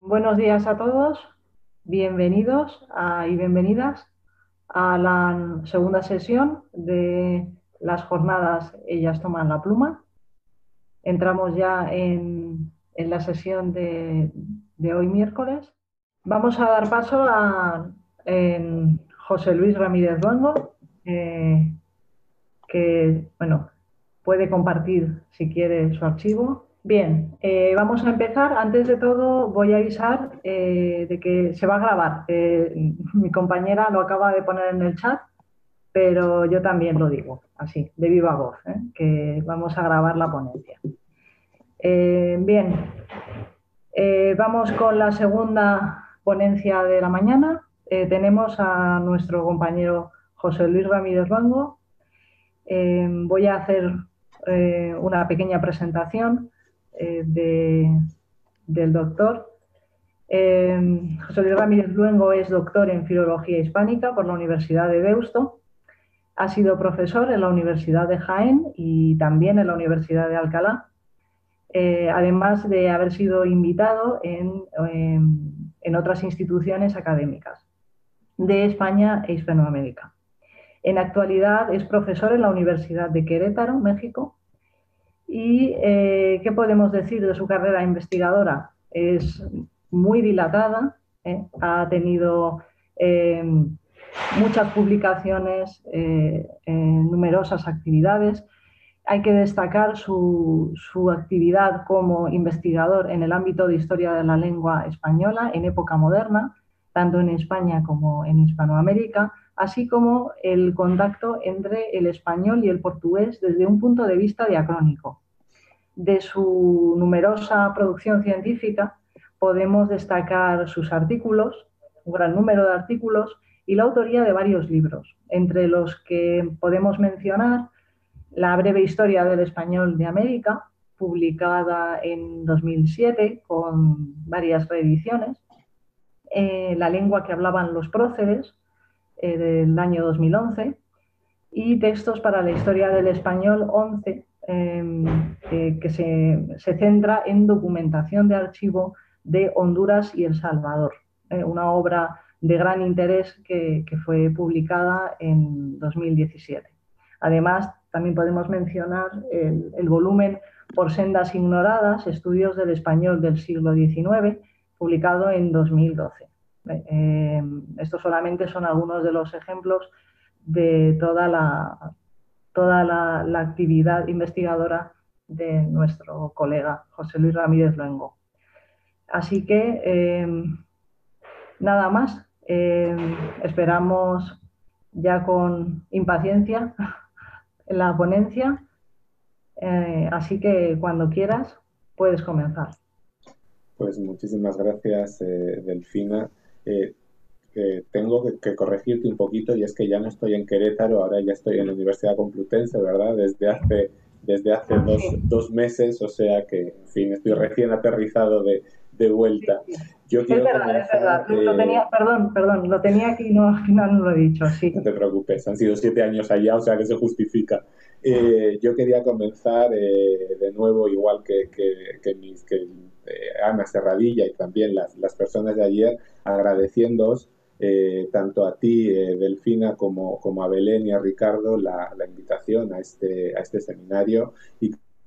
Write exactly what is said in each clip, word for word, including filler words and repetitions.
Buenos días a todos, bienvenidos a- y bienvenidas a la segunda sesión de las jornadas Ellas toman la pluma. Entramos ya en, en la sesión de, de hoy miércoles. Vamos a dar paso a en José Luis Ramírez Luengo, eh, que bueno, puede compartir si quiere su archivo. Bien, eh, vamos a empezar. Antes de todo voy a avisar eh, de que se va a grabar. Eh, mi compañera lo acaba de poner en el chat, pero yo también lo digo, así, de viva voz, ¿eh? Que vamos a grabar la ponencia. Eh, bien, eh, vamos con la segunda ponencia de la mañana. Eh, tenemos a nuestro compañero José Luis Ramírez Luengo. Eh, voy a hacer eh, una pequeña presentación eh, de, del doctor. Eh, José Luis Ramírez Luengo es doctor en Filología Hispánica por la Universidad de Deusto. Ha sido profesor en la Universidad de Jaén y también en la Universidad de Alcalá, eh, además de haber sido invitado en, en, en otras instituciones académicas de España e Hispanoamérica. En actualidad es profesor en la Universidad de Querétaro, México. ¿Y eh, qué podemos decir de su carrera investigadora? Es muy dilatada, ¿eh? Ha tenido eh, muchas publicaciones, eh, en numerosas actividades. Hay que destacar su, su actividad como investigador en el ámbito de historia de la lengua española en época moderna, tanto en España como en Hispanoamérica, así como el contacto entre el español y el portugués desde un punto de vista diacrónico. De su numerosa producción científica podemos destacar sus artículos, un gran número de artículos, y la autoría de varios libros, entre los que podemos mencionar La breve historia del español de América, publicada en dos mil siete con varias reediciones, eh, La lengua que hablaban los próceres, eh, del año dos mil once, y Textos para la historia del español once, eh, eh, que se, se, centra en documentación de archivo de Honduras y El Salvador, eh, una obra de gran interés que, que fue publicada en dos mil diecisiete. Además, también podemos mencionar el, el volumen Por sendas ignoradas, estudios del español del siglo diecinueve, publicado en dos mil doce. Eh, estos solamente son algunos de los ejemplos de toda la, toda la, la actividad investigadora de nuestro colega José Luis Ramírez Luengo. Así que eh, nada más. Eh, esperamos ya con impaciencia la ponencia. Eh, así que cuando quieras puedes comenzar. Pues muchísimas gracias, eh, Delfina. Eh, eh, tengo que, que corregirte un poquito, y es que ya no estoy en Querétaro, ahora ya estoy en la Universidad Complutense, ¿verdad? Desde hace, desde hace Ah, dos, sí, dos meses, o sea que, en fin, estoy recién aterrizado de, de sí, vuelta. sí. Yo Es quiero verdad, es verdad. comenzar, Lo, lo eh, tenía, perdón, perdón, lo tenía aquí y no, al final no lo he dicho, no sí. te preocupes, han sido siete años allá, o sea que se justifica. Eh, yo quería comenzar eh, de nuevo, igual que, que, que, mis, que eh, Ana Serradilla y también las, las personas de ayer, agradeciéndoos eh, tanto a ti, eh, Delfina, como, como a Belén y a Ricardo la, la invitación a este, a este seminario, y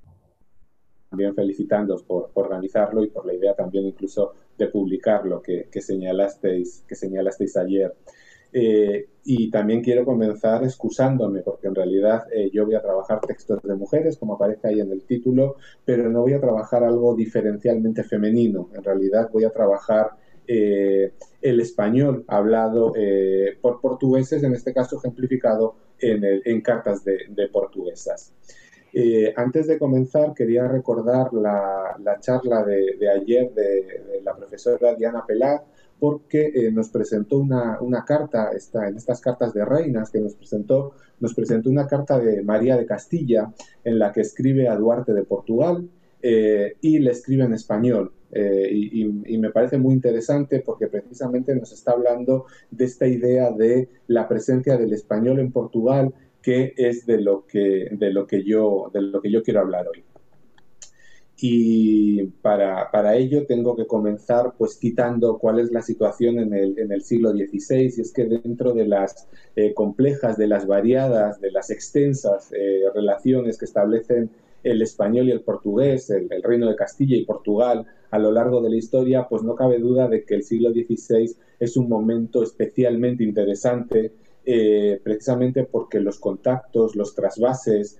también felicitándoos por, por organizarlo y por la idea también incluso de publicarlo que, que, señalasteis, que señalasteis ayer. Eh, y también quiero comenzar excusándome, porque en realidad eh, yo voy a trabajar textos de mujeres, como aparece ahí en el título, pero no voy a trabajar algo diferencialmente femenino. En realidad voy a trabajar eh, el español hablado eh, por portugueses, en este caso ejemplificado en, el, en cartas de, de portuguesas. Eh, antes de comenzar, quería recordar la, la charla de, de ayer de, de, la profesora Diana Pelat, porque eh, nos presentó una, una carta, esta, en estas cartas de reinas que nos presentó, nos presentó una carta de María de Castilla, en la que escribe a Duarte de Portugal eh, y le escribe en español. Eh, y, y, y me parece muy interesante porque precisamente nos está hablando de esta idea de la presencia del español en Portugal, que es de lo que, de lo que, yo, de lo que yo quiero hablar hoy. Y para, para ello tengo que comenzar pues citando cuál es la situación en el, en el siglo dieciséis, y es que dentro de las eh, complejas, de las variadas, de las extensas eh, relaciones que establecen el español y el portugués, el, el Reino de Castilla y Portugal a lo largo de la historia, pues no cabe duda de que el siglo dieciséis es un momento especialmente interesante, eh, precisamente porque los contactos, los trasvases,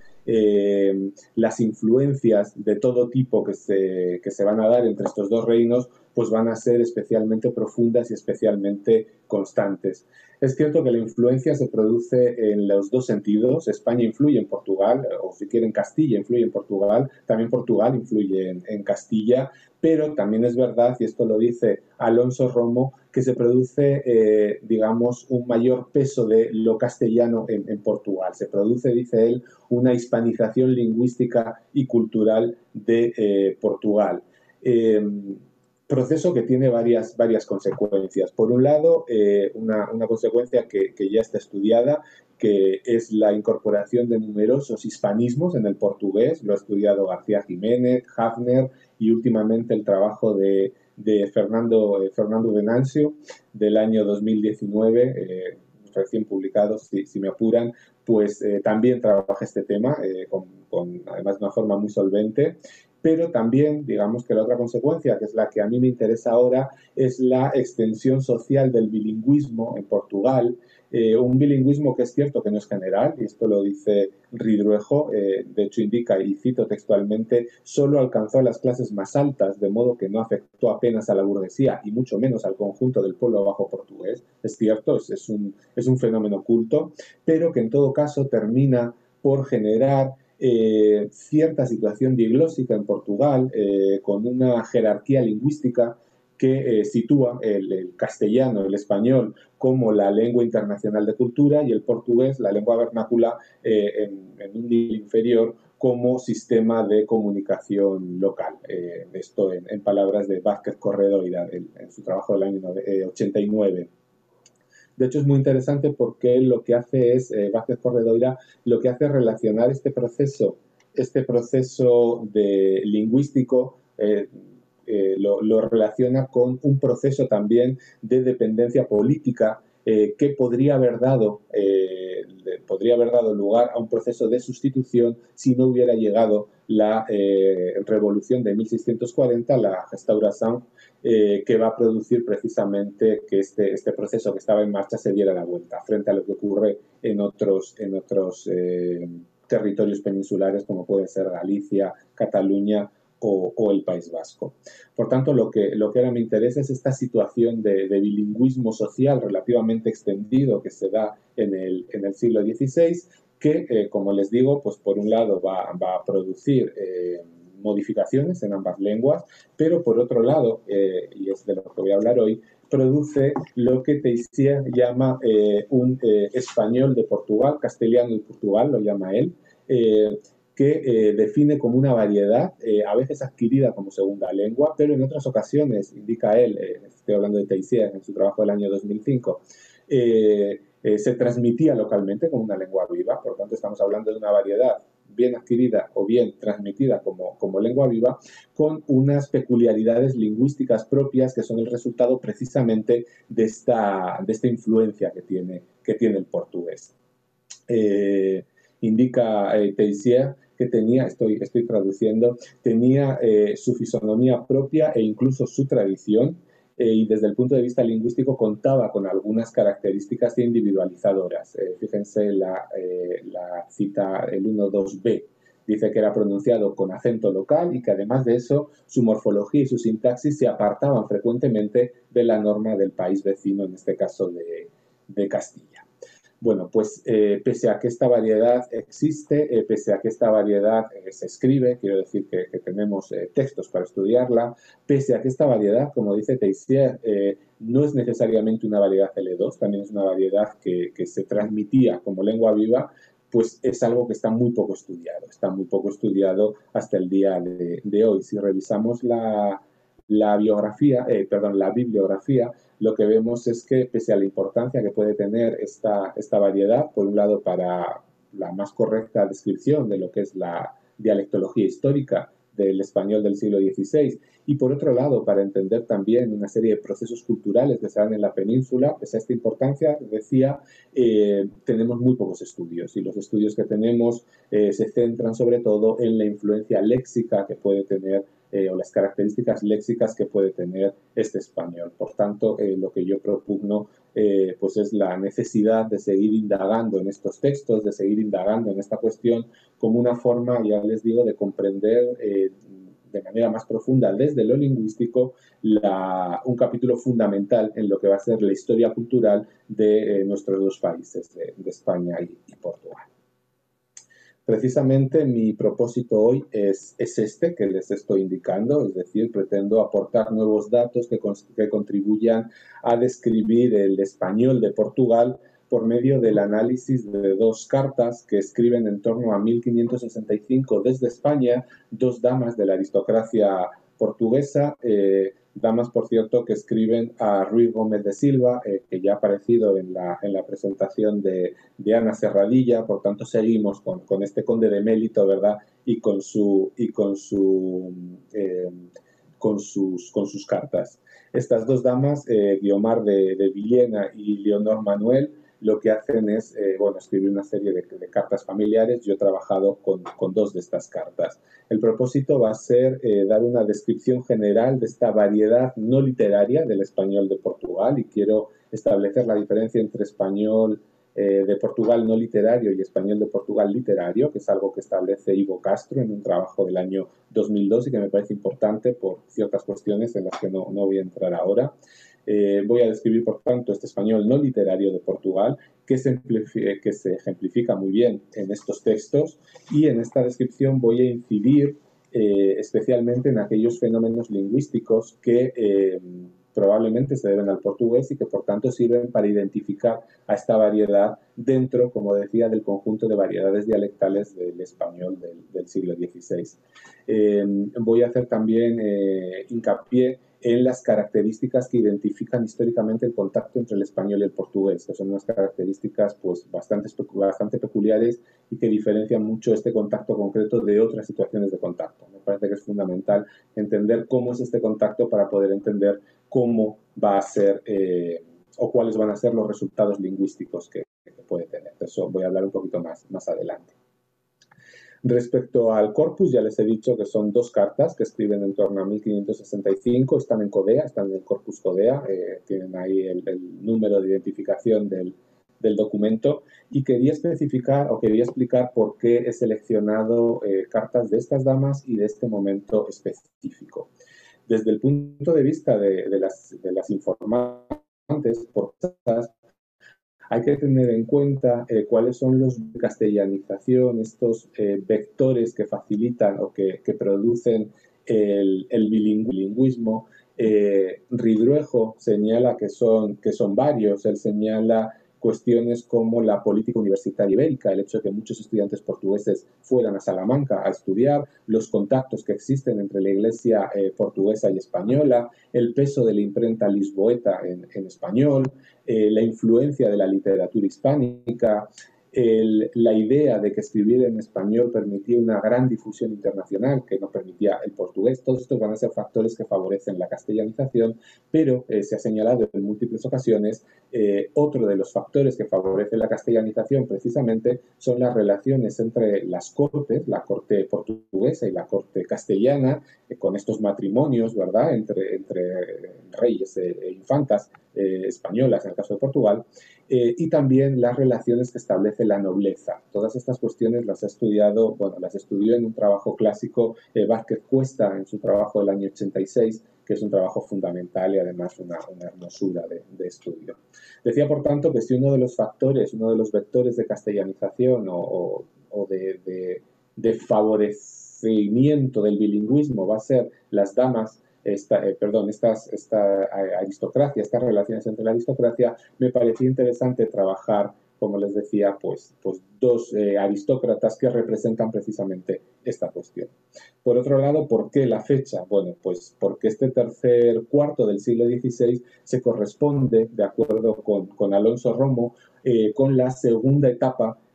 eh, las influencias de todo tipo que se, que se van a dar entre estos dos reinos, pues van a ser especialmente profundas y especialmente constantes. Es cierto que la influencia se produce en los dos sentidos. España influye en Portugal, o si quieren Castilla influye en Portugal, también Portugal influye en, en Castilla, pero también es verdad, y esto lo dice Alonso Romo, que se produce, eh, digamos, un mayor peso de lo castellano en, en Portugal. Se produce, dice él, una hispanización lingüística y cultural de eh, Portugal. Eh, proceso que tiene varias, varias consecuencias. Por un lado, eh, una, una, consecuencia que, que ya está estudiada, que es la incorporación de numerosos hispanismos en el portugués. Lo ha estudiado García Jiménez, Hafner y últimamente el trabajo de, de Fernando, eh, Fernando Venancio del año dos mil diecinueve, eh, recién publicado, si, si me apuran, pues eh, también trabaja este tema, eh, con, con además de una forma muy solvente. Pero también, digamos que la otra consecuencia, que es la que a mí me interesa ahora, es la extensión social del bilingüismo en Portugal. Eh, un bilingüismo que es cierto que no es general, y esto lo dice Ridruejo, eh, de hecho indica, y cito textualmente, solo alcanzó a las clases más altas, de modo que no afectó apenas a la burguesía y mucho menos al conjunto del pueblo bajo portugués. Es cierto, es, es, un, es un fenómeno oculto, pero que en todo caso termina por generar Eh, cierta situación diglósica en Portugal, eh, con una jerarquía lingüística que eh, sitúa el, el castellano, el español, como la lengua internacional de cultura, y el portugués, la lengua vernácula, eh, en, en un nivel inferior, como sistema de comunicación local. Eh, esto en, en palabras de Vázquez Corredoira, en, en su trabajo del año ochenta y nueve. De hecho, es muy interesante porque él lo que hace es, eh, Vázquez Corredoira, lo que hace es relacionar este proceso, este proceso de lingüístico, eh, eh, lo, lo, relaciona con un proceso también de dependencia política eh, que podría haber dado, eh, podría haber dado lugar a un proceso de sustitución si no hubiera llegado la eh, revolución de mil seiscientos cuarenta, la Restauración, eh, que va a producir precisamente que este, este proceso que estaba en marcha se diera la vuelta frente a lo que ocurre en otros, en otros eh, territorios peninsulares como puede ser Galicia, Cataluña o, o el País Vasco. Por tanto, lo que, lo que ahora me interesa es esta situación de, de bilingüismo social relativamente extendido que se da en el, en el siglo dieciséis, que, eh, como les digo, pues por un lado va, va a producir eh, modificaciones en ambas lenguas, pero por otro lado, eh, y es de lo que voy a hablar hoy, produce lo que Teixier llama eh, un eh, español de Portugal, castellano de Portugal, lo llama él, eh, que eh, define como una variedad, eh, a veces adquirida como segunda lengua, pero en otras ocasiones, indica él, eh, estoy hablando de Teixier en su trabajo del año dos mil cinco, eh, eh, se transmitía localmente como una lengua viva. Por lo tanto, estamos hablando de una variedad bien adquirida o bien transmitida como, como lengua viva, con unas peculiaridades lingüísticas propias que son el resultado precisamente de esta, de esta influencia que tiene, que tiene el portugués. Eh, indica eh, Teixier que tenía, estoy, estoy traduciendo, tenía eh, su fisonomía propia e incluso su tradición, eh, y desde el punto de vista lingüístico contaba con algunas características individualizadoras. Eh, fíjense la, eh, la cita, el uno dos be, dice que era pronunciado con acento local y que además de eso su morfología y su sintaxis se apartaban frecuentemente de la norma del país vecino, en este caso de, de Castilla. Bueno, pues eh, pese a que esta variedad existe, eh, pese a que esta variedad eh, se escribe, quiero decir que, que tenemos eh, textos para estudiarla, pese a que esta variedad, como dice Teixier, eh, no es necesariamente una variedad ele dos, también es una variedad que, que se transmitía como lengua viva, pues es algo que está muy poco estudiado, está muy poco estudiado hasta el día de, de hoy. Si revisamos la, la biografía, eh, perdón, la bibliografía, lo que vemos es que, pese a la importancia que puede tener esta, esta variedad, por un lado para la más correcta descripción de lo que es la dialectología histórica del español del siglo dieciséis. Y por otro lado, para entender también una serie de procesos culturales que se dan en la península, pese a esta importancia, decía, eh, tenemos muy pocos estudios y los estudios que tenemos eh, se centran sobre todo en la influencia léxica que puede tener eh, o las características léxicas que puede tener este español. Por tanto, eh, lo que yo propugno eh, pues es la necesidad de seguir indagando en estos textos, de seguir indagando en esta cuestión como una forma, ya les digo, de comprender eh, de manera más profunda desde lo lingüístico la, un capítulo fundamental en lo que va a ser la historia cultural de eh, nuestros dos países, de, de España y, y Portugal. Precisamente mi propósito hoy es, es este que les estoy indicando, es decir, pretendo aportar nuevos datos que, que contribuyan a describir el español de Portugal por medio del análisis de dos cartas que escriben en torno a mil quinientos sesenta y cinco desde España, dos damas de la aristocracia portuguesa, eh, damas, por cierto, que escriben a Ruiz Gómez de Silva, eh, que ya ha aparecido en la, en la presentación de, de Ana Serradilla, por tanto seguimos con, con este conde de Mélito, ¿verdad? Y con, su, y con, su, eh, con, sus, con sus cartas. Estas dos damas, eh, Guiomar de, de Villena y Leonor Manuel, lo que hacen es, eh, bueno, escribir una serie de, de cartas familiares. Yo he trabajado con, con dos de estas cartas. El propósito va a ser eh, dar una descripción general de esta variedad no literaria del español de Portugal, y quiero establecer la diferencia entre español eh, de Portugal no literario y español de Portugal literario, que es algo que establece Ivo Castro en un trabajo del año dos mil dos y que me parece importante por ciertas cuestiones en las que no, no voy a entrar ahora. Eh, voy a describir, por tanto, este español no literario de Portugal, que se, que se ejemplifica muy bien en estos textos, y en esta descripción voy a incidir eh, especialmente en aquellos fenómenos lingüísticos que eh, probablemente se deben al portugués y que, por tanto, sirven para identificar a esta variedad dentro, como decía, del conjunto de variedades dialectales del español del, del siglo dieciséis. Eh, voy a hacer también eh, hincapié en las características que identifican históricamente el contacto entre el español y el portugués, que son unas características pues, bastante, bastante peculiares y que diferencian mucho este contacto concreto de otras situaciones de contacto. Me parece que es fundamental entender cómo es este contacto para poder entender cómo va a ser eh, o cuáles van a ser los resultados lingüísticos que, que puede tener. De eso voy a hablar un poquito más, más adelante. Respecto al corpus, ya les he dicho que son dos cartas que escriben en torno a mil quinientos sesenta y cinco, están en Codea, están en el corpus Codea, eh, tienen ahí el, el número de identificación del, del documento, y quería especificar o quería explicar por qué he seleccionado eh, cartas de estas damas y de este momento específico. Desde el punto de vista de, de, las, de las informantes, por hay que tener en cuenta eh, cuáles son los de castellanización, estos eh, vectores que facilitan o que, que producen el, el bilingüismo. Eh, Ridruejo señala que son, que son varios. Él señala cuestiones como la política universitaria ibérica, el hecho de que muchos estudiantes portugueses fueran a Salamanca a estudiar, los contactos que existen entre la iglesia eh, portuguesa y española, el peso de la imprenta lisboeta en, en español, eh, la influencia de la literatura hispánica, el, la idea de que escribir en español permitía una gran difusión internacional que no permitía el portugués. Todos estos van a ser factores que favorecen la castellanización, pero eh, se ha señalado en múltiples ocasiones eh, otro de los factores que favorece la castellanización precisamente son las relaciones entre las cortes, la corte portuguesa y la corte castellana, eh, con estos matrimonios, ¿verdad?, entre, entre reyes e, e infantas eh, españolas en el caso de Portugal. Eh, y también las relaciones que establece la nobleza. Todas estas cuestiones las ha estudiado, bueno, las estudió en un trabajo clásico eh, Vázquez Cuesta, en su trabajo del año ochenta y seis, que es un trabajo fundamental y además una, una hermosura de, de estudio. Decía, por tanto, que si uno de los factores, uno de los vectores de castellanización o, o, o de, de, de favorecimiento del bilingüismo va a ser las damas, Esta, eh, perdón, estas, esta aristocracia, estas relaciones entre la aristocracia, me parecía interesante trabajar, como les decía, pues, pues dos eh, aristócratas que representan precisamente esta cuestión. Por otro lado, ¿por qué la fecha? Bueno, pues porque este tercer cuarto del siglo dieciséis se corresponde, de acuerdo con, con Alonso Romo, eh, con la segunda etapa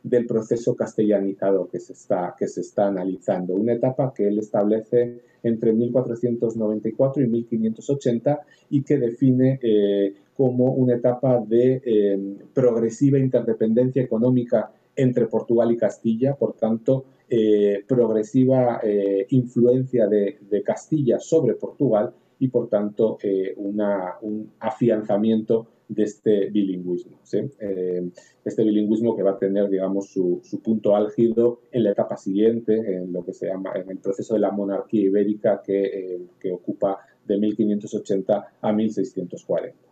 del proceso castellanizador que se está, que se está analizando. Una etapa que él establece entre mil cuatrocientos noventa y cuatro y mil quinientos ochenta y que define eh, como una etapa de eh, progresiva interdependencia económica entre Portugal y Castilla, por tanto, eh, progresiva eh, influencia de, de Castilla sobre Portugal y, por tanto, eh, una, un afianzamiento de este bilingüismo. ¿Sí? Eh, este bilingüismo que va a tener, digamos, su, su punto álgido en la etapa siguiente, en lo que se llama, en el proceso de la monarquía ibérica que, eh, que ocupa de mil quinientos ochenta a mil seiscientos cuarenta.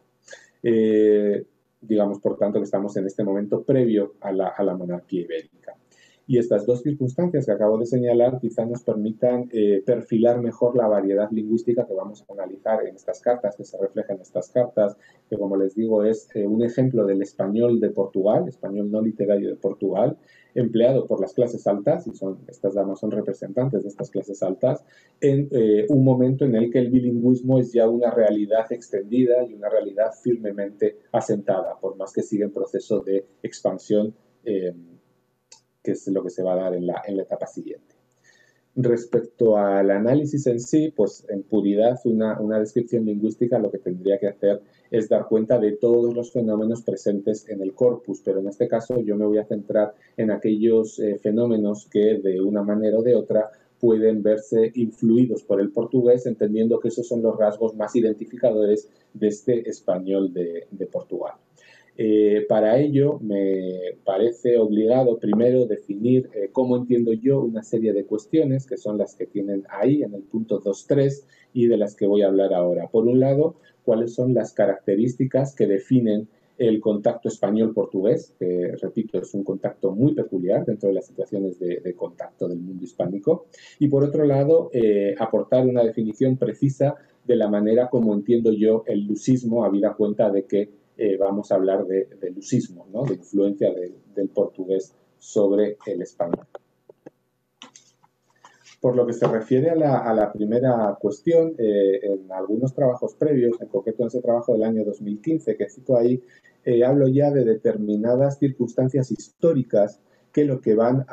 Eh, digamos, por tanto, que estamos en este momento previo a la, a la monarquía ibérica. Y estas dos circunstancias que acabo de señalar quizá nos permitan eh, perfilar mejor la variedad lingüística que vamos a analizar en estas cartas, que se reflejan en estas cartas, que como les digo es eh, un ejemplo del español de Portugal, español no literario de Portugal, empleado por las clases altas, y son, estas damas son representantes de estas clases altas, en eh, un momento en el que el bilingüismo es ya una realidad extendida y una realidad firmemente asentada, por más que siga en proceso de expansión, eh, que es lo que se va a dar en la, en la etapa siguiente. Respecto al análisis en sí, pues en puridad una, una descripción lingüística lo que tendría que hacer es dar cuenta de todos los fenómenos presentes en el corpus, pero en este caso yo me voy a centrar en aquellos eh, fenómenos que de una manera o de otra pueden verse influidos por el portugués, entendiendo que esos son los rasgos más identificadores de este español de, de Portugal. Eh, para ello me parece obligado primero definir eh, cómo entiendo yo una serie de cuestiones que son las que tienen ahí en el punto dos punto tres y de las que voy a hablar ahora. Por un lado, cuáles son las características que definen el contacto español-portugués, que repito es un contacto muy peculiar dentro de las situaciones de, de contacto del mundo hispánico. Y por otro lado, eh, aportar una definición precisa de la manera como entiendo yo el lusismo, habida cuenta de que Eh, vamos a hablar de, de lusismo, ¿no? De influencia de, del portugués sobre el español. Por lo que se refiere a la, a la primera cuestión, eh, en algunos trabajos previos, en concreto en ese trabajo del año dos mil quince que cito ahí, eh, hablo ya de determinadas circunstancias históricas que lo que van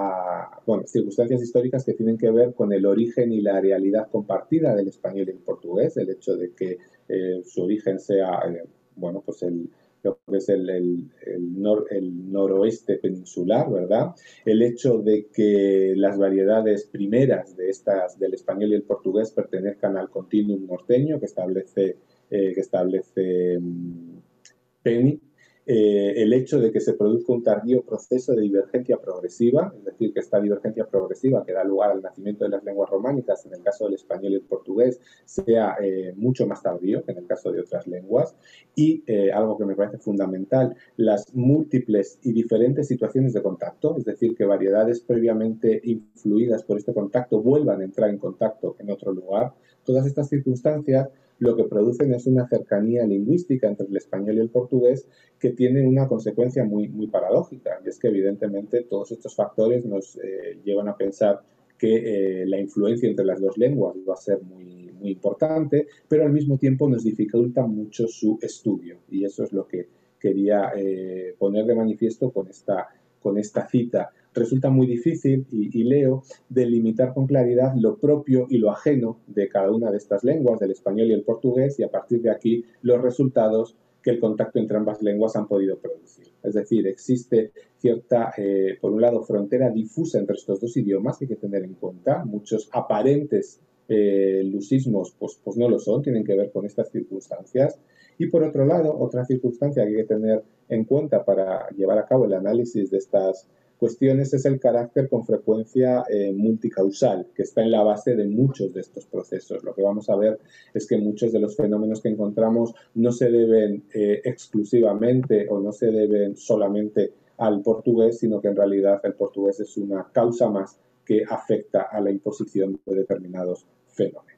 a, bueno, circunstancias históricas que tienen que ver con el origen y la realidad compartida del español y el portugués, el hecho de que eh, su origen sea, eh, bueno, pues el, lo que es el, el, el, nor, el noroeste peninsular, ¿verdad? El hecho de que las variedades primeras de estas, del español y el portugués pertenezcan al continuum norteño que establece, eh, que establece um, Penny. Eh, el hecho de que se produzca un tardío proceso de divergencia progresiva, es decir, que esta divergencia progresiva que da lugar al nacimiento de las lenguas románicas, en el caso del español y el portugués, sea eh, mucho más tardío que en el caso de otras lenguas, y eh, algo que me parece fundamental, las múltiples y diferentes situaciones de contacto, es decir, que variedades previamente influidas por este contacto vuelvan a entrar en contacto en otro lugar. Todas estas circunstancias lo que producen es una cercanía lingüística entre el español y el portugués que tiene una consecuencia muy, muy paradójica, y es que evidentemente todos estos factores nos eh, llevan a pensar que eh, la influencia entre las dos lenguas va a ser muy, muy importante, pero al mismo tiempo nos dificulta mucho su estudio, y eso es lo que quería eh, poner de manifiesto con esta, con esta cita. Resulta muy difícil, y, y leo, delimitar con claridad lo propio y lo ajeno de cada una de estas lenguas, del español y el portugués, y a partir de aquí los resultados que el contacto entre ambas lenguas han podido producir. Es decir, existe cierta, eh, por un lado, frontera difusa entre estos dos idiomas que hay que tener en cuenta. Muchos aparentes eh, lusismos pues, pues no lo son, tienen que ver con estas circunstancias. Y por otro lado, otra circunstancia que hay que tener en cuenta para llevar a cabo el análisis de estas cuestiones es el carácter con frecuencia eh, multicausal, que está en la base de muchos de estos procesos. Lo que vamos a ver es que muchos de los fenómenos que encontramos no se deben eh, exclusivamente o no se deben solamente al portugués, sino que en realidad el portugués es una causa más que afecta a la imposición de determinados fenómenos.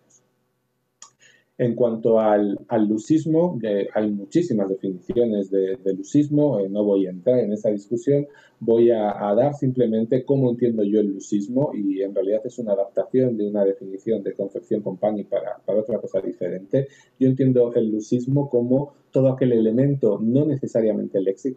En cuanto al, al lusismo, eh, hay muchísimas definiciones de, de lusismo, eh, no voy a entrar en esa discusión, voy a, a dar simplemente cómo entiendo yo el lusismo, y en realidad es una adaptación de una definición de Concepción Company para, para otra cosa diferente. Yo entiendo el lusismo como todo aquel elemento no necesariamente léxico,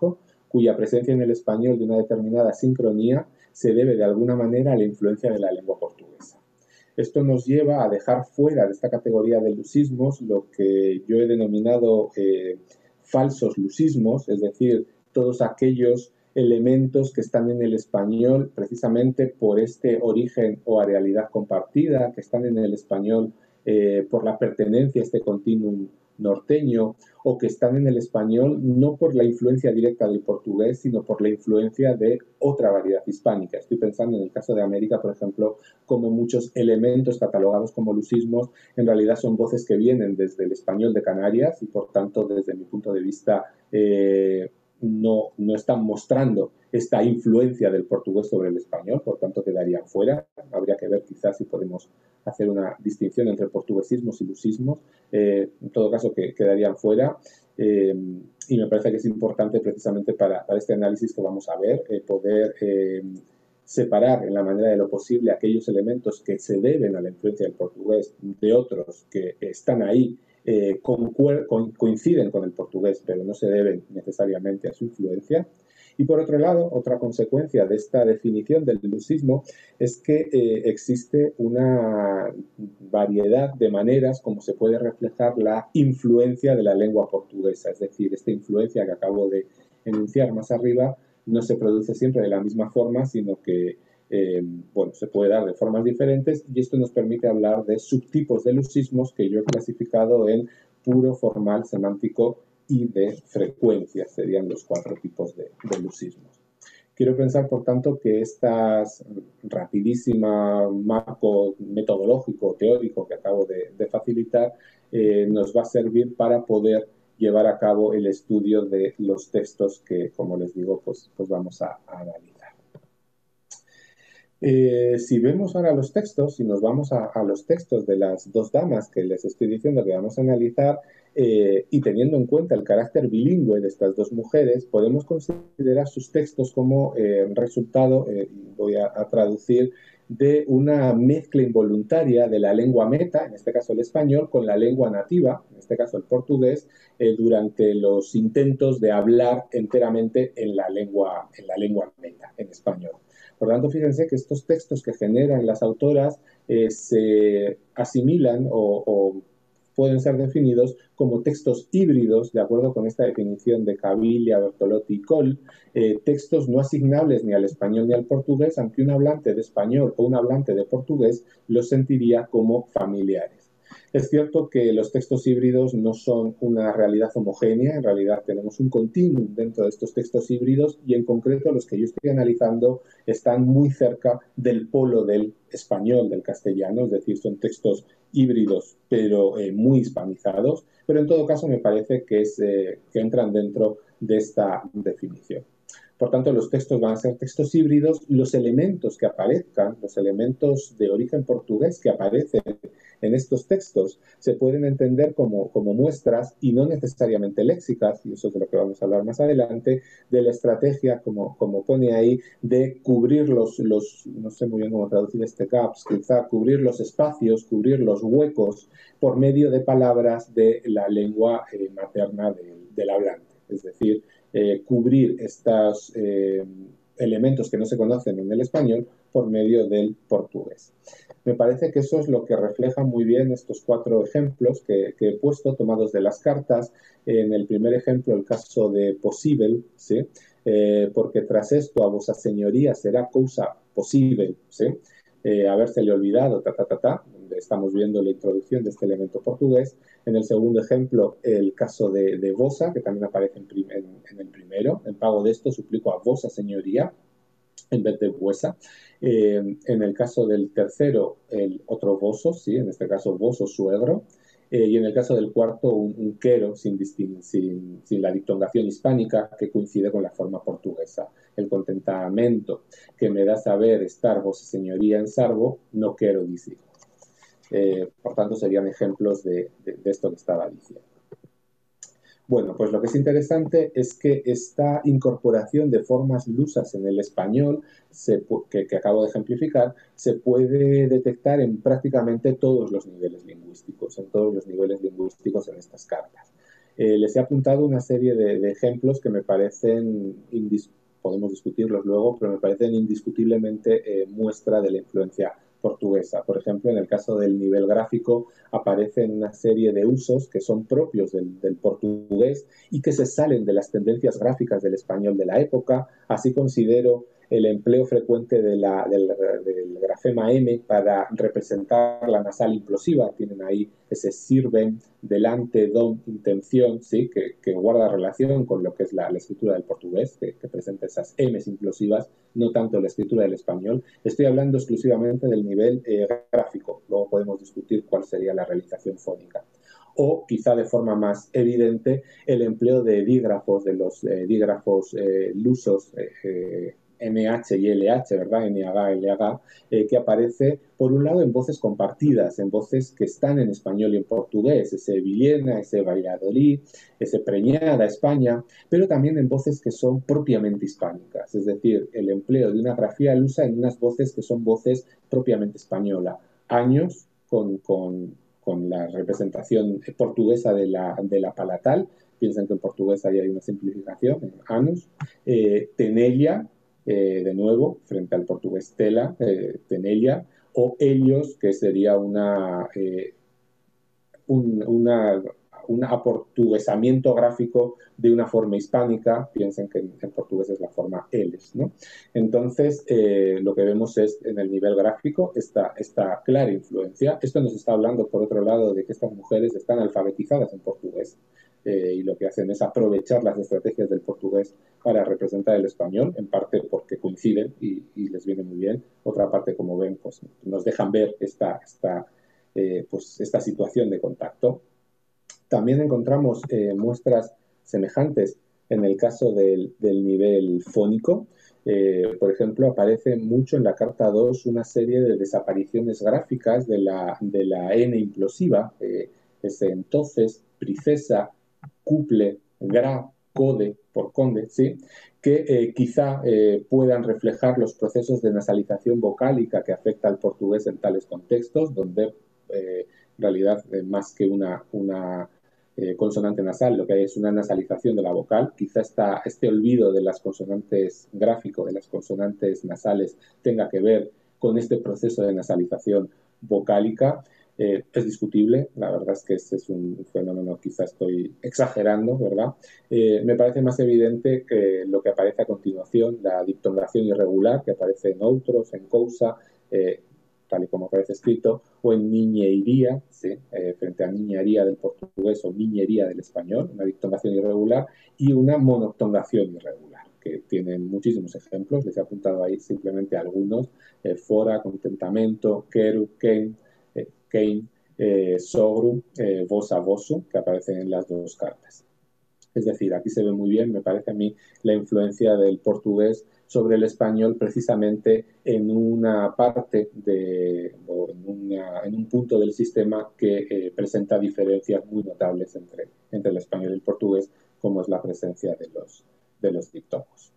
cuya presencia en el español de una determinada sincronía se debe de alguna manera a la influencia de la lengua portuguesa. Esto nos lleva a dejar fuera de esta categoría de lusismos lo que yo he denominado eh, falsos lusismos, es decir, todos aquellos elementos que están en el español precisamente por este origen o arealidad compartida, que están en el español eh, por la pertenencia a este continuum norteño, o que están en el español no por la influencia directa del portugués, sino por la influencia de otra variedad hispánica. Estoy pensando en el caso de América, por ejemplo, como muchos elementos catalogados como lusismos en realidad son voces que vienen desde el español de Canarias y, por tanto, desde mi punto de vista, eh, no, no están mostrando esta influencia del portugués sobre el español, por tanto quedarían fuera. Habría que ver quizás si podemos hacer una distinción entre portuguesismos y lusismos. Eh, en todo caso, que quedarían fuera. Eh, y me parece que es importante precisamente para, para este análisis que vamos a ver, eh, poder eh, separar en la manera de lo posible aquellos elementos que se deben a la influencia del portugués de otros que están ahí, eh, con, con, coinciden con el portugués, pero no se deben necesariamente a su influencia. Y por otro lado, otra consecuencia de esta definición del lusismo es que eh, existe una variedad de maneras como se puede reflejar la influencia de la lengua portuguesa. Es decir, esta influencia que acabo de enunciar más arriba no se produce siempre de la misma forma, sino que eh, bueno, se puede dar de formas diferentes, y esto nos permite hablar de subtipos de lusismos que yo he clasificado en puro, formal, semántico y de frecuencia. Serían los cuatro tipos de, de lusismos. Quiero pensar, por tanto, que estas rapidísima marco metodológico, teórico que acabo de, de facilitar, eh, nos va a servir para poder llevar a cabo el estudio de los textos que, como les digo, pues, pues vamos a, a analizar. Eh, si vemos ahora los textos, si nos vamos a, a los textos de las dos damas que les estoy diciendo que vamos a analizar, eh, y teniendo en cuenta el carácter bilingüe de estas dos mujeres, podemos considerar sus textos como eh, resultado, eh, voy a, a traducir, de una mezcla involuntaria de la lengua meta, en este caso el español, con la lengua nativa, en este caso el portugués, eh, durante los intentos de hablar enteramente en la lengua, en la lengua meta, en español. Por lo tanto, fíjense que estos textos que generan las autoras eh, se asimilan o, o pueden ser definidos como textos híbridos, de acuerdo con esta definición de Caviglia, Bertolotti y Coll, eh, textos no asignables ni al español ni al portugués, aunque un hablante de español o un hablante de portugués los sentiría como familiares. Es cierto que los textos híbridos no son una realidad homogénea, en realidad tenemos un continuum dentro de estos textos híbridos, y en concreto los que yo estoy analizando están muy cerca del polo del español, del castellano, es decir, son textos híbridos pero eh, muy hispanizados, pero en todo caso me parece que, es, eh, que entran dentro de esta definición. Por tanto, los textos van a ser textos híbridos. Los elementos que aparezcan, los elementos de origen portugués que aparecen en estos textos, se pueden entender como, como muestras, y no necesariamente léxicas, y eso es de lo que vamos a hablar más adelante, de la estrategia, como, como pone ahí, de cubrir los, los, no sé muy bien cómo traducir este gaps, quizá cubrir los espacios, cubrir los huecos, por medio de palabras de la lengua eh, materna del, del hablante. Es decir, Eh, cubrir estos eh, elementos que no se conocen en el español por medio del portugués. Me parece que eso es lo que refleja muy bien estos cuatro ejemplos que, que he puesto, tomados de las cartas. En el primer ejemplo, el caso de posible, ¿sí? Eh, porque tras esto a vosa señoría será cosa posible, ¿sí? Eh, habérsele olvidado, ta, ta, ta, ta, donde estamos viendo la introducción de este elemento portugués. En el segundo ejemplo, el caso de, de vosa, que también aparece en, prim en, en el primero. En pago de esto suplico a vosa señoría en vez de vuesa. Eh, en el caso del tercero, el otro voso, ¿sí? En este caso voso suegro. Eh, y en el caso del cuarto, un, un quero sin, sin, sin la diptongación hispánica, que coincide con la forma portuguesa. El contentamento que me da saber estar vosa señoría en sarvo, no quero decir. Eh, por tanto, serían ejemplos de, de, de esto que estaba diciendo. Bueno, pues lo que es interesante es que esta incorporación de formas lusas en el español, se, que, que acabo de ejemplificar, se puede detectar en prácticamente todos los niveles lingüísticos, en todos los niveles lingüísticos en estas cartas. Eh, les he apuntado una serie de, de ejemplos que me parecen, podemos discutirlos luego, pero me parecen indiscutiblemente eh, muestra de la influencia portuguesa. Por ejemplo, en el caso del nivel gráfico aparecen una serie de usos que son propios del, del portugués y que se salen de las tendencias gráficas del español de la época. Así considero el empleo frecuente de la, del, del grafema M para representar la nasal implosiva. Tienen ahí ese sirven, delante, don, intención, ¿sí? que, que guarda relación con lo que es la, la escritura del portugués, que, que presenta esas M's implosivas, no tanto la escritura del español. Estoy hablando exclusivamente del nivel eh, gráfico. Luego podemos discutir cuál sería la realización fónica. O quizá de forma más evidente el empleo de dígrafos, de los eh, dígrafos eh, lusos, eh, N H y L H, ¿verdad? N H, L H, eh, que aparece, por un lado, en voces compartidas, en voces que están en español y en portugués, ese Villena, ese Valladolid, ese Preñada, España, pero también en voces que son propiamente hispánicas, es decir, el empleo de una grafía lusa en unas voces que son voces propiamente españolas. Años con, con, con la representación portuguesa de la, de la palatal, piensan que en portugués ahí hay una simplificación, en anos, eh, tenella, Eh, de nuevo, frente al portugués tela, eh, tenella, o ellos, que sería una, eh, un, una, un aportuguesamiento gráfico de una forma hispánica. Piensen que en, en portugués es la forma eles, ¿no? Entonces, eh, lo que vemos es en el nivel gráfico esta, esta clara influencia. Esto nos está hablando, por otro lado, de que estas mujeres están alfabetizadas en portugués. Eh, y lo que hacen es aprovechar las estrategias del portugués para representar el español, en parte porque coinciden y, y les viene muy bien, otra parte, como ven, pues nos dejan ver esta, esta, eh, pues, esta situación de contacto. También encontramos eh, muestras semejantes en el caso del, del nivel fónico. Eh, por ejemplo, aparece mucho en la carta dos una serie de desapariciones gráficas de la, de la N implosiva, eh, ese entonces, princesa, couple, gra, code, por conde, ¿sí? que eh, quizá eh, puedan reflejar los procesos de nasalización vocálica que afecta al portugués en tales contextos, donde eh, en realidad eh, más que una, una eh, consonante nasal, lo que hay es una nasalización de la vocal. Quizá esta, este olvido de las consonantes gráfico, de las consonantes nasales, tenga que ver con este proceso de nasalización vocálica. Eh, es discutible, la verdad es que este es un fenómeno, quizá estoy exagerando, ¿verdad? Eh, me parece más evidente que lo que aparece a continuación, la diptongación irregular, que aparece en outros, en cousa, eh, tal y como aparece escrito, o en niñería, ¿sí? eh, frente a niñería del portugués o niñería del español, una diptongación irregular, y una monoctongación irregular, que tienen muchísimos ejemplos, les he apuntado ahí simplemente algunos, eh, fora, contentamento, queru, quen, eh, quein, eh, sogru, eh, vosa, vosu, que aparecen en las dos cartas. Es decir, aquí se ve muy bien, me parece a mí, la influencia del portugués sobre el español precisamente en una parte de, o en, una, en un punto del sistema que eh, presenta diferencias muy notables entre, entre el español y el portugués, como es la presencia de los, de los diptongos.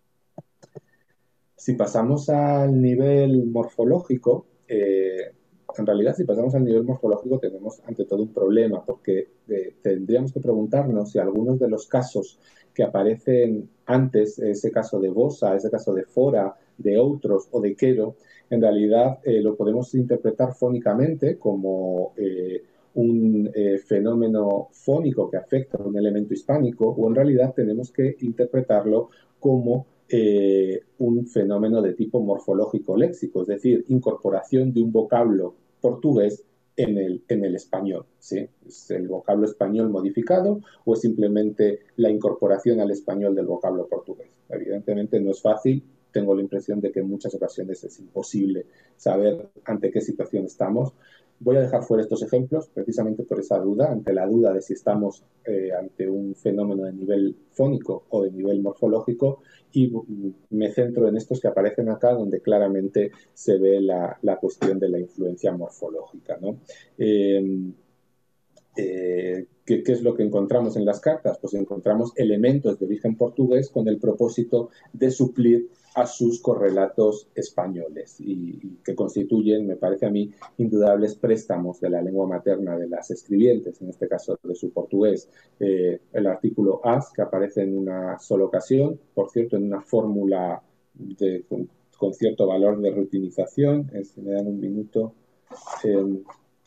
Si pasamos al nivel morfológico, eh, en realidad, si pasamos al nivel morfológico, tenemos ante todo un problema, porque eh, tendríamos que preguntarnos si algunos de los casos que aparecen antes, ese caso de Bosa, ese caso de Fora, de Outros o de Quero, en realidad eh, lo podemos interpretar fónicamente como eh, un eh, fenómeno fónico que afecta a un elemento hispánico, o en realidad tenemos que interpretarlo como eh, un fenómeno de tipo morfológico léxico, es decir, incorporación de un vocablo portugués en el, en el español, ¿sí? ¿Es el vocablo español modificado o es simplemente la incorporación al español del vocablo portugués? Evidentemente no es fácil, tengo la impresión de que en muchas ocasiones es imposible saber ante qué situación estamos. Voy a dejar fuera estos ejemplos precisamente por esa duda, ante la duda de si estamos eh, ante un fenómeno de nivel fónico o de nivel morfológico, y me centro en estos que aparecen acá, donde claramente se ve la, la cuestión de la influencia morfológica, ¿no? Eh, Eh, ¿qué, ¿Qué es lo que encontramos en las cartas? Pues encontramos elementos de origen portugués con el propósito de suplir a sus correlatos españoles y, y que constituyen, me parece a mí, indudables préstamos de la lengua materna de las escribientes, en este caso de su portugués. Eh, el artículo as, que aparece en una sola ocasión, por cierto, en una fórmula de, con, con cierto valor de reutilización, eh, si me dan un minuto... Eh,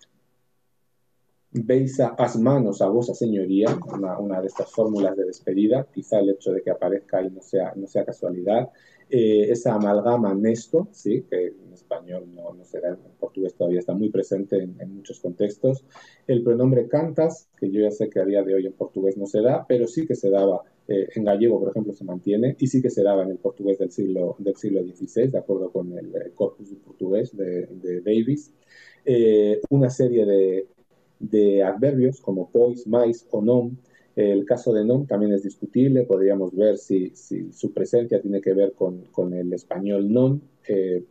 Veis a as manos a vosa señoría, una, una, de estas fórmulas de despedida, quizá el hecho de que aparezca ahí no sea, no sea casualidad. Eh, esa amalgama nesto, ¿sí? Que en español no, no será, en portugués todavía está muy presente en, en muchos contextos. El pronombre cantas, que yo ya sé que a día de hoy en portugués no se da, pero sí que se daba, eh, en gallego, por ejemplo, se mantiene, y sí que se daba en el portugués del siglo, del siglo dieciséis, de acuerdo con el, el corpus portugués de, de Davis. Eh, una serie de de adverbios como pois, mais o non. El caso de non también es discutible, podríamos ver si, si su presencia tiene que ver con, con el español non. Eh,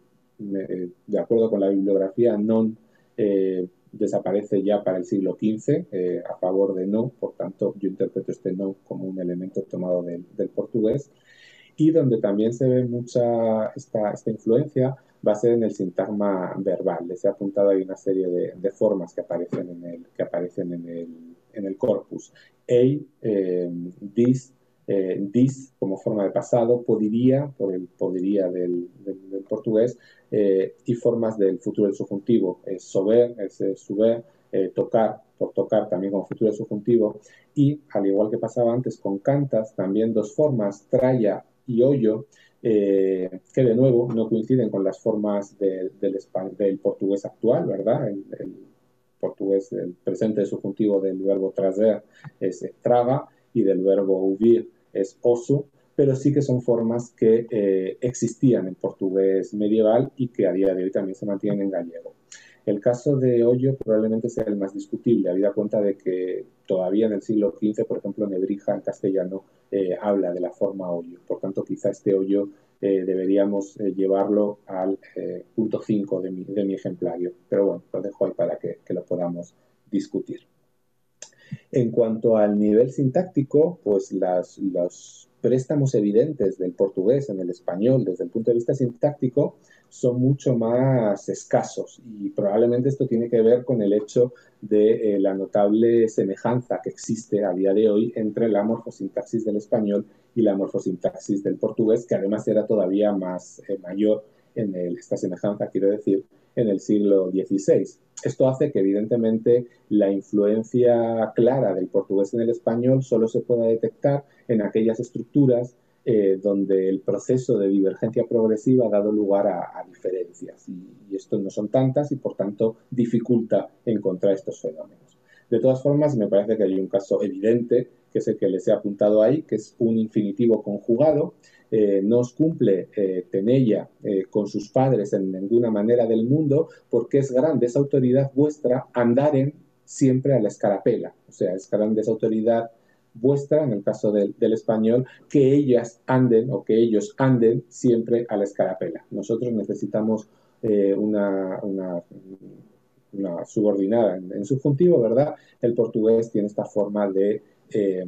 de acuerdo con la bibliografía, non eh, desaparece ya para el siglo quince eh, a favor de no, por tanto yo interpreto este no como un elemento tomado del, del portugués. Y donde también se ve mucha esta, esta influencia va a ser en el sintagma verbal. Les he apuntado ahí una serie de, de formas que aparecen en el, que aparecen en el, en el corpus. Ei, eh, dis, eh, dis como forma de pasado, podría, por el podría del, del, del portugués, eh, y formas del futuro del subjuntivo. Eh, sober, es eh, suber, eh, tocar, por tocar también como futuro del subjuntivo. Y, al igual que pasaba antes con cantas, también dos formas, traya y hoyo, eh, que de nuevo no coinciden con las formas de, del, del portugués actual, ¿verdad? El, el portugués, el presente subjuntivo del verbo trazer es traga y del verbo huir es oso, pero sí que son formas que eh, existían en portugués medieval y que a día de hoy también se mantienen en gallego. El caso de hoyo probablemente sea el más discutible, habida cuenta de que todavía en el siglo quince, por ejemplo, Nebrija en castellano eh, habla de la forma hoyo. Por tanto, quizá este hoyo eh, deberíamos eh, llevarlo al eh, punto cinco de mi, de mi ejemplario. Pero bueno, lo dejo ahí para que, que lo podamos discutir. En cuanto al nivel sintáctico, pues las, los préstamos evidentes del portugués en el español desde el punto de vista sintáctico son mucho más escasos y probablemente esto tiene que ver con el hecho de eh, la notable semejanza que existe a día de hoy entre la morfosintaxis del español y la morfosintaxis del portugués, que además era todavía más eh, mayor en el, esta semejanza, quiero decir, en el siglo dieciséis. Esto hace que, evidentemente, la influencia clara del portugués en el español solo se pueda detectar en aquellas estructuras eh, donde el proceso de divergencia progresiva ha dado lugar a, a diferencias. Y, y esto no son tantas y, por tanto, dificulta encontrar estos fenómenos. De todas formas, me parece que hay un caso evidente, que es el que les he apuntado ahí, que es un infinitivo conjugado. Eh, no os cumple eh, tenella eh, con sus padres en ninguna manera del mundo, porque es grande esa autoridad vuestra andaren siempre a la escarapela. O sea, es grande esa autoridad vuestra, en el caso del, del español, que ellas anden o que ellos anden siempre a la escarapela. Nosotros necesitamos eh, una, una, una subordinada en, en subjuntivo, ¿verdad? El portugués tiene esta forma de, eh,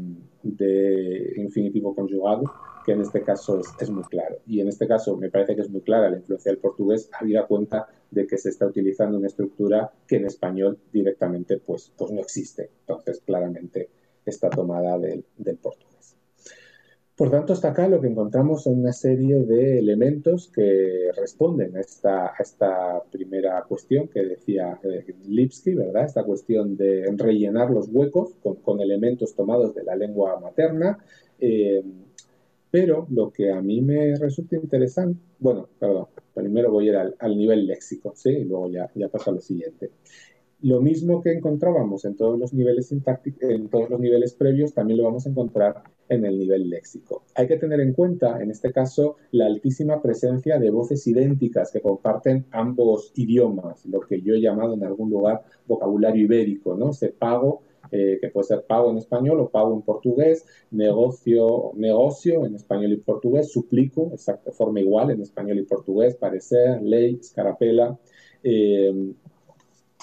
de infinitivo conjugado, que en este caso es, es muy claro. Y en este caso me parece que es muy clara la influencia del portugués, habida cuenta de que se está utilizando una estructura que en español directamente pues, pues no existe. Entonces, claramente está tomada del, del portugués. Por tanto, hasta acá lo que encontramos son una serie de elementos que responden a esta, a esta primera cuestión que decía eh, Lipski, ¿verdad? Esta cuestión de rellenar los huecos con, con elementos tomados de la lengua materna. Eh, pero lo que a mí me resulta interesante, bueno, perdón, primero voy a ir al, al nivel léxico, ¿sí? Y luego ya, ya paso a lo siguiente. Lo mismo que encontrábamos en todos los niveles sintácticos, en todos los niveles previos, también lo vamos a encontrar en el nivel léxico. Hay que tener en cuenta, en este caso, la altísima presencia de voces idénticas que comparten ambos idiomas, lo que yo he llamado en algún lugar vocabulario ibérico, ¿no? Ese pago, eh, que puede ser pago en español o pago en portugués, negocio, negocio en español y portugués, suplico, exacta forma igual en español y portugués, parecer, ley, escarapela. Eh,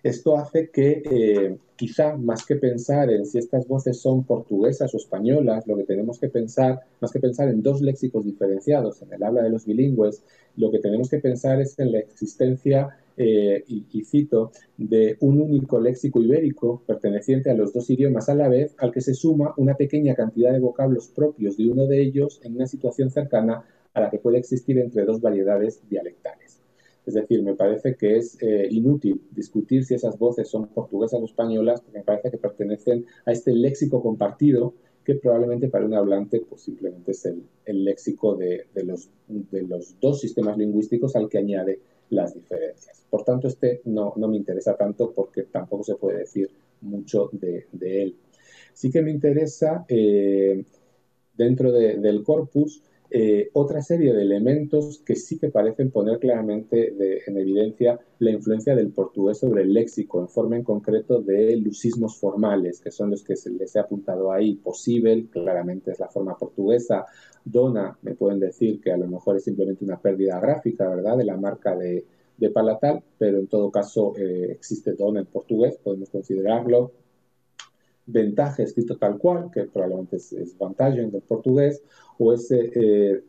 Esto hace que eh, quizá más que pensar en si estas voces son portuguesas o españolas, lo que tenemos que pensar, más que pensar en dos léxicos diferenciados en el habla de los bilingües, lo que tenemos que pensar es en la existencia, eh, y, y cito, de un único léxico ibérico perteneciente a los dos idiomas a la vez, al que se suma una pequeña cantidad de vocablos propios de uno de ellos en una situación cercana a la que puede existir entre dos variedades dialectales. Es decir, me parece que es eh, inútil discutir si esas voces son portuguesas o españolas, porque me parece que pertenecen a este léxico compartido que probablemente para un hablante pues simplemente es el, el léxico de, de, los, de los dos sistemas lingüísticos al que añade las diferencias. Por tanto, este no, no me interesa tanto porque tampoco se puede decir mucho de, de él. Sí que me interesa, eh, dentro de, del corpus, eh, otra serie de elementos que sí que parecen poner claramente de, en evidencia la influencia del portugués sobre el léxico, en forma en concreto de lusismos formales, que son los que se les he apuntado ahí. Possible, claramente es la forma portuguesa. Dona, me pueden decir que a lo mejor es simplemente una pérdida gráfica, ¿verdad?, de la marca de, de palatal, pero en todo caso eh, existe dona en portugués, podemos considerarlo. Ventaja escrito tal cual, que probablemente es, es vantaggio del portugués, o ese, eh,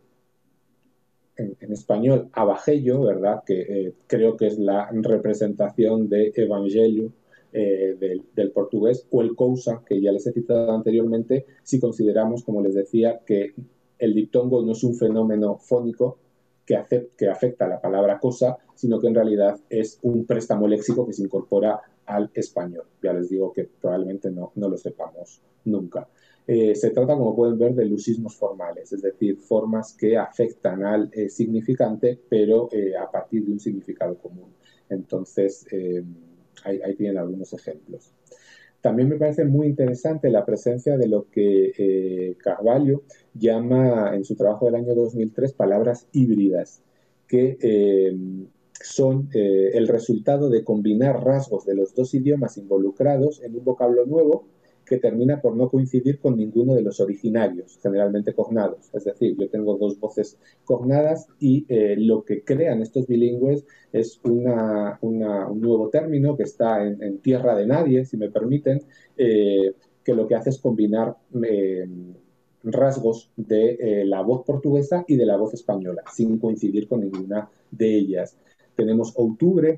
en, en, español, abajello, ¿verdad?, que eh, creo que es la representación de evangelio eh, del, del portugués, o el cousa, que ya les he citado anteriormente, si consideramos, como les decía, que el diptongo no es un fenómeno fónico que, hace, que afecta a la palabra cosa, sino que en realidad es un préstamo léxico que se incorpora al español. Ya les digo que probablemente no, no lo sepamos nunca. Eh, se trata, como pueden ver, de lusismos formales, es decir, formas que afectan al eh, significante, pero eh, a partir de un significado común. Entonces, eh, ahí, ahí tienen algunos ejemplos. También me parece muy interesante la presencia de lo que eh, Carvalho llama en su trabajo del año dos mil tres palabras híbridas, que eh, son eh, el resultado de combinar rasgos de los dos idiomas involucrados en un vocablo nuevo que termina por no coincidir con ninguno de los originarios, generalmente cognados. Es decir, yo tengo dos voces cognadas y eh, lo que crean estos bilingües es una, una, un nuevo término que está en, en tierra de nadie, si me permiten, eh, que lo que hace es combinar eh, rasgos de eh, la voz portuguesa y de la voz española, sin coincidir con ninguna de ellas. Tenemos octubre,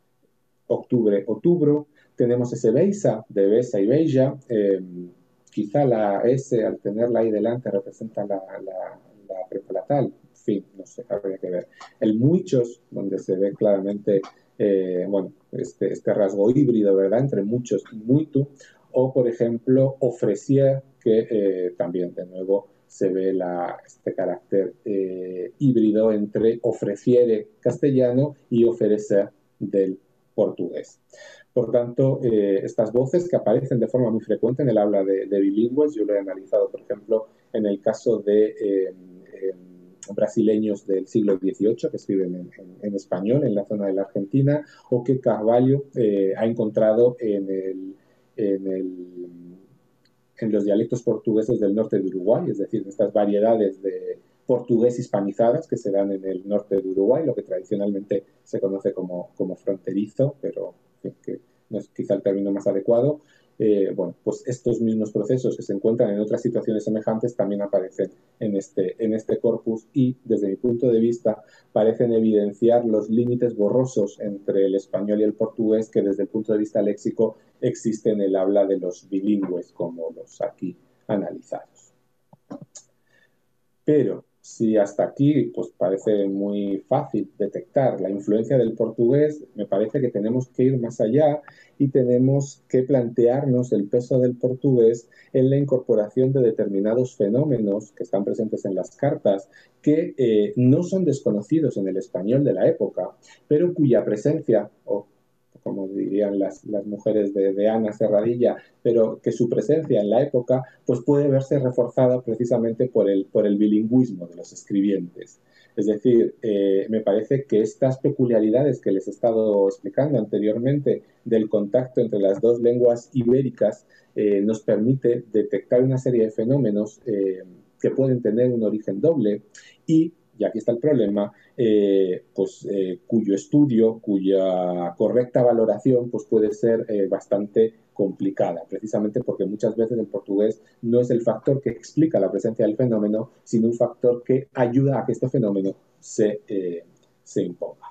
octubre, octubro, tenemos ese beisa, de besa y beija, eh, quizá la S, al tenerla ahí delante, representa la, la, la prepalatal, en fin, no sé, habría que ver. El muchos, donde se ve claramente, eh, bueno, este, este rasgo híbrido, ¿verdad?, entre muchos y muito, o, por ejemplo, ofrecier, que eh, también, de nuevo, se ve la, este carácter eh, híbrido entre ofreciere castellano y ofrecer del portugués. Por tanto, eh, estas voces que aparecen de forma muy frecuente en el habla de, de bilingües, yo lo he analizado, por ejemplo, en el caso de eh, eh, brasileños del siglo dieciocho que escriben en, en, en español en la zona de la Argentina, o que Carvalho eh, ha encontrado en, el, en, el, en los dialectos portugueses del norte de Uruguay, es decir, estas variedades de portugués hispanizadas que se dan en el norte de Uruguay, lo que tradicionalmente se conoce como, como fronterizo, pero que no es quizá el término más adecuado. Eh, bueno, pues estos mismos procesos que se encuentran en otras situaciones semejantes también aparecen en este, en este corpus y, desde mi punto de vista, parecen evidenciar los límites borrosos entre el español y el portugués que, desde el punto de vista léxico, existen en el habla de los bilingües, como los aquí analizados. Pero si hasta aquí pues parece muy fácil detectar la influencia del portugués, me parece que tenemos que ir más allá y tenemos que plantearnos el peso del portugués en la incorporación de determinados fenómenos que están presentes en las cartas, que eh, no son desconocidos en el español de la época, pero cuya presencia, o como dirían las, las mujeres de, de Ana Serradilla, pero que su presencia en la época pues puede verse reforzada precisamente por el, por el bilingüismo de los escribientes. Es decir, eh, me parece que estas peculiaridades que les he estado explicando anteriormente del contacto entre las dos lenguas ibéricas eh, nos permite detectar una serie de fenómenos eh, que pueden tener un origen doble y y aquí está el problema, eh, pues, eh, cuyo estudio, cuya correcta valoración pues, puede ser eh, bastante complicada, precisamente porque muchas veces el portugués no es el factor que explica la presencia del fenómeno, sino un factor que ayuda a que este fenómeno se, eh, se imponga.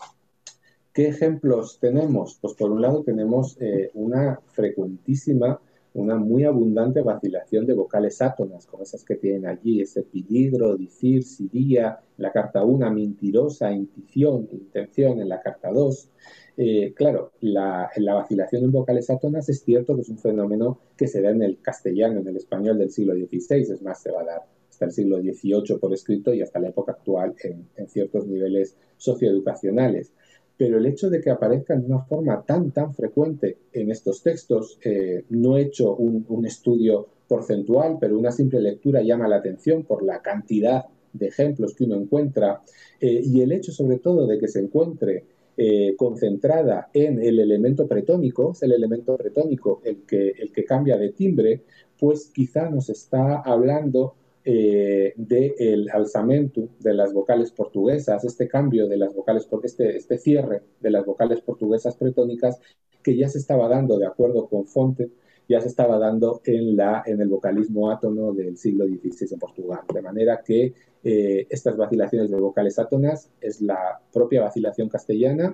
¿Qué ejemplos tenemos? Pues por un lado tenemos eh, una frecuentísima, una muy abundante vacilación de vocales átonas, como esas que tienen allí, ese peligro, decir, siría, en la carta uno, mentirosa, intuición, intención, en la carta dos. Eh, claro, la, la vacilación en vocales átonas es cierto que es un fenómeno que se da en el castellano, en el español del siglo dieciséis, es más, se va a dar hasta el siglo dieciocho por escrito y hasta la época actual en, en ciertos niveles socioeducacionales. Pero el hecho de que aparezcan de una forma tan, tan frecuente en estos textos, eh, no he hecho un, un estudio porcentual, pero una simple lectura llama la atención por la cantidad de ejemplos que uno encuentra, eh, y el hecho sobre todo de que se encuentre eh, concentrada en el elemento pretónico, es el elemento pretónico el que, el que cambia de timbre, pues quizá nos está hablando Eh, del alzamento de las vocales portuguesas, este cambio de las vocales, este, este cierre de las vocales portuguesas pretónicas que ya se estaba dando de acuerdo con Fonte, ya se estaba dando en, la, en el vocalismo átono del siglo dieciséis en Portugal. De manera que eh, estas vacilaciones de vocales átonas es la propia vacilación castellana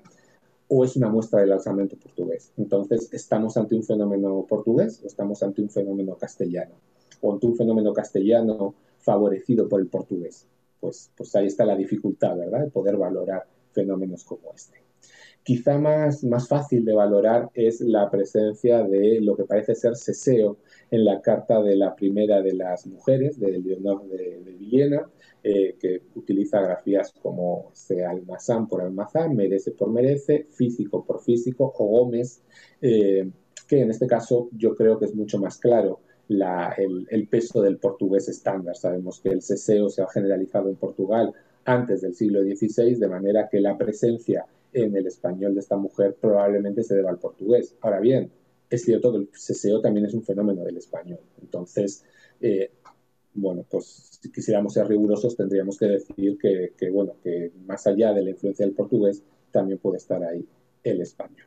o es una muestra del alzamiento portugués. Entonces, ¿estamos ante un fenómeno portugués o estamos ante un fenómeno castellano? O ante un fenómeno castellano favorecido por el portugués. Pues, pues ahí está la dificultad, ¿verdad?, de poder valorar fenómenos como este. Quizá más, más fácil de valorar es la presencia de lo que parece ser seseo en la carta de la primera de las mujeres, de Leonor de, de Villena, eh, que utiliza grafías como se almazán por almazán, merece por merece, físico por físico o Gómez, eh, que en este caso yo creo que es mucho más claro la, el, el peso del portugués estándar. Sabemos que el seseo se ha generalizado en Portugal antes del siglo dieciséis, de manera que la presencia en el español de esta mujer probablemente se deba al portugués. Ahora bien, es cierto que el seseo también es un fenómeno del español. Entonces, eh, bueno, pues si quisiéramos ser rigurosos tendríamos que decir que, que, bueno, que más allá de la influencia del portugués también puede estar ahí el español.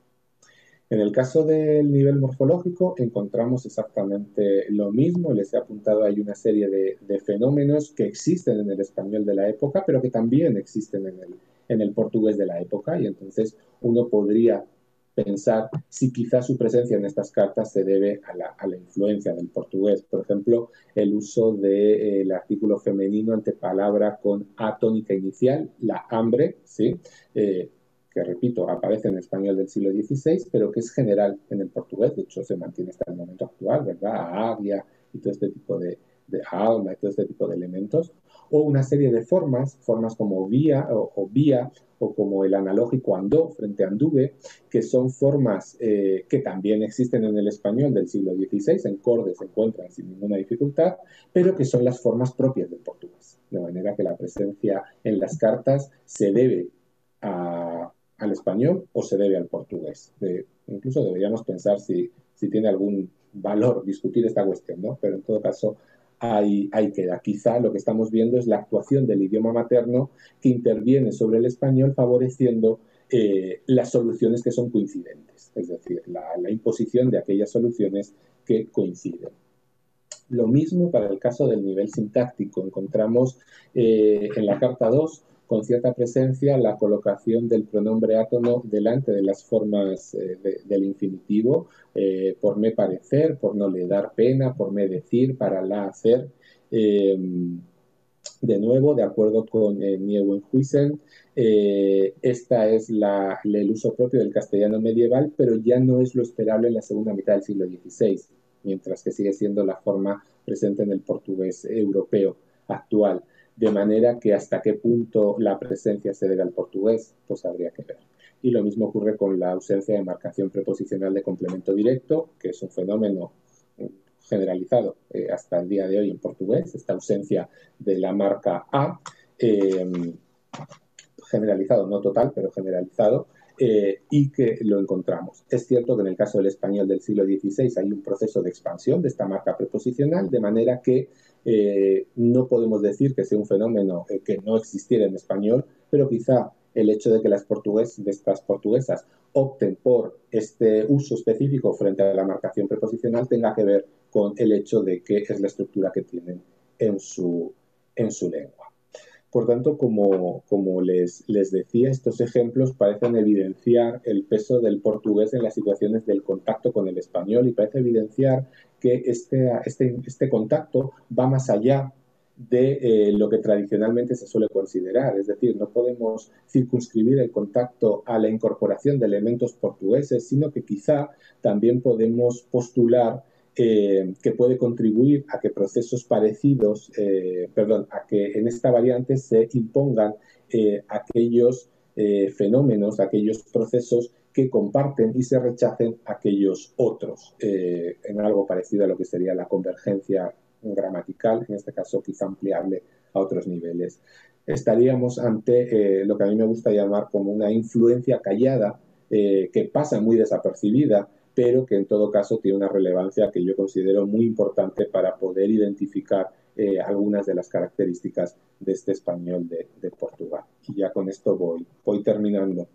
En el caso del nivel morfológico encontramos exactamente lo mismo. Les he apuntado ahí una serie de, de fenómenos que existen en el español de la época, pero que también existen en el, en el portugués de la época, y entonces uno podría pensar si quizás su presencia en estas cartas se debe a la, a la influencia del portugués. Por ejemplo, el uso del de, eh, artículo femenino ante palabra con a tónica inicial, la hambre, ¿sí? Eh, que repito, aparece en el español del siglo dieciséis, pero que es general en el portugués, de hecho se mantiene hasta el momento actual, ¿verdad? Agria y todo este tipo de, de alma y todo este tipo de elementos, o una serie de formas, formas como vía o, o vía, o como el analógico andó frente a anduve, que son formas eh, que también existen en el español del siglo dieciséis, en Cordes se encuentran sin ninguna dificultad, pero que son las formas propias del portugués, de manera que la presencia en las cartas se debe a al español o se debe al portugués. De, incluso deberíamos pensar si, si tiene algún valor discutir esta cuestión, ¿no? Pero en todo caso, ahí, ahí queda. Quizá lo que estamos viendo es la actuación del idioma materno que interviene sobre el español favoreciendo eh, las soluciones que son coincidentes, es decir, la, la imposición de aquellas soluciones que coinciden. Lo mismo para el caso del nivel sintáctico. Encontramos eh, en la carta dos con cierta presencia la colocación del pronombre átono delante de las formas eh, de, del infinitivo, eh, por me parecer, por no le dar pena, por me decir, para la hacer. Eh, de nuevo, de acuerdo con eh, Nieuwenhuisen, eh, esta es la, el uso propio del castellano medieval, pero ya no es lo esperable en la segunda mitad del siglo dieciséis, mientras que sigue siendo la forma presente en el portugués europeo actual. De manera que hasta qué punto la presencia se debe al portugués, pues habría que ver. Y lo mismo ocurre con la ausencia de marcación preposicional de complemento directo, que es un fenómeno generalizado eh, hasta el día de hoy en portugués, esta ausencia de la marca a, eh, generalizado, no total, pero generalizado, eh, y que lo encontramos. Es cierto que en el caso del español del siglo dieciséis hay un proceso de expansión de esta marca preposicional, de manera que eh, no podemos decir que sea un fenómeno eh, que no existiera en español, pero quizá el hecho de que las portugues, de estas portuguesas opten por este uso específico frente a la marcación preposicional tenga que ver con el hecho de que es la estructura que tienen en su, en su lengua. Por tanto, como, como les, les decía, estos ejemplos parecen evidenciar el peso del portugués en las situaciones del contacto con el español y parece evidenciar que este, este, este contacto va más allá de eh, lo que tradicionalmente se suele considerar. Es decir, no podemos circunscribir el contacto a la incorporación de elementos portugueses, sino que quizá también podemos postular Eh, que puede contribuir a que procesos parecidos, eh, perdón, a que en esta variante se impongan eh, aquellos eh, fenómenos, aquellos procesos que comparten y se rechacen aquellos otros, eh, en algo parecido a lo que sería la convergencia gramatical, en este caso quizá ampliable a otros niveles. Estaríamos ante eh, lo que a mí me gusta llamar como una influencia callada, eh, que pasa muy desapercibida, pero que en todo caso tiene una relevancia que yo considero muy importante para poder identificar eh, algunas de las características de este español de, de Portugal. Y ya con esto voy, voy terminando.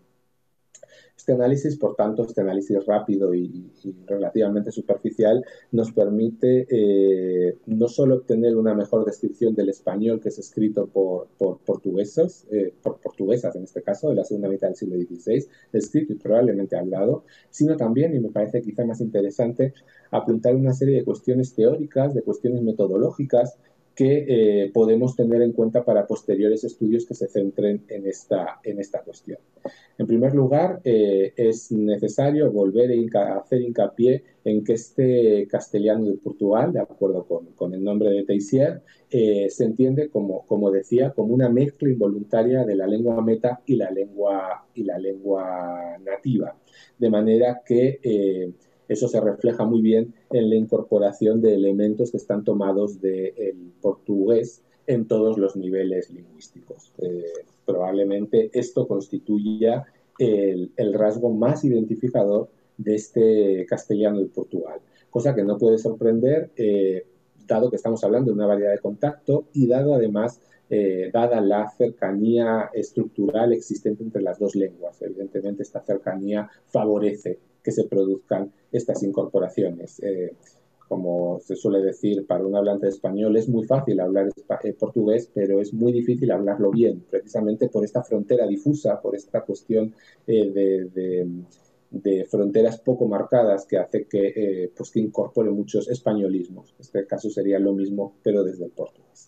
Este análisis, por tanto, este análisis rápido y, y relativamente superficial, nos permite eh, no solo obtener una mejor descripción del español que es escrito por, por portugueses, eh, por portuguesas en este caso, de la segunda mitad del siglo dieciséis, escrito y probablemente hablado, sino también, y me parece quizá más interesante, apuntar una serie de cuestiones teóricas, de cuestiones metodológicas, que eh, podemos tener en cuenta para posteriores estudios que se centren en esta, en esta cuestión. En primer lugar, eh, es necesario volver a hacer hincapié en que este castellano de Portugal, de acuerdo con, con el nombre de Teissier, eh, se entiende, como, como decía, como una mezcla involuntaria de la lengua meta y la lengua, y la lengua nativa. De manera que eh, eso se refleja muy bien en la incorporación de elementos que están tomados del portugués en todos los niveles lingüísticos. Eh, probablemente esto constituya el, el rasgo más identificador de este castellano de Portugal, cosa que no puede sorprender, eh, dado que estamos hablando de una variedad de contacto y dado además, eh, dada la cercanía estructural existente entre las dos lenguas. Evidentemente, esta cercanía favorece que se produzcan estas incorporaciones. Eh, como se suele decir, para un hablante de español es muy fácil hablar eh, portugués, pero es muy difícil hablarlo bien, precisamente por esta frontera difusa, por esta cuestión eh, de, de, de fronteras poco marcadas que hace que, eh, pues que incorpore muchos españolismos. En este caso sería lo mismo, pero desde el portugués.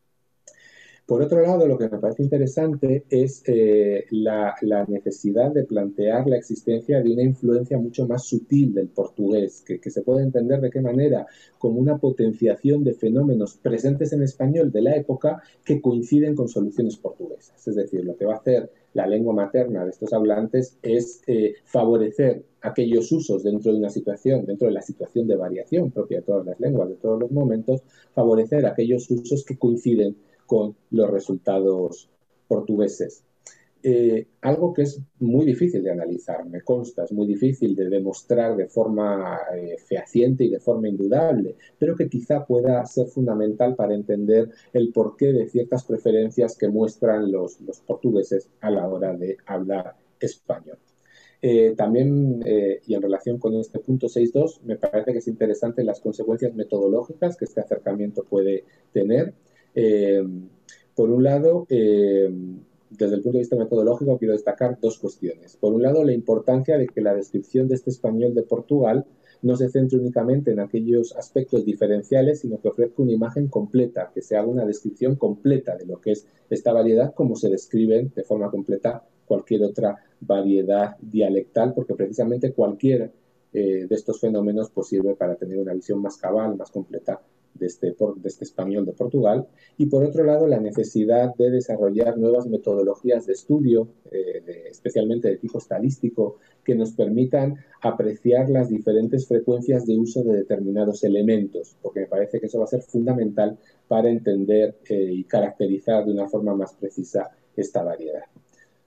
Por otro lado, lo que me parece interesante es eh, la, la, necesidad de plantear la existencia de una influencia mucho más sutil del portugués, que, que se puede entender de qué manera como una potenciación de fenómenos presentes en español de la época que coinciden con soluciones portuguesas. Es decir, lo que va a hacer la lengua materna de estos hablantes es eh, favorecer aquellos usos dentro de una situación, dentro de la situación de variación propia de todas las lenguas, de todos los momentos, favorecer aquellos usos que coinciden con los resultados portugueses. Eh, algo que es muy difícil de analizar, me consta, es muy difícil de demostrar de forma eh, fehaciente y de forma indudable, pero que quizá pueda ser fundamental para entender el porqué de ciertas preferencias que muestran los, los portugueses a la hora de hablar español. Eh, también, eh, y en relación con este punto seis punto dos, me parece que es interesante las consecuencias metodológicas que este acercamiento puede tener. Eh, por un lado, eh, desde el punto de vista metodológico, quiero destacar dos cuestiones. Por un lado, la importancia de que la descripción de este español de Portugal no se centre únicamente en aquellos aspectos diferenciales, sino que ofrezca una imagen completa, que se haga una descripción completa de lo que es esta variedad, como se describe de forma completa cualquier otra variedad dialectal, porque precisamente cualquier eh, de estos fenómenos pues, sirve para tener una visión más cabal, más completa de este, de este español de Portugal. Y por otro lado, la necesidad de desarrollar nuevas metodologías de estudio, eh, de, especialmente de tipo estadístico, que nos permitan apreciar las diferentes frecuencias de uso de determinados elementos, porque me parece que eso va a ser fundamental para entender eh, y caracterizar de una forma más precisa esta variedad.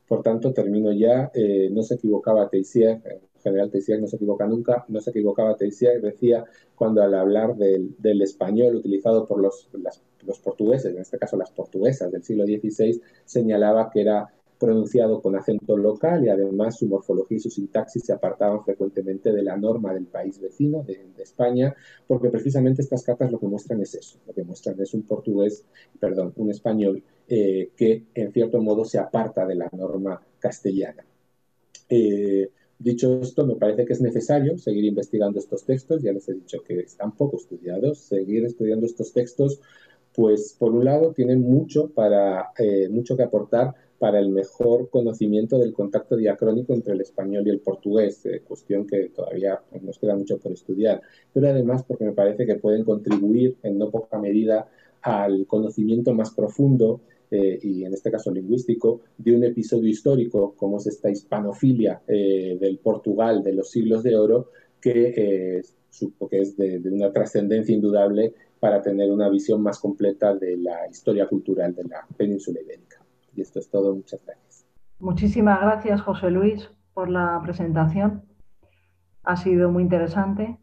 Por tanto, termino ya. Eh, no se equivocaba Teissier, el general Teissier no se equivoca nunca, no se equivocaba Teissier, decía cuando al hablar del, del español utilizado por los, las, los portugueses, en este caso las portuguesas del siglo dieciséis, señalaba que era pronunciado con acento local y además su morfología y su sintaxis se apartaban frecuentemente de la norma del país vecino, de, de España, porque precisamente estas cartas lo que muestran es eso, lo que muestran es un portugués, perdón, un español eh, que en cierto modo se aparta de la norma castellana. Eh, dicho esto, me parece que es necesario seguir investigando estos textos, ya les he dicho que están poco estudiados, seguir estudiando estos textos, pues por un lado tienen mucho, para, eh, mucho que aportar para el mejor conocimiento del contacto diacrónico entre el español y el portugués, eh, cuestión que todavía pues, nos queda mucho por estudiar, pero además porque me parece que pueden contribuir en no poca medida al conocimiento más profundo eh, y en este caso lingüístico, de un episodio histórico como es esta hispanofilia eh, del Portugal de los siglos de oro, que, eh, supo que es de, de una trascendencia indudable para tener una visión más completa de la historia cultural de la península ibérica. Y esto es todo, muchas gracias. Muchísimas gracias, José Luis, por la presentación. Ha sido muy interesante.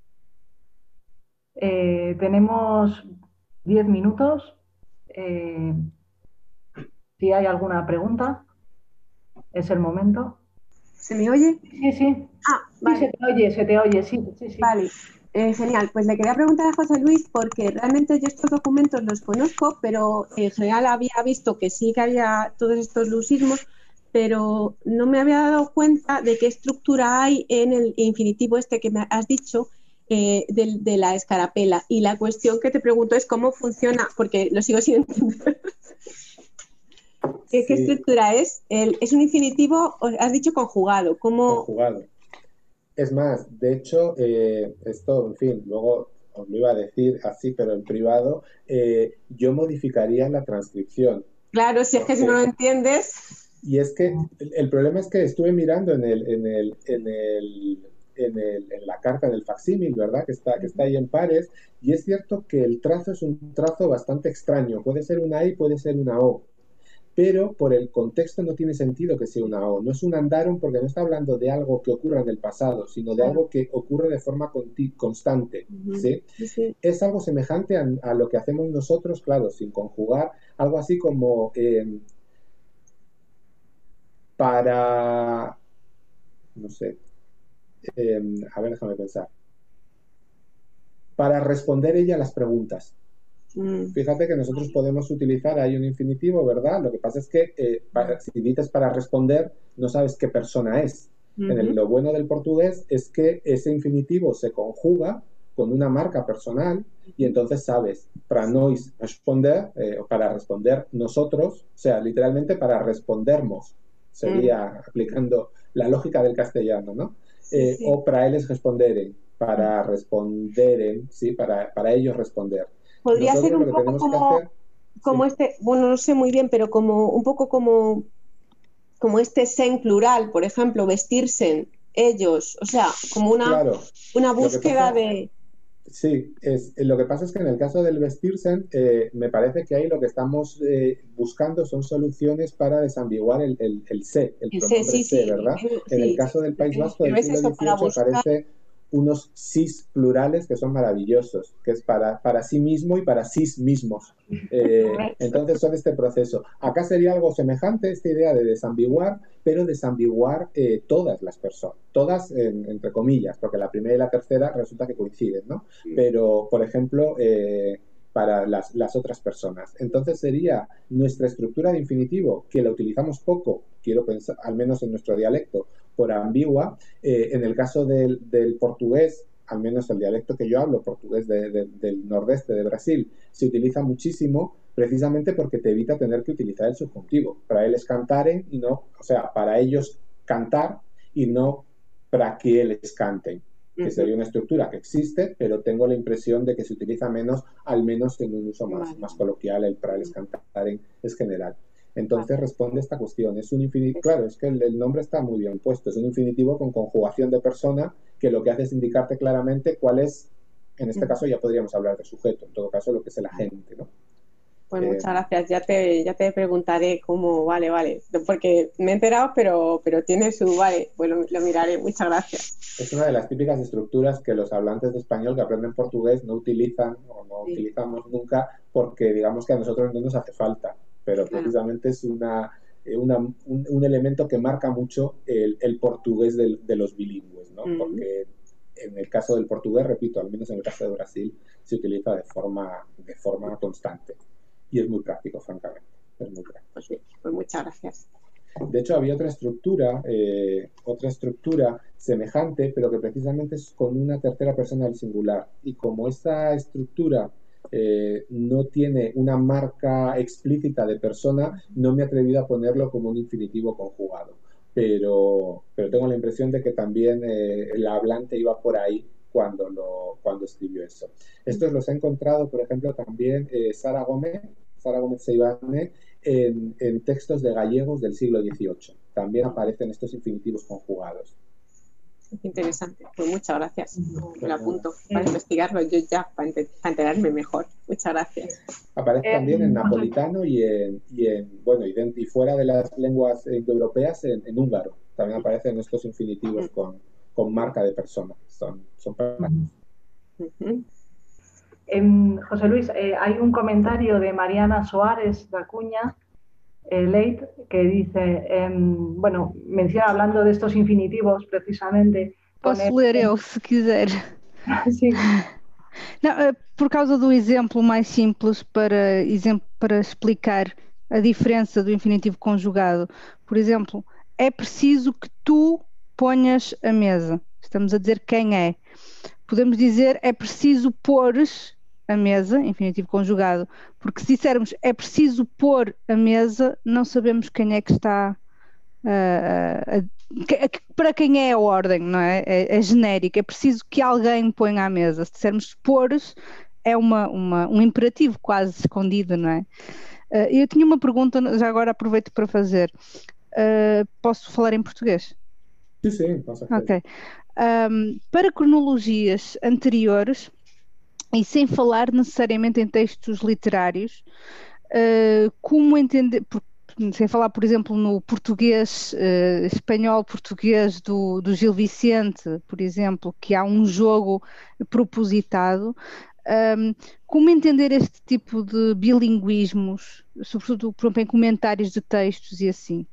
Eh, tenemos diez minutos. Eh, si hay alguna pregunta, es el momento. ¿Se me oye? Sí, sí. Ah, vale. Sí, se te oye, se te oye, sí, sí, sí. Vale, eh, genial. Pues le quería preguntar a José Luis porque realmente yo estos documentos los conozco, pero en general había visto que sí que había todos estos lusismos, pero no me había dado cuenta de qué estructura hay en el infinitivo este que me has dicho eh, de, de la escarapela. Y la cuestión que te pregunto es cómo funciona, porque lo sigo sin entender. ¿Qué, sí. ¿Qué estructura es? El, ¿Es un infinitivo, has dicho conjugado? ¿Cómo? Conjugado. Es más, de hecho, eh, esto, en fin, luego os lo iba a decir así, pero en privado, eh, yo modificaría la transcripción. Claro, si es que si no lo entiendes. Y es que el, el problema es que estuve mirando en el, en el, en el, en el, en la carta del facsímil, ¿verdad? Que está, que está ahí en pares, y es cierto que el trazo es un trazo bastante extraño. Puede ser una I, puede ser una O. Pero por el contexto no tiene sentido que sea una O. No es un andarum porque no está hablando de algo que ocurra en el pasado, sino de algo que ocurre de forma constante. ¿Sí? Sí. Es algo semejante a, a lo que hacemos nosotros, claro, sin conjugar, algo así como eh, para, no sé, eh, a ver, déjame pensar, para responder ella a las preguntas. Fíjate que nosotros podemos utilizar ahí un infinitivo, ¿verdad? Lo que pasa es que eh, para, si dices para responder, no sabes qué persona es. Uh-huh. En el, lo bueno del portugués es que ese infinitivo se conjuga con una marca personal y entonces sabes, para nós responder, eh, o para responder nosotros, o sea, literalmente para respondermos, sería uh-huh. aplicando la lógica del castellano, ¿no? Eh, sí, sí. O para ellos responderen, para uh-huh. responderen, ¿sí? Para, para ellos responder. Podría Nosotros ser un poco como, hacer, como sí. este, bueno, no sé muy bien, pero como un poco como, como este sen plural, por ejemplo, vestirse ellos, o sea, como una, claro. una búsqueda pasa, de... Sí, es, lo que pasa es que en el caso del vestirse, eh, me parece que ahí lo que estamos eh, buscando son soluciones para desambiguar el, el, el se, el, el pronombre sí, se, sí, ¿verdad? Sí, en el sí, caso del País Vasco del siglo dieciocho buscar... aparece unos sis plurales que son maravillosos, que es para, para sí mismo y para sis mismos. Eh, entonces son este proceso. Acá sería algo semejante, esta idea de desambiguar, pero desambiguar eh, todas las personas, todas en, entre comillas, porque la primera y la tercera resulta que coinciden, ¿no? Pero, por ejemplo, eh, para las, las otras personas. Entonces sería nuestra estructura de infinitivo, que la utilizamos poco, quiero pensar, al menos en nuestro dialecto, por ambigua. Eh, en el caso del, del portugués, al menos el dialecto que yo hablo, portugués de, de, del nordeste de Brasil, se utiliza muchísimo precisamente porque te evita tener que utilizar el subjuntivo. Para ellos cantaren y no, o sea, para ellos cantar y no para que ellos canten, que sería una estructura que existe, pero tengo la impresión de que se utiliza menos, al menos en un uso más, más coloquial, el para ellos cantaren es general. Entonces responde esta cuestión. Es un infinitivo, claro, es que el, el nombre está muy bien puesto. Es un infinitivo con conjugación de persona que lo que hace es indicarte claramente cuál es, en este caso ya podríamos hablar de sujeto, en todo caso lo que es el agente, ¿no? Pues Eh, muchas gracias, ya te, ya te preguntaré cómo, vale, vale, porque me he enterado, pero, pero tiene su, vale, pues lo, lo miraré, muchas gracias. Es una de las típicas estructuras que los hablantes de español que aprenden portugués no utilizan o no Sí. utilizamos nunca porque digamos que a nosotros no nos hace falta, pero Claro. precisamente es una, eh, una- un, un elemento que marca mucho el, el portugués del- de los bilingües, ¿no? Mm. Porque en el caso del portugués, repito, al menos en el caso de Brasil, se utiliza de forma, de forma constante y es muy práctico, francamente. Es muy práctico. Pues, sí, pues muchas gracias. De hecho, había otra estructura, eh, otra estructura semejante, pero que precisamente es con una tercera persona del singular. Y como esta estructura eh, no tiene una marca explícita de persona, no me he atrevido a ponerlo como un infinitivo conjugado. Pero, pero tengo la impresión de que también eh, el hablante iba por ahí cuando, lo, cuando escribió eso. Estos los ha encontrado, por ejemplo, también eh, Sara Gómez, Sara Gómez Seivane, en, en textos de gallegos del siglo dieciocho. También aparecen estos infinitivos conjugados. Interesante, pues muchas gracias. Me lo apunto Sí. para investigarlo yo ya, para, ente- para enterarme mejor. Muchas gracias. Aparece Eh, también en José- napolitano y en, y en bueno, y, de- y fuera de las lenguas indoeuropeas, en, en húngaro. También aparecen estos infinitivos con, con marca de persona. Son, son prácticos. Ujú. Em, José Luis, eh, hay un comentario de Mariana Soares da Cunha, eh, Leit, que dice, em, bueno, menciona, hablando de estos infinitivos, precisamente, pone... Posso ler eu, se quiser. Sí, Não, eh, por causa do exemplo mais simples para, exem- para explicar a diferença do infinitivo conjugado. Por exemplo, é preciso que tu ponhas a mesa. Estamos a dizer quem é. Podemos dizer é preciso pôres a mesa, infinitivo conjugado, porque se dissermos é preciso pôr a mesa, não sabemos quem é que está a- a- que- para quem é a ordem, não é? É, é genérico, é preciso que alguém ponha à mesa. Se dissermos pôres, é uma, uma- um imperativo quase escondido, não é? Uh, eu tinha uma pergunta, já agora aproveito para fazer. Uh, posso falar em português? Sí, sí, con certeza. Ok. Um, para cronologias anteriores, e sem falar necessariamente em textos literários, uh, como entender, por- sem falar, por exemplo, no português, uh, espanhol-português do, do Gil Vicente, por exemplo, que há um jogo propositado, um, como entender este tipo de bilinguismos, sobretudo, por exemplo, em comentários de textos e assim?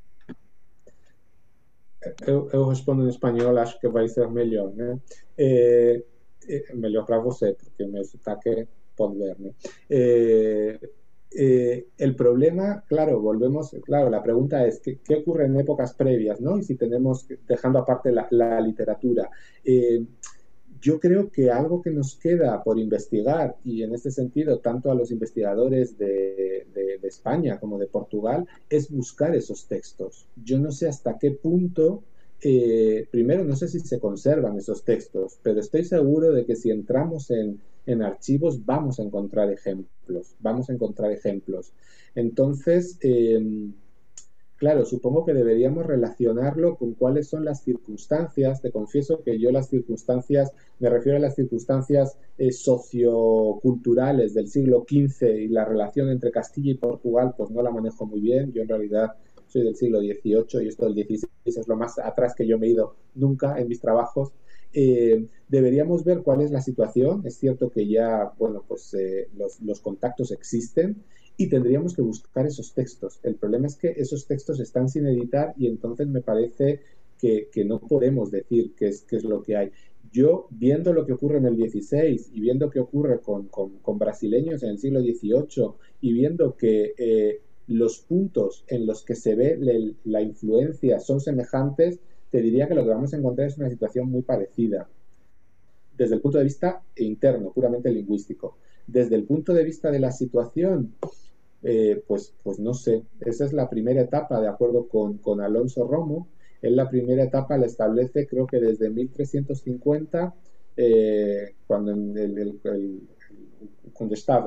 Eu, eu respondo em espanhol, acho que vai ser melhor, né? É, é melhor para você, porque meu sotaque pode ver, né? É, eh, el problema, claro, volvemos, claro, la pregunta es, ¿qué, qué ocurre en épocas previas, ¿no? Y si tenemos, dejando aparte la, la literatura, eh, yo creo que algo que nos queda por investigar, y en este sentido, tanto a los investigadores de, de, de España como de Portugal, es buscar esos textos. Yo no sé hasta qué punto, eh, primero no sé si se conservan esos textos, pero estoy seguro de que si entramos en, en archivos vamos a encontrar ejemplos, vamos a encontrar ejemplos. Entonces, eh, claro, supongo que deberíamos relacionarlo con cuáles son las circunstancias. Te confieso que yo las circunstancias, me refiero a las circunstancias eh, socioculturales del siglo quince y la relación entre Castilla y Portugal, pues no la manejo muy bien. Yo en realidad soy del siglo dieciocho y esto del dieciséis es lo más atrás que yo me he ido nunca en mis trabajos. Eh, deberíamos ver cuál es la situación. Es cierto que ya, bueno, pues eh, los, los contactos existen y tendríamos que buscar esos textos. El problema es que esos textos están sin editar y entonces me parece que, que no podemos decir qué es, qué es lo que hay. Yo, viendo lo que ocurre en el dieciséis y viendo qué ocurre con, con, con brasileños en el siglo dieciocho y viendo que eh, los puntos en los que se ve le, la influencia son semejantes, te diría que lo que vamos a encontrar es una situación muy parecida desde el punto de vista interno, puramente lingüístico. Desde el punto de vista de la situación, eh, pues, pues no sé, esa es la primera etapa, de acuerdo con, con Alonso Romo. Él la primera etapa la establece creo que desde mil trescientos cincuenta, eh, cuando el, el, el, el Condestable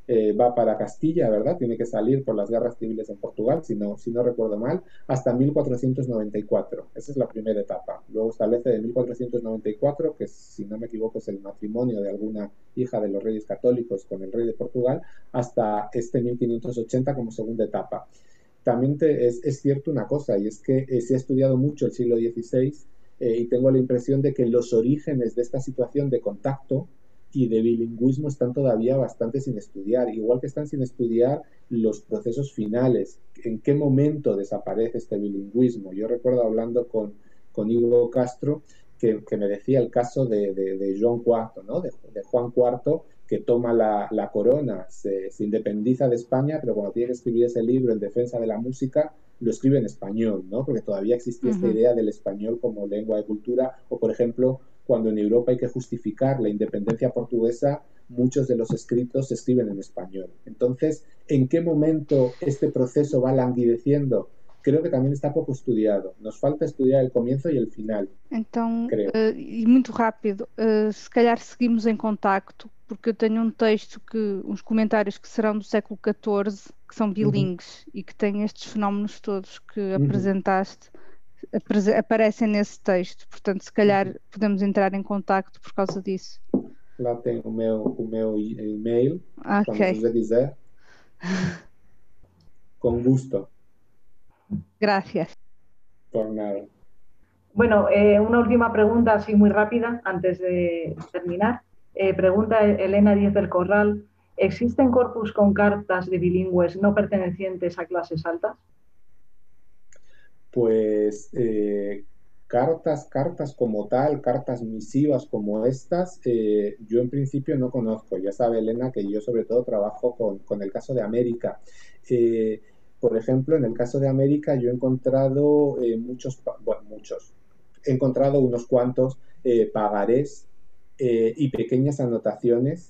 eh, va para Castilla, ¿verdad? Tiene que salir por las guerras civiles en Portugal, si no, si no recuerdo mal, hasta mil cuatrocientos noventa y cuatro. Esa es la primera etapa. Luego establece de mil cuatrocientos noventa y cuatro, que si no me equivoco es el matrimonio de alguna hija de los reyes católicos con el rey de Portugal, hasta este mil quinientos ochenta como segunda etapa. También te, es, es cierto una cosa, y es que eh, se ha estudiado mucho el siglo dieciséis eh, y tengo la impresión de que los orígenes de esta situación de contacto y de bilingüismo están todavía bastante sin estudiar, igual que están sin estudiar los procesos finales, en qué momento desaparece este bilingüismo. Yo recuerdo hablando con, con Ivo Castro que, que me decía el caso de, de, de John cuarto, ¿no? de, de Juan cuarto, que toma la, la corona, se, se independiza de España, pero cuando tiene que escribir ese libro en defensa de la música, lo escribe en español, ¿no? Porque todavía existía esta idea del español como lengua de cultura, o por ejemplo, cuando en Europa hay que justificar la independencia portuguesa, muchos de los escritos se escriben en español. Entonces, ¿en qué momento este proceso va languideciendo? Creo que también está pouco estudiado. Nos falta estudiar el comienzo e o final. Então, Creo. uh, e muito rápido, uh, se calhar seguimos em contacto, porque eu tenho um texto, que uns comentários que serão do século catorze, que são bilíngues uhum. e que têm estes fenómenos todos que uhum. apresentaste, apre aparecem nesse texto. Portanto, se calhar uhum. podemos entrar em contacto por causa disso. Lá tem o meu, o meu e-mail, okay. quando você quiser. Con gusto. Gracias. Por nada. Bueno, eh, una última pregunta así muy rápida antes de terminar. Eh, pregunta Elena Díez del Corral, ¿existen corpus con cartas de bilingües no pertenecientes a clases altas? Pues eh, cartas, cartas como tal, cartas misivas como estas, eh, yo en principio no conozco. Ya sabe Elena que yo sobre todo trabajo con, con el caso de América. Eh, por ejemplo, en el caso de América yo he encontrado eh, muchos, bueno, muchos, he encontrado unos cuantos eh, pagarés eh, y pequeñas anotaciones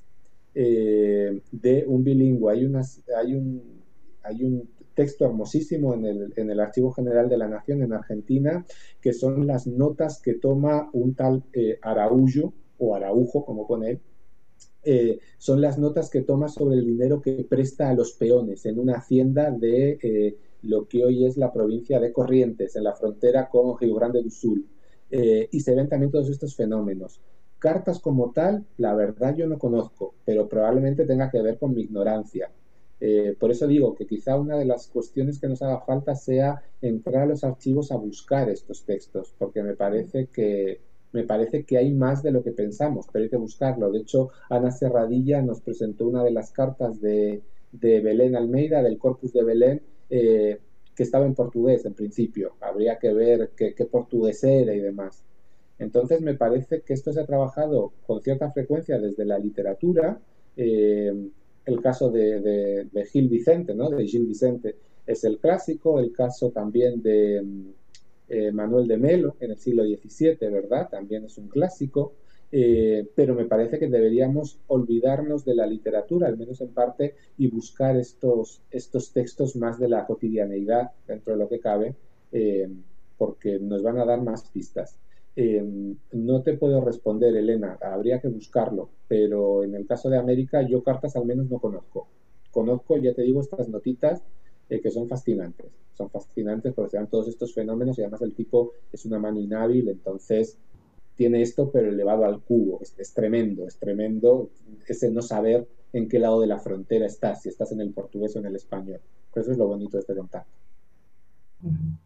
eh, de un bilingüe. Hay, unas, hay, un, hay un texto hermosísimo en el, en el Archivo General de la Nación en Argentina, que son las notas que toma un tal eh, Araújo, o Araujo, como pone él, eh, son las notas que toma sobre el dinero que presta a los peones en una hacienda de eh, lo que hoy es la provincia de Corrientes, en la frontera con Río Grande do Sul. Eh, y se ven también todos estos fenómenos. Cartas como tal, la verdad yo no conozco, pero probablemente tenga que ver con mi ignorancia. Eh, por eso digo que quizá una de las cuestiones que nos haga falta sea entrar a los archivos a buscar estos textos, porque me parece que, me parece que hay más de lo que pensamos, pero hay que buscarlo. De hecho, Ana Serradilla nos presentó una de las cartas de, de Belén Almeida, del Corpus de Belén, eh, que estaba en portugués en principio. Habría que ver qué, qué portugués era y demás. Entonces me parece que esto se ha trabajado con cierta frecuencia desde la literatura. Eh, el caso de, de, de Gil Vicente, ¿no? De Gil Vicente es el clásico, el caso también de eh, Manuel de Melo en el siglo diecisiete, ¿verdad? También es un clásico, eh, pero me parece que deberíamos olvidarnos de la literatura, al menos en parte, y buscar estos, estos textos más de la cotidianeidad, dentro de lo que cabe, eh, porque nos van a dar más pistas. Eh, no te puedo responder, Elena, habría que buscarlo, pero en el caso de América yo cartas al menos no conozco. Conozco, ya te digo, estas notitas eh, que son fascinantes. Son fascinantes porque se dan todos estos fenómenos y además el tipo es una mano inhábil, entonces tiene esto pero elevado al cubo. Es, es tremendo, es tremendo ese no saber en qué lado de la frontera estás, si estás en el portugués o en el español. Pero eso es lo bonito de este contacto. Uh-huh.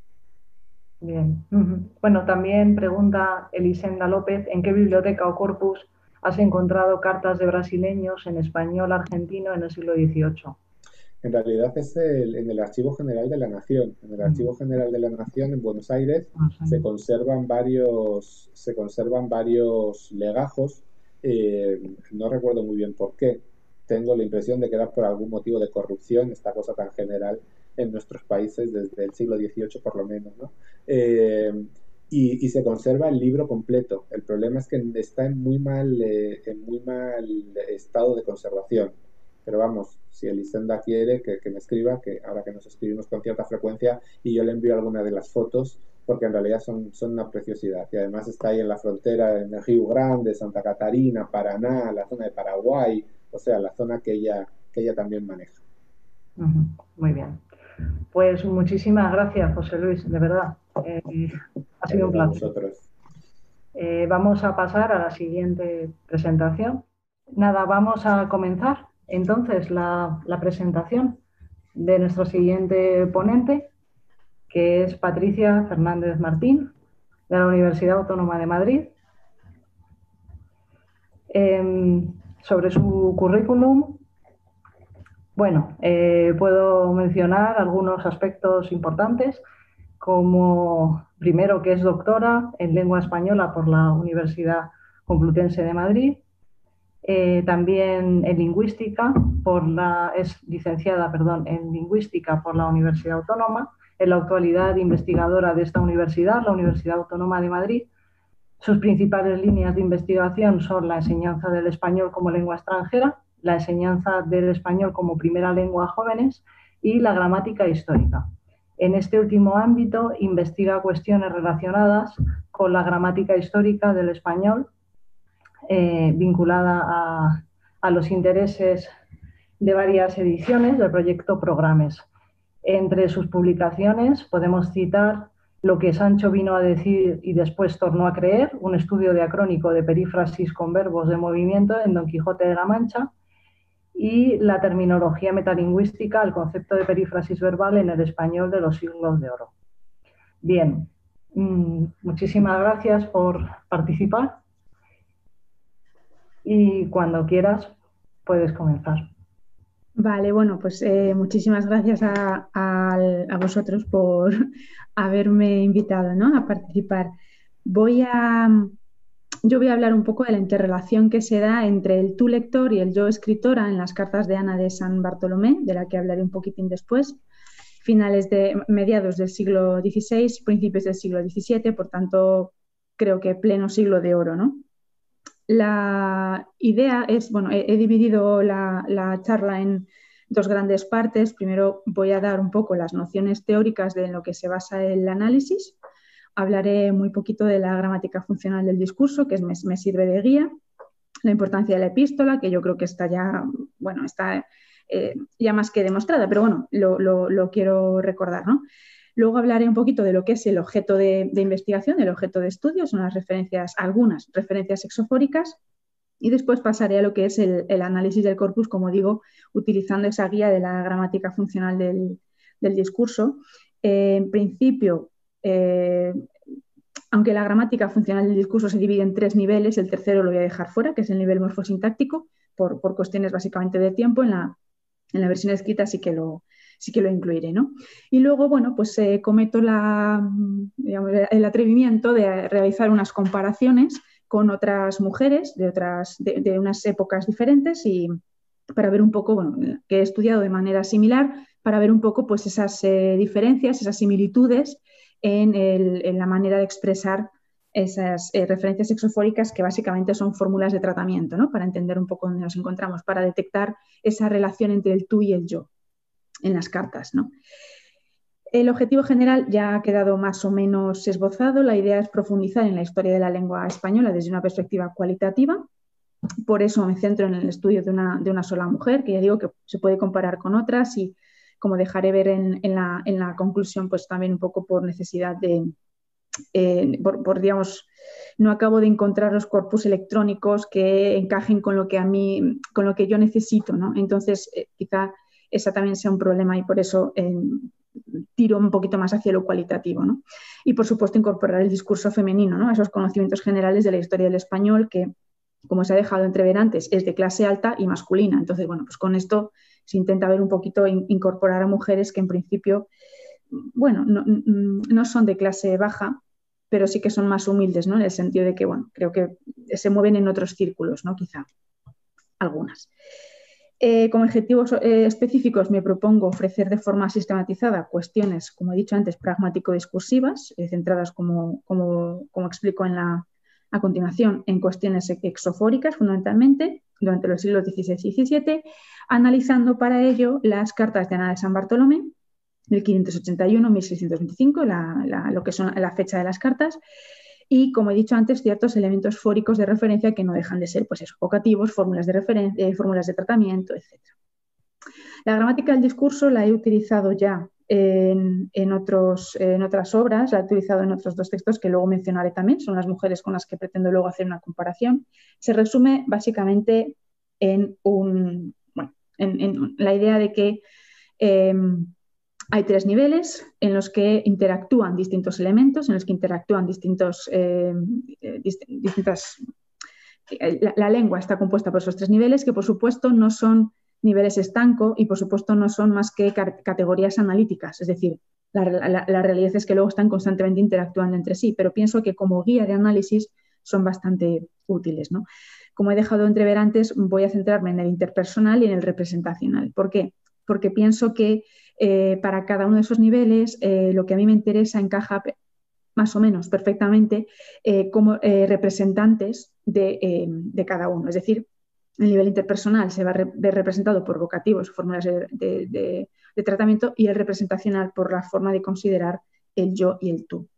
Bien. Uh-huh. Bueno, también pregunta Elisenda López, ¿en qué biblioteca o corpus has encontrado cartas de brasileños en español argentino en el siglo dieciocho? En realidad es el, en el Archivo General de la Nación. En el Archivo General de la Nación en Buenos Aires uh-huh. se conservan varios, se conservan varios legajos. Eh, no recuerdo muy bien por qué. Tengo la impresión de que era por algún motivo de corrupción, esta cosa tan general en nuestros países desde el siglo dieciocho por lo menos, ¿no? Eh, y, y se conserva el libro completo. El problema es que está en muy mal, eh, en muy mal estado de conservación. Pero vamos, si Elisenda quiere que, que me escriba, que ahora que nos escribimos con cierta frecuencia, y yo le envío alguna de las fotos, porque en realidad son, son una preciosidad. Y además está ahí en la frontera, en Río Grande, Santa Catarina, Paraná, la zona de Paraguay, o sea, la zona que ella, que ella también maneja. Uh-huh. Muy bien. Pues muchísimas gracias, José Luis, de verdad. Eh, ha sido un placer. Eh, vamos a pasar a la siguiente presentación. Nada, vamos a comenzar entonces la, la presentación de nuestro siguiente ponente, que es Patricia Fernández Martín, de la Universidad Autónoma de Madrid. Eh, sobre su currículum, bueno, eh, puedo mencionar algunos aspectos importantes, como primero que es doctora en lengua española por la Universidad Complutense de Madrid, eh, también en lingüística, por la, es licenciada perdón, en lingüística por la Universidad Autónoma, en la actualidad investigadora de esta universidad, la Universidad Autónoma de Madrid. Sus principales líneas de investigación son la enseñanza del español como lengua extranjera, la enseñanza del español como primera lengua a jóvenes y la gramática histórica. En este último ámbito investiga cuestiones relacionadas con la gramática histórica del español, eh, vinculada a, a los intereses de varias ediciones del proyecto Programes. Entre sus publicaciones podemos citar Lo que Sancho vino a decir y después tornó a creer, un estudio diacrónico de perífrasis con verbos de movimiento en Don Quijote de la Mancha, y la terminología metalingüística, el concepto de perífrasis verbal en el español de los siglos de oro. Bien, muchísimas gracias por participar y cuando quieras puedes comenzar. Vale, bueno, pues eh, muchísimas gracias a, a, a vosotros por haberme invitado, ¿no?, a participar. Voy a, yo voy a hablar un poco de la interrelación que se da entre el tú lector y el yo escritora en las cartas de Ana de San Bartolomé, de la que hablaré un poquitín después, finales de mediados del siglo dieciséis, principios del siglo diecisiete, por tanto, creo que pleno siglo de oro, ¿no? La idea es, bueno, he, he dividido la, la charla en dos grandes partes. Primero voy a dar un poco las nociones teóricas de en lo que se basa el análisis. Hablaré muy poquito de la gramática funcional del discurso, que es, me, me sirve de guía. La importancia de la epístola, que yo creo que está ya, bueno, está eh, ya más que demostrada, pero bueno, lo, lo, lo quiero recordar, ¿no? Luego hablaré un poquito de lo que es el objeto de, de investigación, el objeto de estudio, son las referencias, algunas referencias exofóricas, y después pasaré a lo que es el, el análisis del corpus, como digo, utilizando esa guía de la gramática funcional del, del discurso. Eh, en principio, eh, aunque la gramática funcional del discurso se divide en tres niveles, el tercero lo voy a dejar fuera, que es el nivel morfosintáctico, por, por cuestiones básicamente de tiempo. En la, en la versión escrita sí que lo... sí que lo incluiré, ¿no? Y luego, bueno, pues eh, cometo la, digamos, el atrevimiento de realizar unas comparaciones con otras mujeres de, otras, de, de unas épocas diferentes, y para ver un poco, bueno, que he estudiado de manera similar, para ver un poco pues esas eh, diferencias, esas similitudes en, el, en la manera de expresar esas eh, referencias exofóricas, que básicamente son fórmulas de tratamiento, ¿no?, para entender un poco dónde nos encontramos, para detectar esa relación entre el tú y el yo en las cartas, ¿no? El objetivo general ya ha quedado más o menos esbozado. La idea es profundizar en la historia de la lengua española desde una perspectiva cualitativa. Por eso me centro en el estudio de una, de una sola mujer, que ya digo que se puede comparar con otras, y como dejaré ver en, en, la, en la conclusión, pues también un poco por necesidad de, eh, por, por, digamos, no acabo de encontrar los corpus electrónicos que encajen con lo que a mí, con lo que yo necesito, ¿no? Entonces, eh, quizá esa también sea un problema, y por eso eh, tiro un poquito más hacia lo cualitativo, ¿no? Y, por supuesto, incorporar el discurso femenino, ¿no?, a esos conocimientos generales de la historia del español, que, como se ha dejado entrever antes, es de clase alta y masculina. Entonces, bueno, pues con esto se intenta ver un poquito in, incorporar a mujeres que, en principio, bueno, no, no son de clase baja, pero sí que son más humildes, ¿no?, en el sentido de que, bueno, creo que se mueven en otros círculos, ¿no?, quizá algunas. Eh, como objetivos eh, específicos me propongo ofrecer de forma sistematizada cuestiones, como he dicho antes, pragmático-discursivas, eh, centradas, como, como, como explico en la, a continuación, en cuestiones exofóricas, fundamentalmente, durante los siglos dieciséis y diecisiete, analizando para ello las cartas de Ana de San Bartolomé, mil quinientos ochenta y uno a mil seiscientos veinticinco, la, la, lo que son la fecha de las cartas, y, como he dicho antes, ciertos elementos fóricos de referencia que no dejan de ser, pues eso, vocativos, fórmulas de referencia, eh, fórmulas de tratamiento, etcétera. La gramática del discurso la he utilizado ya en, en, otros, en otras obras, la he utilizado en otros dos textos que luego mencionaré también, son las mujeres con las que pretendo luego hacer una comparación. Se resume básicamente en, un, bueno, en, en la idea de que eh, hay tres niveles en los que interactúan distintos elementos, en los que interactúan distintos, eh, dist distintas... La, la lengua está compuesta por esos tres niveles, que por supuesto no son niveles estanco y por supuesto no son más que categorías analíticas, es decir, la, la, la realidad es que luego están constantemente interactuando entre sí, pero pienso que como guía de análisis son bastante útiles, ¿no? Como he dejado entrever antes, voy a centrarme en el interpersonal y en el representacional. ¿Por qué? Porque pienso que eh, para cada uno de esos niveles eh, lo que a mí me interesa encaja más o menos perfectamente eh, como eh, representantes de, eh, de cada uno, es decir, el nivel interpersonal se va a ver representado por vocativos, fórmulas de, de, de, de tratamiento, y el representacional por la forma de considerar el yo y el tú.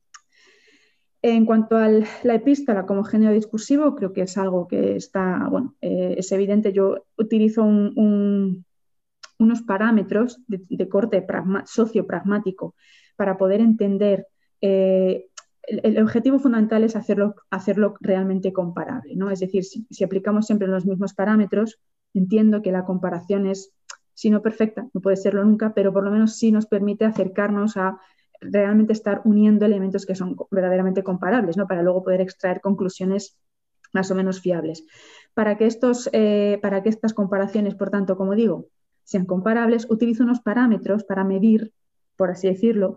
En cuanto a la epístola como género discursivo, creo que es algo que está, bueno, eh, es evidente. Yo utilizo un, un, unos parámetros de, de corte pragma, sociopragmático para poder entender. Eh, el, el objetivo fundamental es hacerlo, hacerlo realmente comparable, ¿no? Es decir, si, si aplicamos siempre los mismos parámetros, entiendo que la comparación es, si no perfecta, no puede serlo nunca, pero por lo menos sí nos permite acercarnos a realmente estar uniendo elementos que son verdaderamente comparables, ¿no? Para luego poder extraer conclusiones más o menos fiables. Para que, estos, eh, para que estas comparaciones, por tanto, como digo, sean comparables, utilizo unos parámetros para medir, por así decirlo,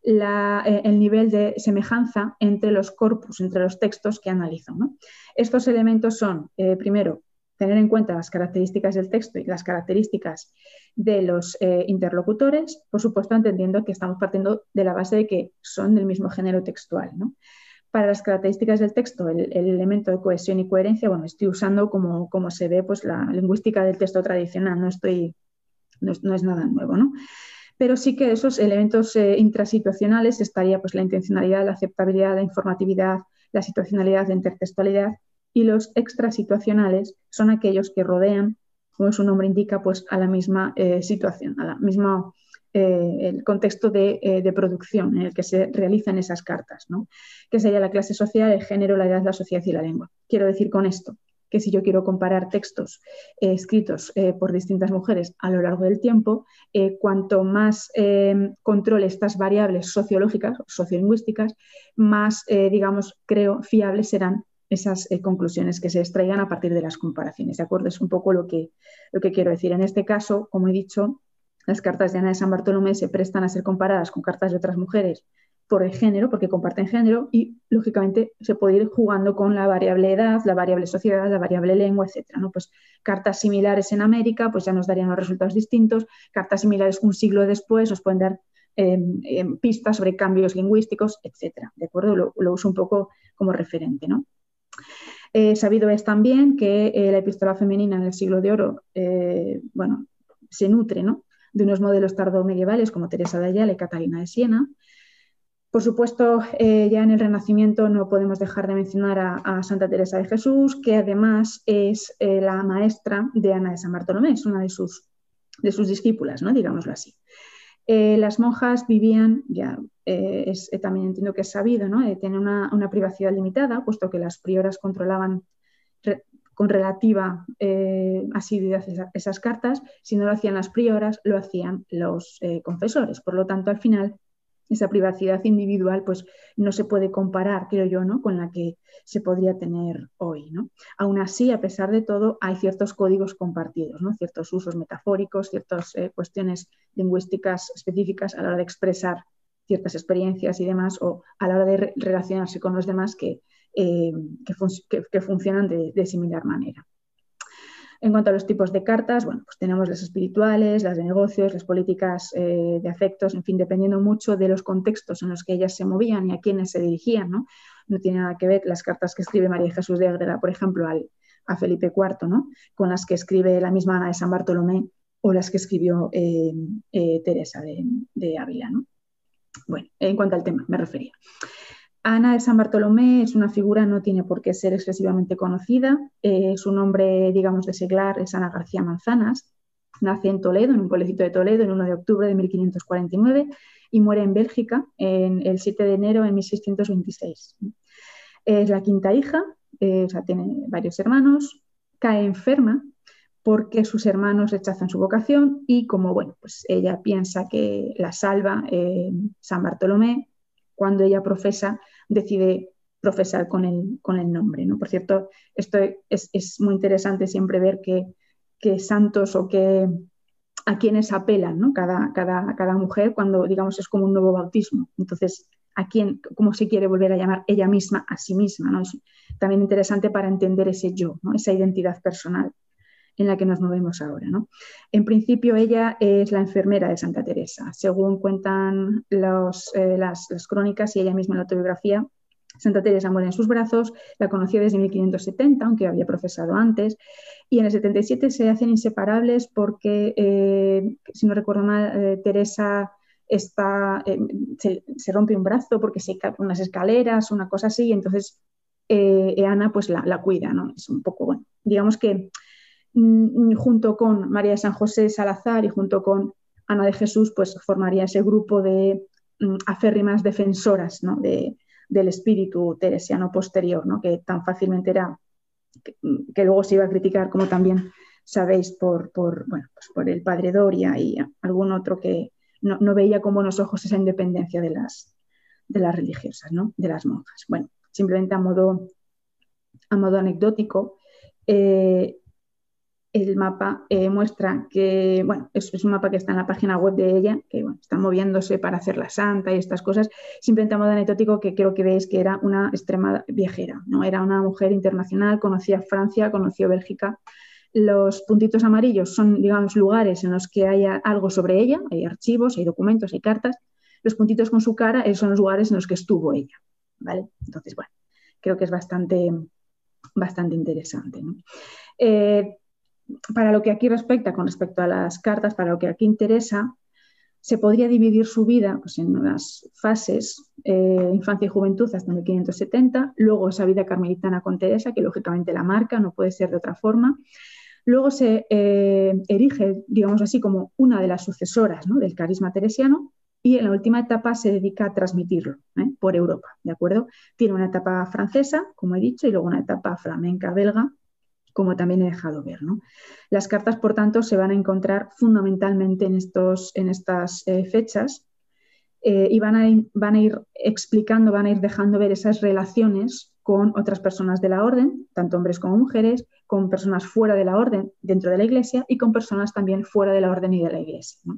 La, eh, el nivel de semejanza entre los corpus, entre los textos que analizo, ¿no? Estos elementos son, eh, primero, tener en cuenta las características del texto y las características de los eh, interlocutores, por supuesto entendiendo que estamos partiendo de la base de que son del mismo género textual, ¿no? Para las características del texto, el, el elemento de cohesión y coherencia, bueno, estoy usando como, como se ve pues, la lingüística del texto tradicional, no, estoy, no, es, no es nada nuevo, ¿no? Pero sí que esos elementos eh, intrasituacionales estaría pues, la intencionalidad, la aceptabilidad, la informatividad, la situacionalidad, la intertextualidad, y los extrasituacionales son aquellos que rodean, como su nombre indica, pues, a la misma eh, situación, a la misma eh, el contexto de, eh, de producción en el que se realizan esas cartas, ¿no? Que sería la clase social, el género, la edad, la sociedad y la lengua. Quiero decir con esto que si yo quiero comparar textos eh, escritos eh, por distintas mujeres a lo largo del tiempo, eh, cuanto más eh, controle estas variables sociológicas, sociolingüísticas, más, eh, digamos, creo, fiables serán esas eh, conclusiones que se extraigan a partir de las comparaciones, ¿de acuerdo? Es un poco lo que, lo que quiero decir. En este caso, como he dicho, las cartas de Ana de San Bartolomé se prestan a ser comparadas con cartas de otras mujeres por el género, porque comparten género, y lógicamente se puede ir jugando con la variable edad, la variable sociedad, la variable lengua, etcétera, ¿no? Pues cartas similares en América pues ya nos darían los resultados distintos, cartas similares un siglo después nos pueden dar eh, eh, pistas sobre cambios lingüísticos, etcétera, ¿de acuerdo? Lo, lo uso un poco como referente, ¿no? Eh, sabido es también que eh, la epístola femenina en el siglo de oro, eh, bueno, se nutre, ¿no?, de unos modelos tardomedievales como Teresa de Ayala y Catalina de Siena. Por supuesto, eh, ya en el Renacimiento no podemos dejar de mencionar a, a Santa Teresa de Jesús, que además es eh, la maestra de Ana de San Bartolomé, es una de sus, de sus discípulas, ¿no?, digámoslo así. Eh, las monjas vivían, ya eh, es, eh, también entiendo que es sabido, ¿no?, eh, tienen una, una privacidad limitada, puesto que las prioras controlaban re, con relativa eh, asiduidad esa, esas cartas. Si no lo hacían las prioras, lo hacían los eh, confesores. Por lo tanto, al final, esa privacidad individual pues, no se puede comparar, creo yo, ¿no?, con la que se podría tener hoy, ¿no? Aún así, a pesar de todo, hay ciertos códigos compartidos, ¿no?, ciertos usos metafóricos, ciertas eh, cuestiones lingüísticas específicas a la hora de expresar ciertas experiencias y demás, o a la hora de re relacionarse con los demás que, eh, que, fun que, que funcionan de, de similar manera. En cuanto a los tipos de cartas, bueno, pues tenemos las espirituales, las de negocios, las políticas eh, de afectos, en fin, dependiendo mucho de los contextos en los que ellas se movían y a quienes se dirigían, ¿no? No tiene nada que ver las cartas que escribe María Jesús de Ágreda, por ejemplo, al, a Felipe cuarto, ¿no?, con las que escribe la misma Ana de San Bartolomé o las que escribió eh, eh, Teresa de, de Ávila, ¿no? Bueno, en cuanto al tema, me refería. Ana de San Bartolomé es una figura, no tiene por qué ser excesivamente conocida. Eh, su nombre, digamos, de seglar es Ana García Manzanas. Nace en Toledo, en un pueblecito de Toledo, el uno de octubre de mil quinientos cuarenta y nueve y muere en Bélgica en el siete de enero de mil seiscientos veintiséis. Es la quinta hija, eh, o sea, tiene varios hermanos, cae enferma porque sus hermanos rechazan su vocación y como, bueno, pues ella piensa que la salva eh, San Bartolomé, cuando ella profesa, decide profesar con el, con el nombre, ¿no? Por cierto, esto es, es muy interesante siempre ver que, que santos o que a quienes apelan, ¿no? Cada, cada, cada mujer cuando, digamos, es como un nuevo bautismo. Entonces, ¿a quién, cómo se quiere volver a llamar ella misma a sí misma, ¿no? Es también interesante para entender ese yo, ¿no? Esa identidad personal en la que nos movemos ahora, ¿no? En principio ella es la enfermera de Santa Teresa. Según cuentan los, eh, las, las crónicas y ella misma en la autobiografía, Santa Teresa muere en sus brazos, la conoció desde mil quinientos setenta, aunque había profesado antes, y en el setenta y siete se hacen inseparables porque, eh, si no recuerdo mal, eh, Teresa está, eh, se, se rompe un brazo porque se cae por unas escaleras, una cosa así, y entonces eh, Ana pues la, la cuida, ¿no? Es un poco, bueno, digamos que junto con María de San José Salazar y junto con Ana de Jesús, pues formaría ese grupo de um, aférrimas defensoras, ¿no? de, del espíritu teresiano posterior, ¿no? Que tan fácilmente era, que, que luego se iba a criticar, como también sabéis, por, por, bueno, pues por el padre Doria y algún otro que no, no veía con buenos ojos esa independencia de las, de las religiosas, ¿no? De las monjas. Bueno, simplemente a modo, a modo anecdótico, eh, el mapa eh, muestra que, bueno, es, es un mapa que está en la página web de ella, que bueno, está moviéndose para hacer la santa y estas cosas, simplemente a modo anecdótico, que creo que veis que era una extrema viajera, ¿no? Era una mujer internacional, conocía Francia, conoció Bélgica. Los puntitos amarillos son, digamos, lugares en los que hay algo sobre ella, hay archivos, hay documentos, hay cartas. Los puntitos con su cara son los lugares en los que estuvo ella, ¿vale? Entonces, bueno, creo que es bastante, bastante interesante, ¿no? Eh, Para lo que aquí respecta, con respecto a las cartas, para lo que aquí interesa, se podría dividir su vida pues, en unas fases, eh, infancia y juventud hasta mil quinientos setenta, luego esa vida carmelitana con Teresa, que lógicamente la marca, no puede ser de otra forma. Luego se eh, erige, digamos así, como una de las sucesoras, ¿no? del carisma teresiano, y en la última etapa se dedica a transmitirlo, ¿eh? por Europa, ¿de acuerdo? Tiene una etapa francesa, como he dicho, y luego una etapa flamenca belga, como también he dejado ver, ¿no? Las cartas, por tanto, se van a encontrar fundamentalmente en, estos, en estas eh, fechas eh, y van a, ir, van a ir explicando, van a ir dejando ver esas relaciones con otras personas de la orden, tanto hombres como mujeres, con personas fuera de la orden, dentro de la Iglesia, y con personas también fuera de la orden y de la Iglesia, ¿no?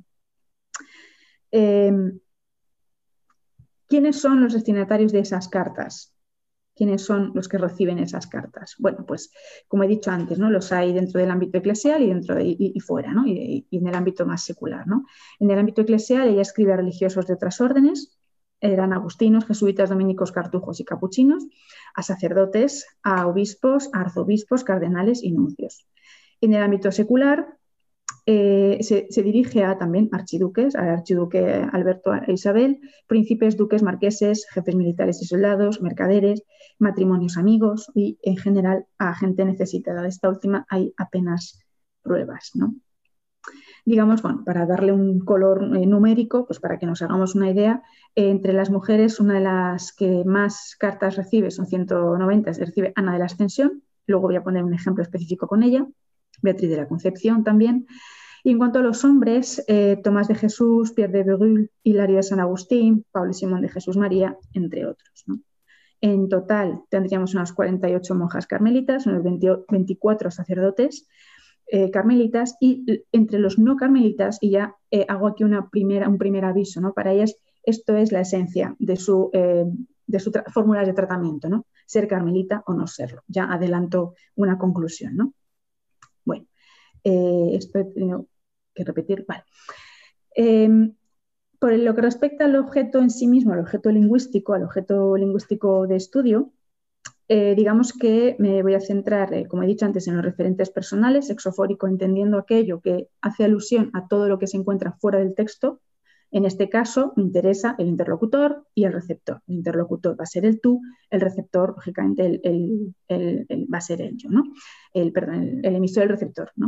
Eh, ¿Quiénes son los destinatarios de esas cartas? ¿Quiénes son los que reciben esas cartas? Bueno, pues como he dicho antes, ¿no? Los hay dentro del ámbito eclesial y dentro de, y, y fuera, ¿no? Y, y en el ámbito más secular, ¿no? En el ámbito eclesial ella escribe a religiosos de otras órdenes, eran agustinos, jesuitas, dominicos, cartujos y capuchinos, a sacerdotes, a obispos, a arzobispos, cardenales y nuncios. En el ámbito secular Eh, se, se dirige a también archiduques, al archiduque Alberto e Isabel, príncipes, duques, marqueses, jefes militares y soldados, mercaderes, matrimonios amigos y en general a gente necesitada. De esta última hay apenas pruebas, ¿no? Digamos, bueno, para darle un color eh, numérico, pues para que nos hagamos una idea, eh, entre las mujeres una de las que más cartas recibe son ciento noventa, se recibe Ana de la Ascensión, luego voy a poner un ejemplo específico con ella, Beatriz de la Concepción también. Y en cuanto a los hombres, eh, Tomás de Jesús, Pierre de Berulle, Hilario de San Agustín, Pablo y Simón de Jesús María, entre otros, ¿no? En total tendríamos unas cuarenta y ocho monjas carmelitas, unos veinticuatro sacerdotes eh, carmelitas y entre los no carmelitas, y ya eh, hago aquí una primera, un primer aviso, ¿no? Para ellas esto es la esencia de su, eh, de su fórmula de tratamiento, ¿no? Ser carmelita o no serlo. Ya adelanto una conclusión, ¿no? Bueno, eh, esto he tenido que repetir. Vale. Eh, por lo que respecta al objeto en sí mismo, al objeto lingüístico, al objeto lingüístico de estudio, eh, digamos que me voy a centrar, eh, como he dicho antes, en los referentes personales, sexofórico, entendiendo aquello que hace alusión a todo lo que se encuentra fuera del texto. En este caso, me interesa el interlocutor y el receptor. El interlocutor va a ser el tú, el receptor, lógicamente, el, el, el, el va a ser el yo, ¿no? El, perdón, el, el emisor y el receptor, ¿no?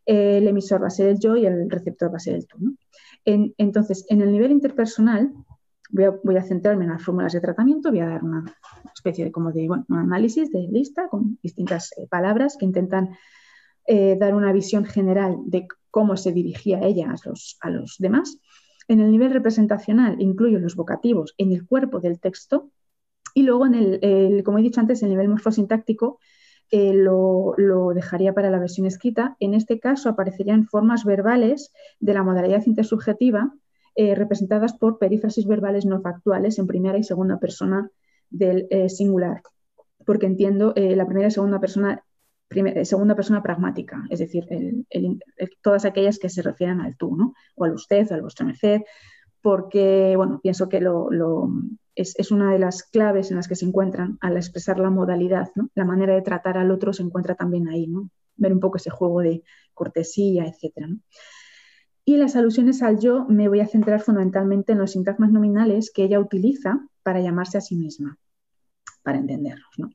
eh, el emisor va a ser el yo y el receptor va a ser el tú, ¿no? En, entonces, en el nivel interpersonal, voy a, voy a centrarme en las fórmulas de tratamiento, voy a dar una especie de, como de bueno, un análisis de lista con distintas eh, palabras que intentan eh, dar una visión general de cómo se dirigía ella a los, a los demás. En el nivel representacional incluyo los vocativos en el cuerpo del texto y luego, en el, el, como he dicho antes, el nivel morfosintáctico eh, lo, lo dejaría para la versión escrita. En este caso aparecerían formas verbales de la modalidad intersubjetiva eh, representadas por perífrasis verbales no factuales en primera y segunda persona del eh, singular, porque entiendo eh, la primera y segunda persona Primer, segunda persona pragmática, es decir, el, el, el, todas aquellas que se refieren al tú, ¿no? O al usted, o al vuestra merced, porque, bueno, pienso que lo, lo, es, es una de las claves en las que se encuentran al expresar la modalidad, ¿no? La manera de tratar al otro se encuentra también ahí, ¿no? Ver un poco ese juego de cortesía, etcétera, ¿no? Y las alusiones al yo me voy a centrar fundamentalmente en los sintagmas nominales que ella utiliza para llamarse a sí misma, para entendernos, ¿no?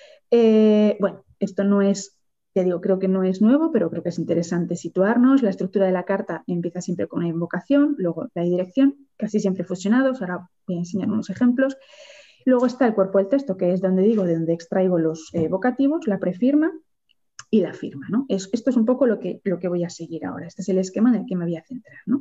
Eh, bueno, esto no es, ya digo, creo que no es nuevo, pero creo que es interesante situarnos. La estructura de la carta empieza siempre con una invocación, luego la dirección, casi siempre fusionados. Ahora voy a enseñar unos ejemplos. Luego está el cuerpo del texto, que es donde digo, de donde extraigo los eh, vocativos, la prefirma y la firma, ¿no? Es, esto es un poco lo que, lo que voy a seguir ahora. Este es el esquema en el que me voy a centrar, ¿no?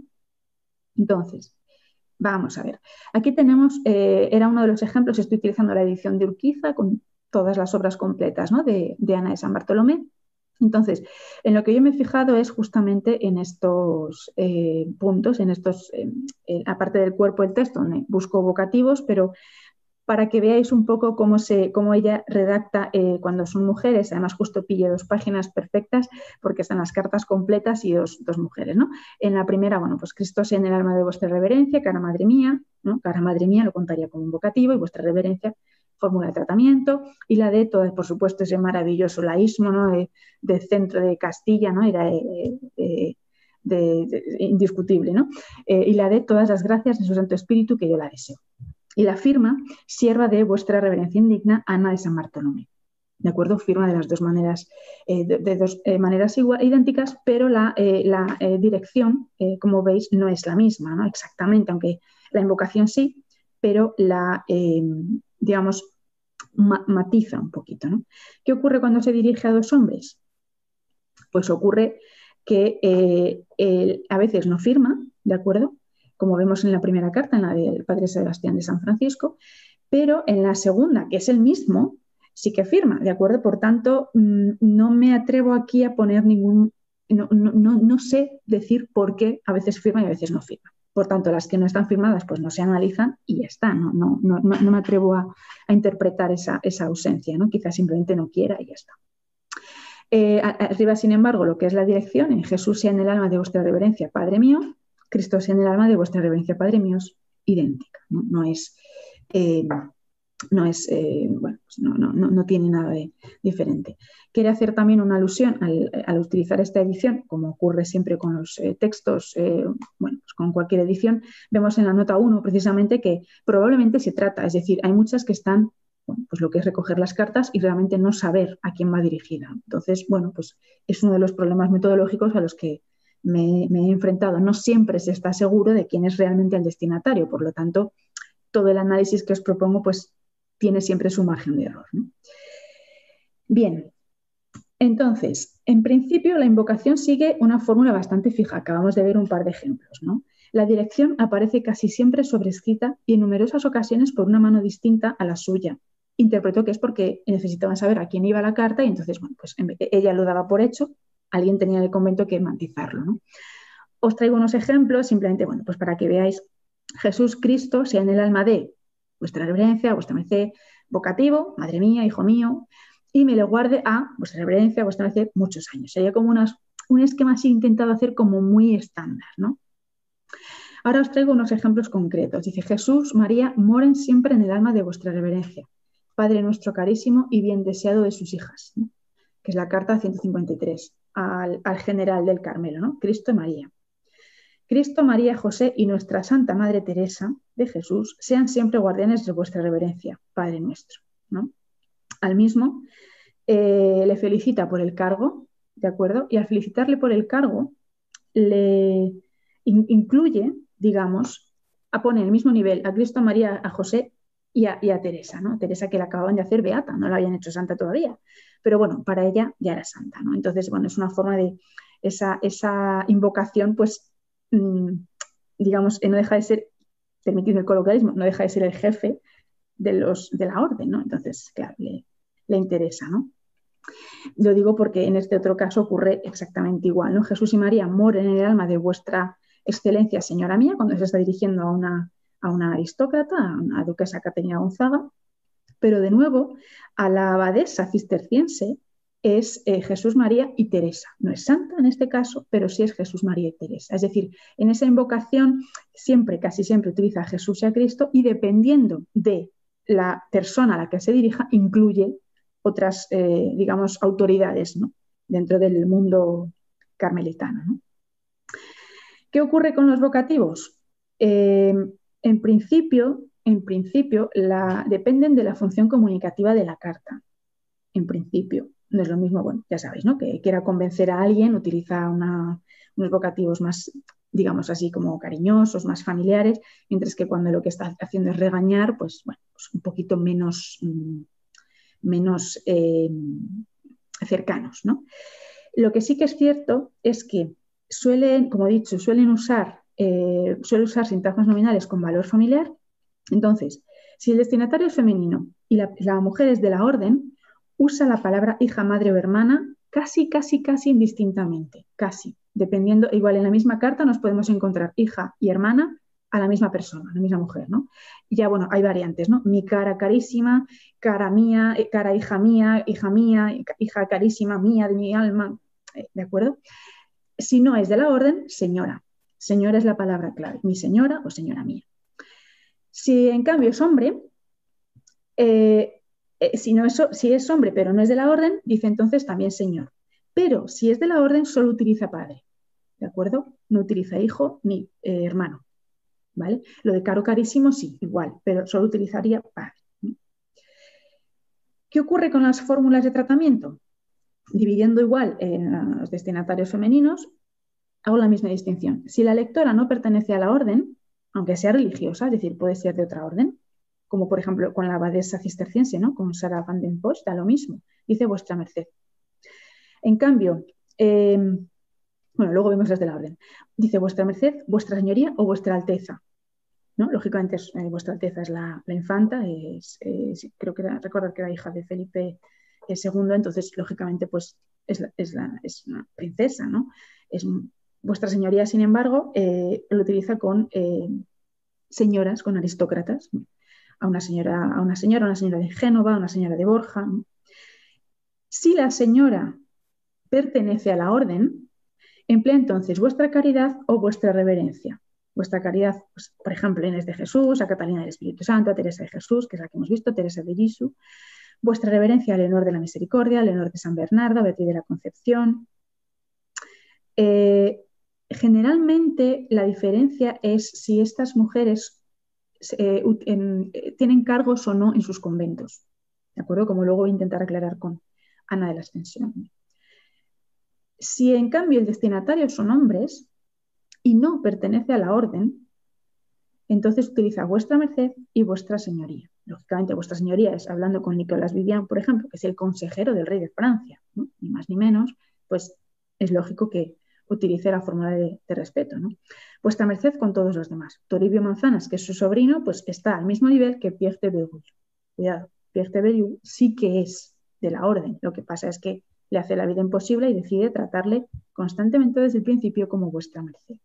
Entonces, vamos a ver. Aquí tenemos, eh, era uno de los ejemplos, estoy utilizando la edición de Urquiza con todas las obras completas, ¿no? de, de Ana de San Bartolomé. Entonces, en lo que yo me he fijado es justamente en estos eh, puntos, en estos, eh, eh, aparte del cuerpo del texto, donde busco vocativos, pero para que veáis un poco cómo, se, cómo ella redacta eh, cuando son mujeres. Además, justo pille dos páginas perfectas porque están las cartas completas y dos, dos mujeres, ¿no? En la primera, bueno, pues Cristo sea en el alma de vuestra reverencia, cara madre mía, ¿no? Cara madre mía lo contaría como un vocativo y vuestra reverencia fórmula de tratamiento, y la de todas, por supuesto, ese maravilloso laísmo, ¿no? de, de centro de Castilla, ¿no? Era eh, eh, de, de, indiscutible, ¿no? Eh, y la de todas las gracias de su Santo Espíritu que yo la deseo. Y la firma, sierva de vuestra reverencia indigna, Ana de San Bartolomé. ¿De acuerdo? Firma de las dos maneras, eh, de, de dos eh, maneras igual, idénticas, pero la, eh, la eh, dirección, eh, como veis, no es la misma, ¿no? Exactamente, aunque la invocación sí, pero la, eh, digamos, ma matiza un poquito, ¿no? ¿Qué ocurre cuando se dirige a dos hombres? Pues ocurre que eh, él a veces no firma, ¿de acuerdo? Como vemos en la primera carta, en la del Padre Sebastián de San Francisco, pero en la segunda, que es el mismo, sí que firma, ¿de acuerdo? Por tanto, no me atrevo aquí a poner ningún, no, no, no, no sé decir por qué a veces firma y a veces no firma. Por tanto, las que no están firmadas pues no se analizan y ya está. No, no, no, no me atrevo a, a interpretar esa, esa ausencia, ¿no? Quizás simplemente no quiera y ya está. Eh, arriba, sin embargo, lo que es la dirección, en Jesús sea en el alma de vuestra reverencia, Padre mío, Cristo sea en el alma de vuestra reverencia, Padre mío, idéntica. No, no es, eh, no, es eh, bueno, pues no, no, no tiene nada de diferente. Quiere hacer también una alusión al, al utilizar esta edición, como ocurre siempre con los eh, textos, eh, bueno, pues con cualquier edición. Vemos en la nota uno precisamente que probablemente se trata, es decir, hay muchas que están, bueno, pues lo que es recoger las cartas y realmente no saber a quién va dirigida. Entonces, bueno, pues es uno de los problemas metodológicos a los que me, me he enfrentado. No siempre se está seguro de quién es realmente el destinatario, por lo tanto, todo el análisis que os propongo, pues tiene siempre su margen de error, ¿no? Bien. Entonces, en principio, la invocación sigue una fórmula bastante fija. Acabamos de ver un par de ejemplos, ¿no? La dirección aparece casi siempre sobrescrita y en numerosas ocasiones por una mano distinta a la suya. Interpreto que es porque necesitaban saber a quién iba la carta y entonces, bueno, pues ella lo daba por hecho, alguien tenía en el convento que matizarlo, ¿no? Os traigo unos ejemplos, simplemente, bueno, pues para que veáis. Jesús Cristo sea en el alma de vuestra reverencia, vuestra merced, vocativo, madre mía, hijo mío, y me le guarde a vuestra reverencia, vuestra merced, muchos años. Sería como unas, un esquema así intentado hacer como muy estándar, ¿no? Ahora os traigo unos ejemplos concretos. Dice, Jesús, María, moren siempre en el alma de vuestra reverencia, Padre nuestro carísimo y bien deseado de sus hijas, ¿no? Que es la carta ciento cincuenta y tres al, al general del Carmelo, ¿no? Cristo y María. Cristo, María, José y nuestra Santa Madre Teresa de Jesús sean siempre guardianes de vuestra reverencia, Padre nuestro, ¿no? Al mismo, eh, le felicita por el cargo ¿de acuerdo? Y al felicitarle por el cargo, le in, incluye, digamos, a poner en el mismo nivel a Cristo, a María, a José y a, y a Teresa, ¿no? Teresa que la acababan de hacer beata, no la habían hecho santa todavía, pero bueno, para ella ya era santa, ¿no? Entonces, bueno, es una forma de esa, esa invocación, pues, mmm, digamos, no deja de ser, permitidme el coloquialismo, no deja de ser el jefe de, los, de la orden, ¿no? Entonces, claro, le, le interesa, ¿no? Lo digo porque en este otro caso ocurre exactamente igual, ¿no? Jesús y María moren en el alma de vuestra excelencia, señora mía, cuando se está dirigiendo a una, a una aristócrata, a una duquesa Caterina Gonzaga, pero de nuevo, a la abadesa cisterciense es eh, Jesús, María y Teresa. No es santa en este caso, pero sí es Jesús, María y Teresa. Es decir, en esa invocación siempre, casi siempre utiliza a Jesús y a Cristo y dependiendo de la persona a la que se dirija, incluye otras, eh, digamos, autoridades, ¿no? Dentro del mundo carmelitano, ¿no? ¿Qué ocurre con los vocativos? Eh, en principio, en principio la, dependen de la función comunicativa de la carta. En principio, no es lo mismo, bueno, ya sabéis, ¿no? Que quiera convencer a alguien, utiliza una, unos vocativos más, digamos así, como cariñosos, más familiares, mientras que cuando lo que está haciendo es regañar, pues, bueno, pues un poquito menos... Mmm, menos eh, cercanos, ¿no? Lo que sí que es cierto es que suelen, como he dicho, suelen usar, eh, suelen usar sintagmas nominales con valor familiar. Entonces, si el destinatario es femenino y la, la mujer es de la orden, usa la palabra hija, madre o hermana casi, casi, casi indistintamente, casi. Dependiendo, igual en la misma carta nos podemos encontrar hija y hermana a la misma persona, a la misma mujer, ¿no? Y ya, bueno, hay variantes, ¿no? Mi cara carísima, cara mía, cara hija mía, hija mía, hija carísima mía de mi alma, ¿de acuerdo? Si no es de la orden, señora. Señora es la palabra clave, mi señora o señora mía. Si en cambio es hombre, eh, eh, si, no es, si es hombre pero no es de la orden, dice entonces también señor. Pero si es de la orden, solo utiliza padre, ¿de acuerdo? No utiliza hijo ni eh, hermano. ¿Vale? Lo de caro carísimo sí, igual, pero solo utilizaría padre. ¿Qué ocurre con las fórmulas de tratamiento? Dividiendo igual en los destinatarios femeninos, hago la misma distinción. Si la lectora no pertenece a la orden, aunque sea religiosa, es decir, puede ser de otra orden, como por ejemplo con la abadesa cisterciense, ¿no? Con Sara van den Bosch, da lo mismo, dice vuestra merced. En cambio, eh, bueno, luego vemos las de la orden. Dice vuestra merced, vuestra señoría o vuestra alteza. ¿No? Lógicamente, es, eh, vuestra alteza es la, la infanta, es, es, creo que era, recordar que era hija de Felipe segundo, entonces, lógicamente, pues es, la, es, la, es una princesa, ¿no? Es, vuestra señoría, sin embargo, eh, lo utiliza con eh, señoras, con aristócratas, ¿no? A una señora, a una señora, una señora de Génova, a una señora de Borja, ¿no? Si la señora pertenece a la orden, emplea entonces vuestra caridad o vuestra reverencia. Vuestra caridad, pues, por ejemplo, Inés de Jesús, a Catalina del Espíritu Santo, a Teresa de Jesús, que es la que hemos visto, Teresa de Jesús. Vuestra reverencia a Leonor de la Misericordia, a Leonor de San Bernardo, a Beatriz de la Concepción. Eh, generalmente la diferencia es si estas mujeres eh, en, eh, tienen cargos o no en sus conventos. ¿De acuerdo? Como luego voy a intentar aclarar con Ana de la Ascensión. Si en cambio el destinatario son hombres y no pertenece a la orden, entonces utiliza vuestra merced y vuestra señoría. Lógicamente, vuestra señoría es hablando con Nicolás Vivian, por ejemplo, que es el consejero del rey de Francia, ¿no? Ni más ni menos, pues es lógico que utilice la fórmula de, de respeto, ¿no? Vuestra merced con todos los demás. Toribio Manzanas, que es su sobrino, pues está al mismo nivel que Pierre de Berulle. Cuidado, Pierre de Berulle sí que es de la orden. Lo que pasa es que le hace la vida imposible y decide tratarle constantemente desde el principio como vuestra merced.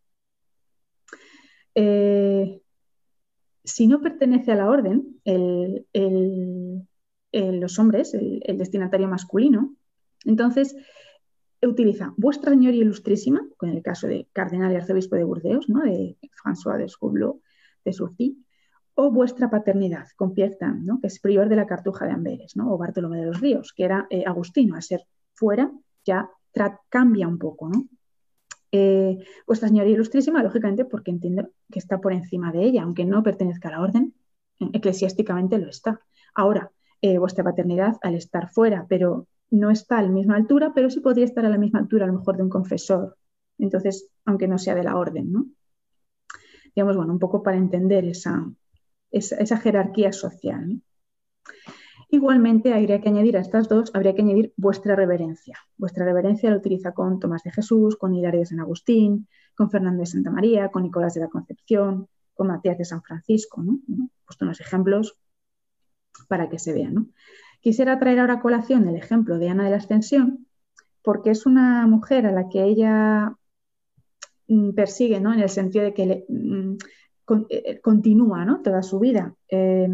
Eh, si no pertenece a la orden, el, el, el, los hombres, el, el destinatario masculino, entonces utiliza vuestra señoría ilustrísima, con el caso de cardenal y arzobispo de Burdeos, ¿no? De François de Scoubleau de Surcy, o vuestra paternidad, con Pierre Tam, ¿no? Que es prior de la Cartuja de Amberes, ¿no? O Bartolomé de los Ríos, que era eh, agustino, a ser fuera ya cambia un poco, ¿no? Eh, vuestra señoría ilustrísima, lógicamente, porque entiendo que está por encima de ella, aunque no pertenezca a la orden, eclesiásticamente lo está. Ahora, eh, vuestra paternidad, al estar fuera, pero no está a la misma altura, pero sí podría estar a la misma altura a lo mejor de un confesor. Entonces, aunque no sea de la orden, ¿no? Digamos, bueno, un poco para entender esa, esa, esa jerarquía social, ¿no? Igualmente, habría que añadir a estas dos, habría que añadir vuestra reverencia. Vuestra reverencia la utiliza con Tomás de Jesús, con Hilario de San Agustín, con Fernando de Santa María, con Nicolás de la Concepción, con Matías de San Francisco, ¿no? He puesto unos ejemplos para que se vean, ¿no? Quisiera traer ahora a colación el ejemplo de Ana de la Ascensión, porque es una mujer a la que ella mm, persigue, ¿no? En el sentido de que le, mm, con, eh, continúa, ¿no? Toda su vida. Eh,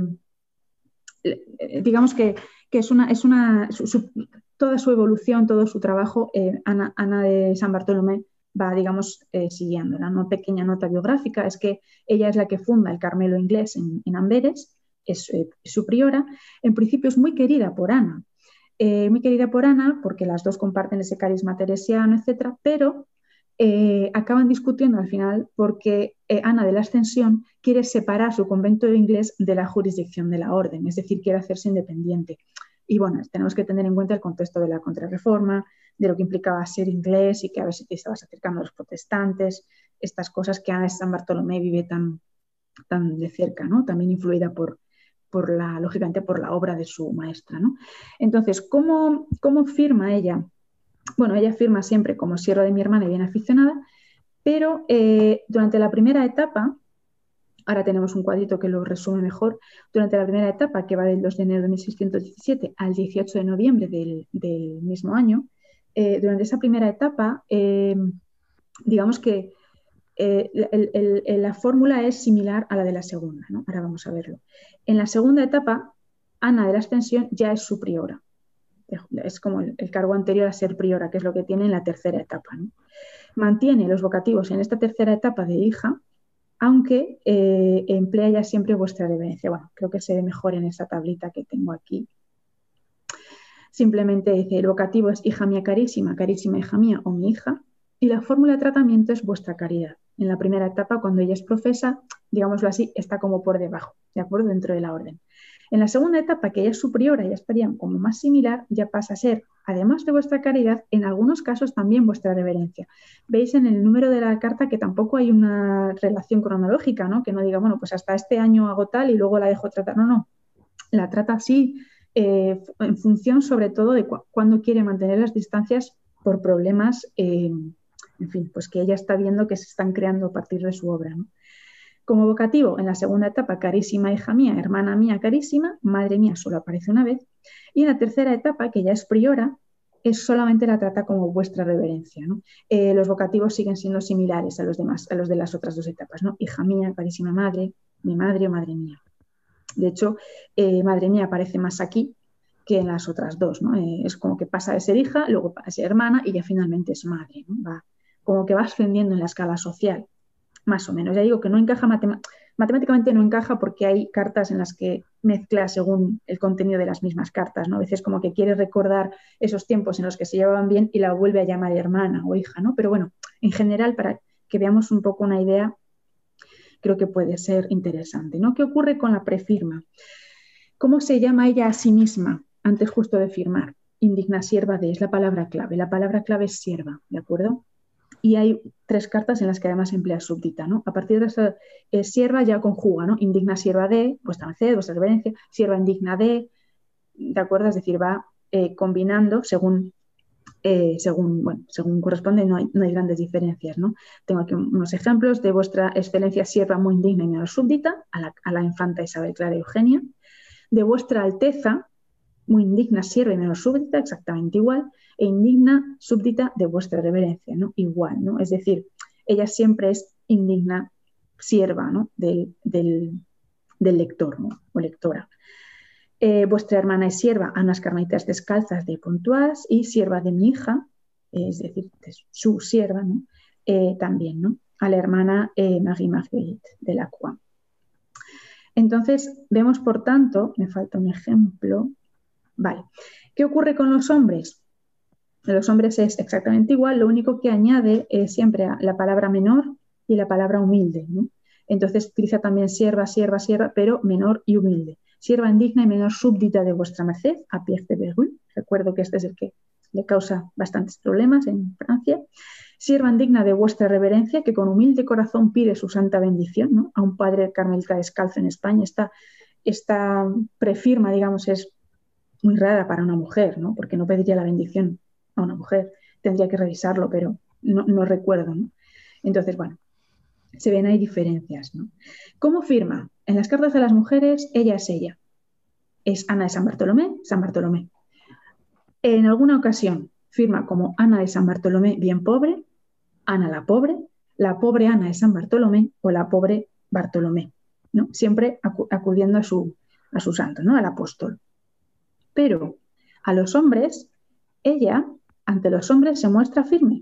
digamos que, que es una, es una su, su, toda su evolución, todo su trabajo, eh, Ana, Ana de San Bartolomé va, digamos, eh, siguiéndola. Una pequeña nota biográfica es que ella es la que funda el Carmelo inglés en, en Amberes, es eh, su priora. En principio es muy querida por Ana, eh, muy querida por Ana porque las dos comparten ese carisma teresiano, etcétera, pero Eh, acaban discutiendo al final porque eh, Ana de la Ascensión quiere separar su convento de inglés de la jurisdicción de la orden, es decir, quiere hacerse independiente. Y bueno, tenemos que tener en cuenta el contexto de la Contrarreforma, de lo que implicaba ser inglés y que a ver si te estabas acercando a los protestantes, estas cosas que Ana de San Bartolomé vive tan, tan de cerca, ¿no? También influida por, por la, lógicamente por la obra de su maestra, ¿no? Entonces, ¿cómo, cómo firma ella? Bueno, ella firma siempre como sierva de mi hermana y bien aficionada, pero eh, durante la primera etapa, ahora tenemos un cuadrito que lo resume mejor, durante la primera etapa, que va del dos de enero de mil seiscientos diecisiete al dieciocho de noviembre del, del mismo año, eh, durante esa primera etapa, eh, digamos que eh, el, el, el, la fórmula es similar a la de la segunda, ¿no? Ahora vamos a verlo. En la segunda etapa, Ana de la Ascensión ya es su priora. Es como el, el cargo anterior a ser priora, que es lo que tiene en la tercera etapa, ¿no? Mantiene los vocativos en esta tercera etapa de hija, aunque eh, emplea ya siempre vuestra reverencia. Bueno, creo que se ve mejor en esa tablita que tengo aquí. Simplemente dice, el vocativo es hija mía carísima, carísima hija mía o mi hija, y la fórmula de tratamiento es vuestra caridad. En la primera etapa, cuando ella es profesa, digámoslo así, está como por debajo, ¿de acuerdo? Dentro de la orden. En la segunda etapa, que ella es su priora, ya estaría como más similar, ya pasa a ser, además de vuestra caridad, en algunos casos también vuestra reverencia. Veis en el número de la carta que tampoco hay una relación cronológica, ¿no? Que no diga, bueno, pues hasta este año hago tal y luego la dejo tratar. No, no. La trata así eh, en función sobre todo de cu cuándo quiere mantener las distancias por problemas, eh, en fin, pues que ella está viendo que se están creando a partir de su obra, ¿no? Como vocativo, en la segunda etapa, carísima hija mía, hermana mía carísima, madre mía solo aparece una vez. Y en la tercera etapa, que ya es priora, es solamente la trata como vuestra reverencia, ¿no? Eh, los vocativos siguen siendo similares a los demás, a los de las otras dos etapas, ¿no? Hija mía, carísima madre, mi madre o madre mía. De hecho, eh, madre mía aparece más aquí que en las otras dos, ¿no? Eh, es como que pasa de ser hija, luego pasa de ser hermana y ya finalmente es madre, ¿no? Va, como que va ascendiendo en la escala social. Más o menos, ya digo que no encaja matemáticamente, no encaja porque hay cartas en las que mezcla según el contenido de las mismas cartas, ¿no? A veces como que quiere recordar esos tiempos en los que se llevaban bien y la vuelve a llamar hermana o hija, ¿no? Pero bueno, en general, para que veamos un poco una idea, creo que puede ser interesante, ¿no? ¿Qué ocurre con la prefirma? ¿Cómo se llama ella a sí misma antes justo de firmar? Indigna sierva de, es la palabra clave, la palabra clave es sierva, ¿de acuerdo? Y hay tres cartas en las que además emplea súbdita, ¿no? A partir de esa eh, sierva ya conjuga, ¿no? Indigna sierva de, vuestra merced, vuestra reverencia, sierva indigna de, ¿de acuerdo? Es decir, va eh, combinando según, eh, según, bueno, según corresponde, no hay, no hay grandes diferencias, ¿no? Tengo aquí unos ejemplos de vuestra excelencia sierva muy indigna y menor súbdita, a la, a la infanta Isabel Clara Eugenia, de vuestra alteza, muy indigna sierva y menor súbdita, exactamente igual, e indigna súbdita de vuestra reverencia, ¿no? Igual, ¿no? Es decir, ella siempre es indigna sierva, ¿no? del, del, del lector, ¿no? O lectora. Eh, vuestra hermana es sierva a unas carmelitas descalzas de Pontoise y sierva de mi hija, es decir, de su sierva, ¿no? Eh, también, ¿no? A la hermana eh, Marie Marguerite de Lacroix. Entonces, vemos, por tanto, me falta un ejemplo. Vale. ¿Qué ocurre con los hombres? Los hombres es exactamente igual, lo único que añade es siempre la palabra menor y la palabra humilde, ¿no? Entonces utiliza también sierva, sierva, sierva, pero menor y humilde. Sierva indigna y menor súbdita de vuestra merced, a Pierre de Berulle, recuerdo que este es el que le causa bastantes problemas en Francia. Siervan digna de vuestra reverencia, que con humilde corazón pide su santa bendición, ¿no? A un padre carmelita descalzo en España. Esta, esta prefirma, digamos, es muy rara para una mujer, ¿no? Porque no pediría la bendición a una mujer. Tendría que revisarlo, pero no, no recuerdo, ¿no? Entonces, bueno, se ven ahí diferencias, ¿no? ¿Cómo firma? En las cartas de las mujeres, ella es ella. Es Ana de San Bartolomé, San Bartolomé. En alguna ocasión firma como Ana de San Bartolomé bien pobre, Ana la pobre, la pobre Ana de San Bartolomé o la pobre Bartolomé, ¿no? Siempre acu acudiendo a su, a su santo, ¿no? Al apóstol. Pero a los hombres, ella, ante los hombres, se muestra firme.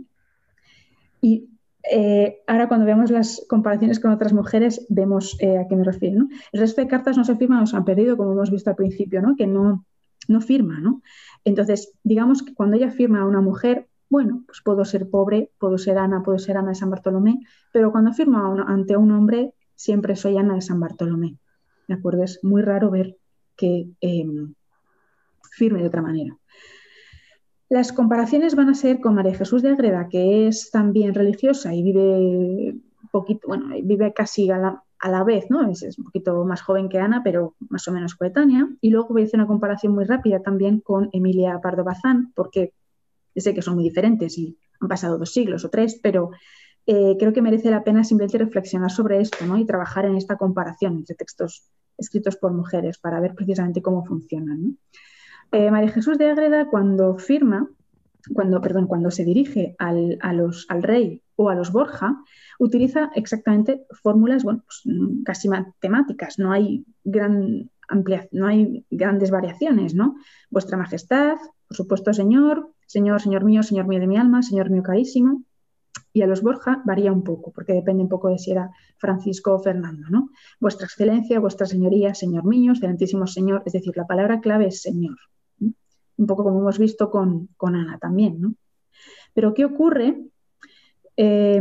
Y eh, ahora cuando vemos las comparaciones con otras mujeres, vemos eh, a qué me refiero, ¿no? El resto de cartas no se firman o se han perdido, como hemos visto al principio, ¿no? Que no, no firma, ¿no? Entonces, digamos que cuando ella firma a una mujer, bueno, pues puedo ser pobre, puedo ser Ana, puedo ser Ana de San Bartolomé, pero cuando firma una, ante un hombre, siempre soy Ana de San Bartolomé, ¿de acuerdo? Es muy raro ver que eh, firme de otra manera. Las comparaciones van a ser con María Jesús de Ágreda, que es también religiosa y vive poquito, bueno, vive casi a la, a la vez, ¿no? Es, es un poquito más joven que Ana, pero más o menos coetánea. Y luego voy a hacer una comparación muy rápida también con Emilia Pardo Bazán, porque sé que son muy diferentes y han pasado dos siglos o tres, pero eh, creo que merece la pena simplemente reflexionar sobre esto, ¿no? Y trabajar en esta comparación entre textos escritos por mujeres para ver precisamente cómo funcionan, ¿no? Eh, María Jesús de Ágreda, cuando firma, cuando, perdón, cuando se dirige al, a los, al rey o a los Borja, utiliza exactamente fórmulas, bueno, pues, casi matemáticas, no hay, gran amplia, no hay grandes variaciones, ¿no? Vuestra Majestad, por supuesto, señor, señor, señor mío, señor mío de mi alma, señor mío carísimo. Y a los Borja varía un poco, porque depende un poco de si era Francisco o Fernando, ¿no? Vuestra Excelencia, vuestra Señoría, señor mío, excelentísimo señor, es decir, la palabra clave es señor, ¿no? Un poco como hemos visto con, con Ana también, ¿no? Pero ¿qué ocurre eh,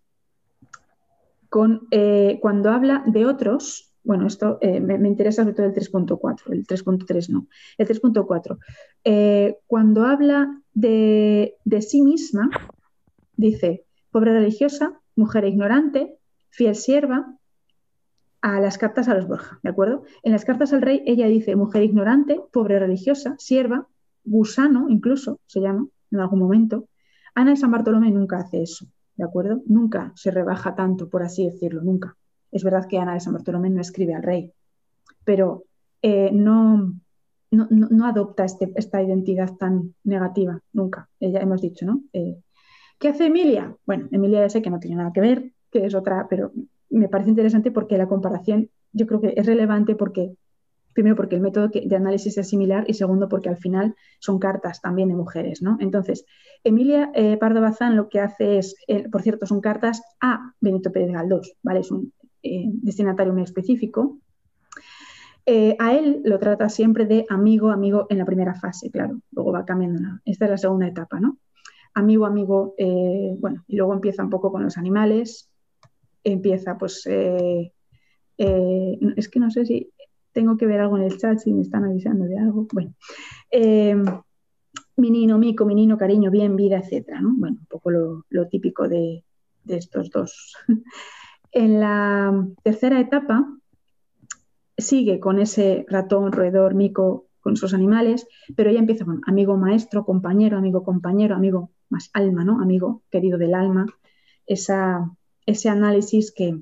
con, eh, cuando habla de otros? Bueno, esto eh, me, me interesa sobre todo el tres punto cuatro, el tres punto tres no, el tres punto cuatro. Eh, cuando habla de, de sí misma, dice: pobre religiosa, mujer ignorante, fiel sierva, a las cartas a los Borja, ¿de acuerdo? En las cartas al rey ella dice mujer ignorante, pobre religiosa, sierva, gusano incluso se llama en algún momento. Ana de San Bartolomé nunca hace eso, ¿de acuerdo? Nunca se rebaja tanto, por así decirlo, nunca. Es verdad que Ana de San Bartolomé no escribe al rey, pero eh, no, no, no, no adopta este, esta identidad tan negativa, nunca. Ella hemos dicho, ¿no? Eh, ¿Qué hace Emilia? Bueno, Emilia ya sé que no tiene nada que ver, que es otra, pero me parece interesante porque la comparación yo creo que es relevante porque, primero porque el método de análisis es similar y segundo porque al final son cartas también de mujeres, ¿no? Entonces, Emilia eh, Pardo Bazán lo que hace es, eh, por cierto, son cartas a Benito Pérez Galdós, ¿vale? Es un eh, destinatario muy específico. Eh, a él lo trata siempre de amigo, amigo en la primera fase, claro, luego va cambiando, ¿no? Esta es la segunda etapa, ¿no? Amigo, amigo, eh, bueno, y luego empieza un poco con los animales, empieza pues, eh, eh, es que no sé si tengo que ver algo en el chat, si me están avisando de algo, bueno, eh, menino, mico, menino, cariño, bien, vida, etcétera, ¿no? Bueno, un poco lo, lo típico de, de estos dos. En la tercera etapa sigue con ese ratón, roedor, mico, con sus animales, pero ella empieza con amigo, maestro, compañero, amigo, compañero, amigo más alma, ¿no? Amigo querido del alma, esa, ese análisis que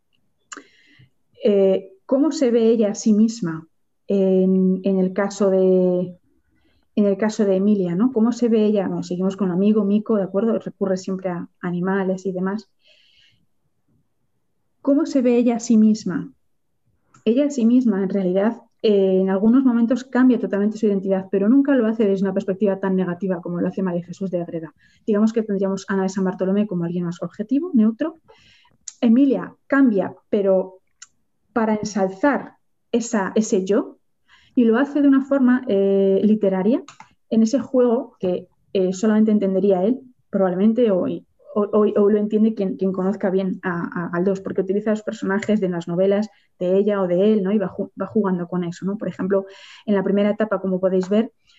eh, cómo se ve ella a sí misma en, en el caso de en el caso de Emilia, ¿no? Cómo se ve ella, bueno, seguimos con amigo, mico, ¿de acuerdo? Recurre siempre a animales y demás. ¿Cómo se ve ella a sí misma? Ella a sí misma, en realidad, eh, en algunos momentos cambia totalmente su identidad, pero nunca lo hace desde una perspectiva tan negativa como lo hace María Jesús de Ágreda. Digamos que tendríamos a Ana de San Bartolomé como alguien más objetivo, neutro. Emilia cambia, pero para ensalzar esa, ese yo, y lo hace de una forma eh, literaria, en ese juego que eh, solamente entendería él, probablemente, o, o, o lo entiende quien, quien conozca bien a, a Galdós, porque utiliza los personajes de las novelas de ella o de él, ¿no? Y va, va jugando con eso, ¿no? Por ejemplo, en la primera etapa, como podéis ver,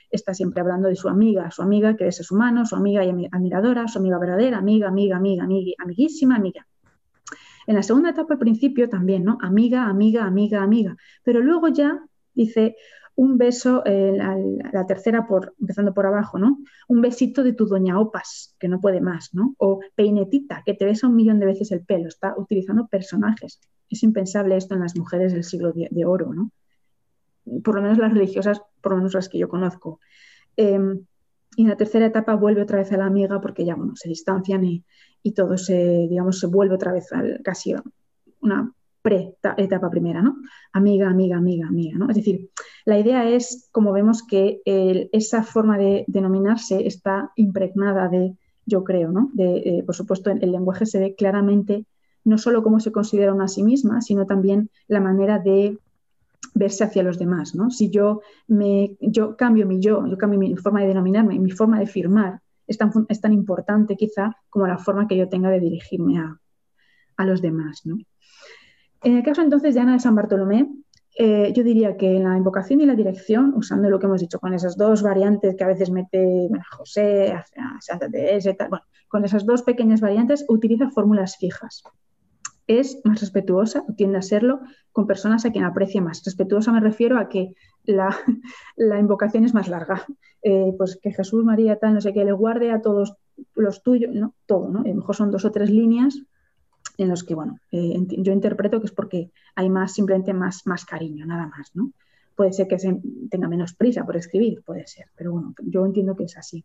está siempre hablando de su amiga, su amiga que es ser humano, su amiga y admiradora, su amiga verdadera, amiga, amiga, amiga, amiga, amiguísima, amiga. En la segunda etapa, al principio, también, ¿no? Amiga, amiga, amiga, amiga. Pero luego ya dice un beso, eh, la, la tercera, por, empezando por abajo, ¿no? Un besito de tu doña Opas, que no puede más, ¿no? O peinetita, que te besa un millón de veces el pelo. Está utilizando personajes. Es impensable esto en las mujeres del siglo de, de oro, ¿no? Por lo menos las religiosas, por lo menos las que yo conozco. Eh, y en la tercera etapa vuelve otra vez a la amiga porque ya, bueno, se distancian y, y todo se, digamos, se vuelve otra vez al, casi a una pre-etapa primera, ¿no? Amiga, amiga, amiga, amiga, ¿no? Es decir, la idea es, como vemos, que el, esa forma de denominarse está impregnada de, yo creo, ¿no? De, eh, por supuesto, el, el lenguaje se ve claramente no solo cómo se considera una a sí misma, sino también la manera de verse hacia los demás, ¿no? Si yo, me, yo cambio mi yo, yo cambio mi forma de denominarme, mi forma de firmar, es tan, es tan importante quizá como la forma que yo tenga de dirigirme a, a los demás, ¿no? En el caso entonces de Ana de San Bartolomé, eh, yo diría que en la invocación y la dirección, usando lo que hemos dicho, con esas dos variantes que a veces mete bueno, José, a, a Santa Teresa y tal, bueno, con esas dos pequeñas variantes utiliza fórmulas fijas. Es más respetuosa, o tiende a serlo, con personas a quien aprecia más. Respetuosa me refiero a que la, la invocación es más larga. Eh, pues que Jesús, María, tal, no sé qué, le guarde a todos los tuyos, ¿no? Todo, ¿no? A lo mejor son dos o tres líneas en los que, bueno, eh, yo interpreto que es porque hay más, simplemente más, más cariño, nada más, ¿no? Puede ser que se tenga menos prisa por escribir, puede ser, pero bueno, yo entiendo que es así.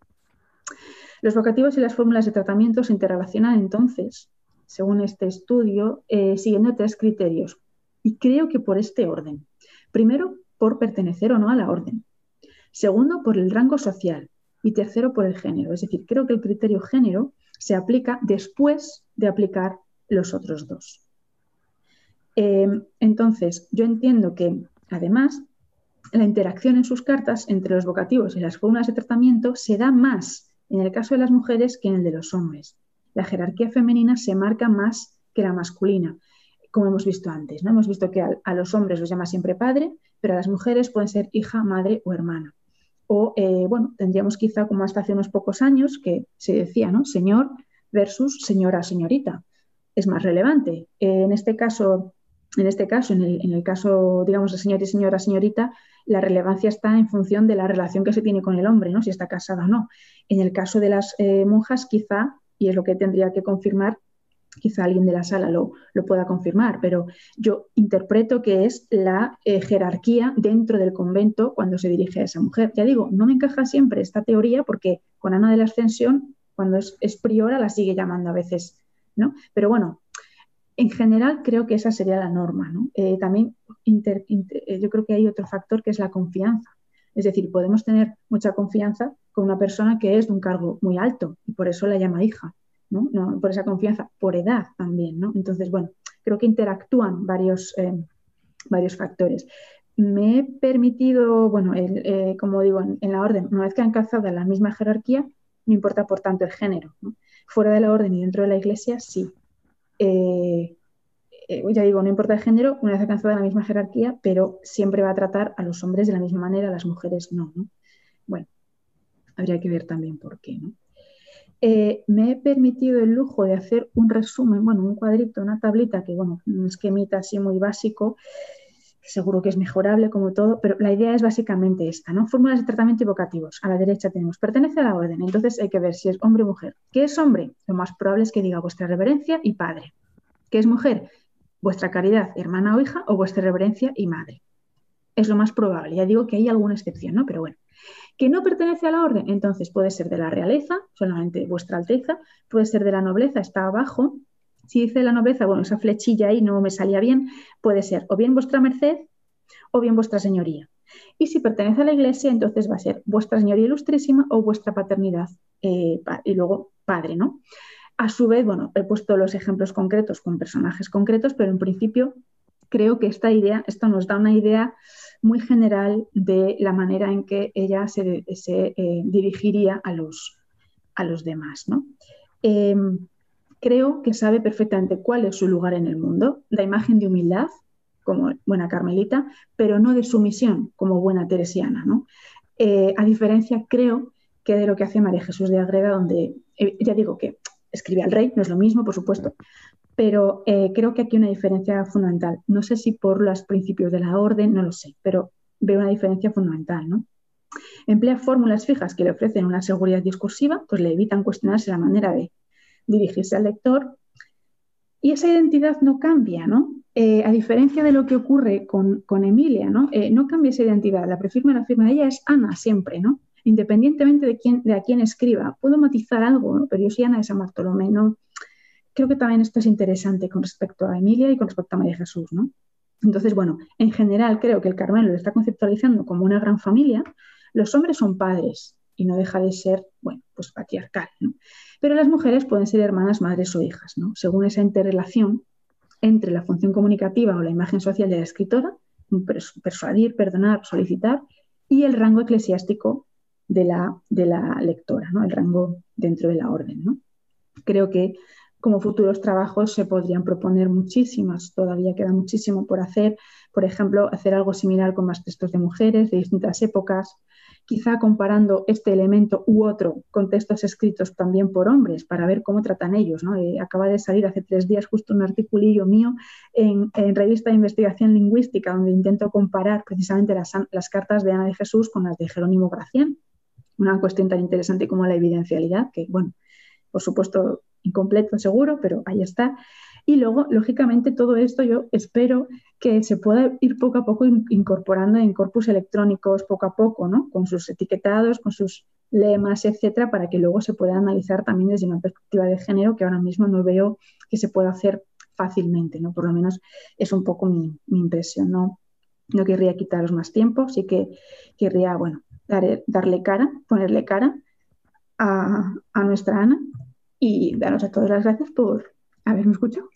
Los vocativos y las fórmulas de tratamiento se interrelacionan entonces, según este estudio, eh, siguiendo tres criterios. Y creo que por este orden. Primero, por pertenecer o no a la orden. Segundo, por el rango social. Y tercero, por el género. Es decir, creo que el criterio género se aplica después de aplicar los otros dos. Eh, entonces, yo entiendo que, además, la interacción en sus cartas entre los vocativos y las fórmulas de tratamiento se da más en el caso de las mujeres que en el de los hombres. La jerarquía femenina se marca más que la masculina, como hemos visto antes, ¿no? Hemos visto que a, a los hombres los llama siempre padre, pero a las mujeres pueden ser hija, madre o hermana. O, eh, bueno, tendríamos quizá como hasta hace unos pocos años que se decía, ¿no? Señor versus señora, señorita. Es más relevante. Eh, en este caso, en este caso, en el, en el caso, digamos, de señor y señora, señorita, la relevancia está en función de la relación que se tiene con el hombre, ¿no? Si está casada o no. En el caso de las eh, monjas, quizá, y es lo que tendría que confirmar, quizá alguien de la sala lo, lo pueda confirmar, pero yo interpreto que es la eh, jerarquía dentro del convento cuando se dirige a esa mujer. Ya digo, no me encaja siempre esta teoría porque con Ana de la Ascensión, cuando es, es priora, la sigue llamando a veces, ¿no? Pero bueno, en general creo que esa sería la norma, ¿no? Eh, también inter, inter, yo creo que hay otro factor que es la confianza. Es decir, podemos tener mucha confianza con una persona que es de un cargo muy alto y por eso la llama hija, ¿no? No, por esa confianza, por edad también, ¿no? Entonces, bueno, creo que interactúan varios, eh, varios factores. Me he permitido, bueno, el, eh, como digo, en, en la orden, una vez que han calzado la misma jerarquía, no importa por tanto el género, ¿no? Fuera de la orden y dentro de la iglesia, sí. Eh, eh, ya digo, no importa el género, una vez alcanzada la misma jerarquía, pero siempre va a tratar a los hombres de la misma manera, a las mujeres no, ¿no? Bueno, habría que ver también por qué, ¿no? Eh, me he permitido el lujo de hacer un resumen, bueno, un cuadrito, una tablita, que bueno, un esquemita así muy básico, seguro que es mejorable como todo, pero la idea es básicamente esta, ¿no? Fórmulas de tratamiento evocativos. A la derecha tenemos, pertenece a la orden, entonces hay que ver si es hombre o mujer. ¿Qué es hombre? Lo más probable es que diga vuestra reverencia y padre. ¿Qué es mujer? Vuestra caridad, hermana o hija, o vuestra reverencia y madre. Es lo más probable, ya digo que hay alguna excepción, ¿no? Pero bueno. ¿Que no pertenece a la orden? Entonces puede ser de la realeza, solamente vuestra alteza, puede ser de la nobleza, está abajo. Si dice la nobleza, bueno, esa flechilla ahí no me salía bien, puede ser o bien vuestra merced o bien vuestra señoría. Y si pertenece a la iglesia, entonces va a ser vuestra señoría ilustrísima o vuestra paternidad eh, y luego padre, ¿no? A su vez, bueno, he puesto los ejemplos concretos con personajes concretos, pero en principio creo que esta idea, esto nos da una idea muy general de la manera en que ella se, se eh, dirigiría a los, a los demás, ¿no? Eh, creo que sabe perfectamente cuál es su lugar en el mundo, la imagen de humildad, como buena carmelita, pero no de sumisión, como buena teresiana, ¿no? eh, a diferencia, creo, que de lo que hace María Jesús de Agreda, donde, eh, ya digo que escribe al rey, no es lo mismo, por supuesto, pero eh, creo que aquí hay una diferencia fundamental. No sé si por los principios de la orden, no lo sé, pero veo una diferencia fundamental, ¿no? Emplea fórmulas fijas que le ofrecen una seguridad discursiva, pues le evitan cuestionarse la manera de dirigirse al lector, y esa identidad no cambia, ¿no? Eh, a diferencia de lo que ocurre con, con Emilia, ¿no? Eh, no cambia esa identidad, la prefirma la firma, ella es Ana siempre, ¿no? Independientemente de, quién, de a quién escriba. Puedo matizar algo, ¿no? Pero yo soy Ana de San Bartolomé, ¿no? Creo que también esto es interesante con respecto a Emilia y con respecto a María Jesús, ¿no? Entonces, bueno, en general creo que el Carmelo lo está conceptualizando como una gran familia. Los hombres son padres y no deja de ser, bueno, pues patriarcal, ¿no? Pero las mujeres pueden ser hermanas, madres o hijas, ¿no? Según esa interrelación entre la función comunicativa o la imagen social de la escritora, persuadir, perdonar, solicitar, y el rango eclesiástico de la, de la lectora, ¿no? El rango dentro de la orden, ¿no? Creo que como futuros trabajos se podrían proponer muchísimas, todavía queda muchísimo por hacer. Por ejemplo, hacer algo similar con más textos de mujeres de distintas épocas, quizá comparando este elemento u otro con textos escritos también por hombres para ver cómo tratan ellos, ¿no? Eh, acaba de salir hace tres días justo un articulillo mío en, en Revista de Investigación Lingüística donde intento comparar precisamente las, las cartas de Ana de Jesús con las de Jerónimo Gracián, una cuestión tan interesante como la evidencialidad, que, bueno, por supuesto, incompleto seguro, pero ahí está. Y luego, lógicamente, todo esto yo espero que se pueda ir poco a poco incorporando en corpus electrónicos, poco a poco, ¿no? Con sus etiquetados, con sus lemas, etcétera, para que luego se pueda analizar también desde una perspectiva de género que ahora mismo no veo que se pueda hacer fácilmente, ¿no? Por lo menos es un poco mi, mi impresión, ¿no? No querría quitaros más tiempo, sí que querría, bueno, dar, darle cara, ponerle cara a, a nuestra Ana y daros a todas las gracias por haberme escuchado.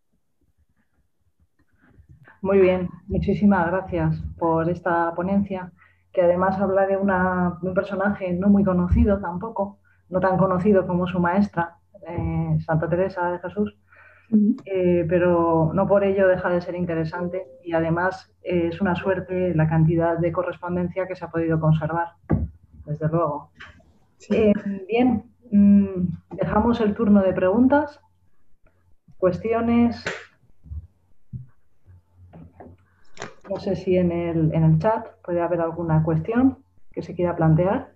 Muy bien, muchísimas gracias por esta ponencia, que además habla de, una, de un personaje no muy conocido tampoco, no tan conocido como su maestra, eh, Santa Teresa de Jesús, uh-huh. eh, pero no por ello deja de ser interesante y además eh, es una suerte la cantidad de correspondencia que se ha podido conservar, desde luego. Sí. Eh, bien, mmm, dejamos el turno de preguntas, cuestiones. No sé si en el, en el chat puede haber alguna cuestión que se quiera plantear.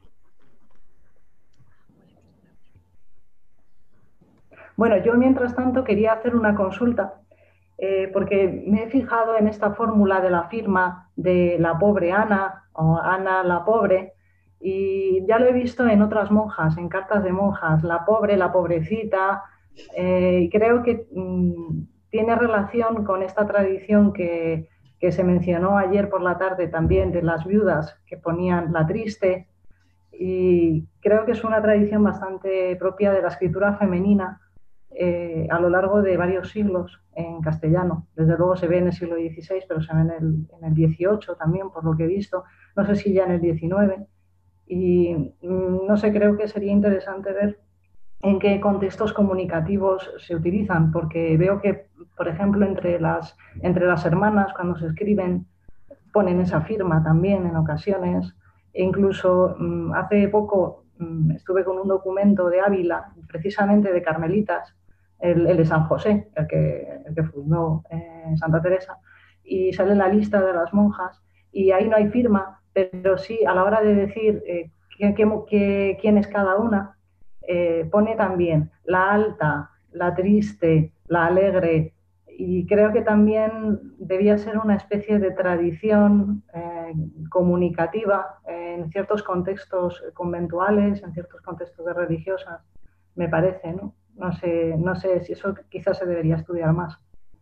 Bueno, yo mientras tanto quería hacer una consulta, eh, porque me he fijado en esta fórmula de la firma de la pobre Ana, o Ana la pobre, y ya lo he visto en otras monjas, en cartas de monjas, la pobre, la pobrecita, eh, y creo que mmm, tiene relación con esta tradición que... que se mencionó ayer por la tarde también de las viudas que ponían la triste, y creo que es una tradición bastante propia de la escritura femenina eh, a lo largo de varios siglos en castellano. Desde luego se ve en el siglo dieciséis, pero se ve en el, en el dieciocho también, por lo que he visto, no sé si ya en el diecinueve, y no sé, creo que sería interesante ver en qué contextos comunicativos se utilizan, porque veo que, por ejemplo, entre las, entre las hermanas, cuando se escriben, ponen esa firma también en ocasiones, e incluso mmm, hace poco mmm, estuve con un documento de Ávila, precisamente de Carmelitas, el, el de San José, el que, el que fundó eh, Santa Teresa, y sale la lista de las monjas, y ahí no hay firma, pero sí, a la hora de decir eh, qué, qué, qué, quién es cada una, Eh, pone también la alta, la triste, la alegre, y creo que también debía ser una especie de tradición eh, comunicativa eh, en ciertos contextos conventuales, en ciertos contextos de religiosas, me parece, ¿no? No sé, no sé si eso quizás se debería estudiar más.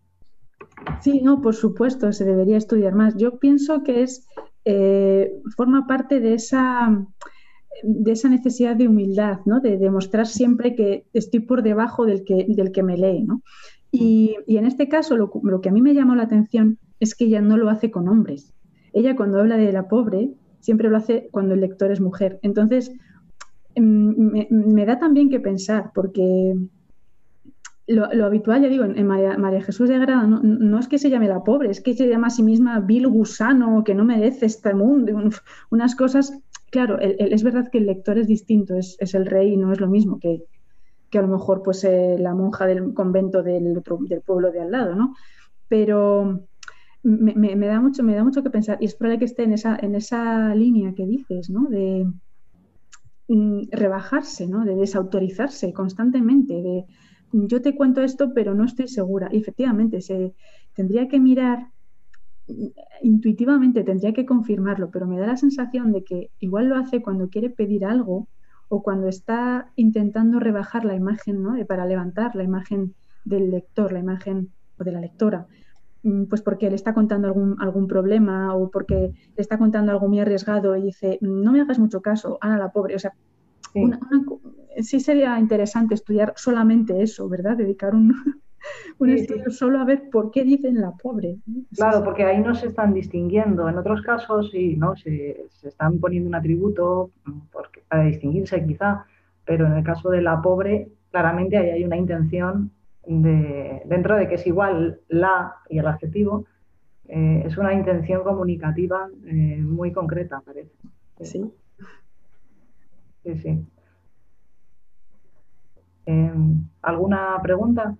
Sí, no, por supuesto, se debería estudiar más. Yo pienso que es eh, forma parte de esa... de esa necesidad de humildad, ¿no? De demostrar siempre que estoy por debajo del que, del que me lee, ¿no? Y, y en este caso lo, lo que a mí me llamó la atención es que ella no lo hace con hombres. Ella cuando habla de la pobre siempre lo hace cuando el lector es mujer. Entonces me, me da también que pensar, porque lo, lo habitual, ya digo, en María, María Jesús de Agreda no, no es que se llame la pobre, es que se llama a sí misma vil gusano, que no merece este mundo, un, unas cosas. Claro, el, el, es verdad que el lector es distinto, es, es el rey y no es lo mismo que, que a lo mejor pues eh, la monja del convento del, otro, del pueblo de al lado, ¿no? Pero me, me, me, da mucho, me da mucho que pensar, y es probable que esté en esa, en esa línea que dices, ¿no? De mm, rebajarse, ¿no? De desautorizarse constantemente, de yo te cuento esto, pero no estoy segura. Y efectivamente, se tendría que mirar intuitivamente, tendría que confirmarlo, pero me da la sensación de que igual lo hace cuando quiere pedir algo o cuando está intentando rebajar la imagen, ¿no? Para levantar la imagen del lector, la imagen o de la lectora, pues porque le está contando algún, algún problema o porque le está contando algo muy arriesgado y dice, no me hagas mucho caso, Ana la pobre. O sea, sí, una, una, sí sería interesante estudiar solamente eso, ¿verdad? Dedicar un, un sí, estudio sí. solo a ver por qué dicen la pobre. Claro, porque ahí no se están distinguiendo. En otros casos sí, ¿no? Se, se están poniendo un atributo porque, para distinguirse quizá, pero en el caso de la pobre, claramente ahí hay una intención de, dentro de que es igual la y el adjetivo, eh, es una intención comunicativa eh, muy concreta, parece. Sí. Sí, sí. Eh, ¿Alguna pregunta?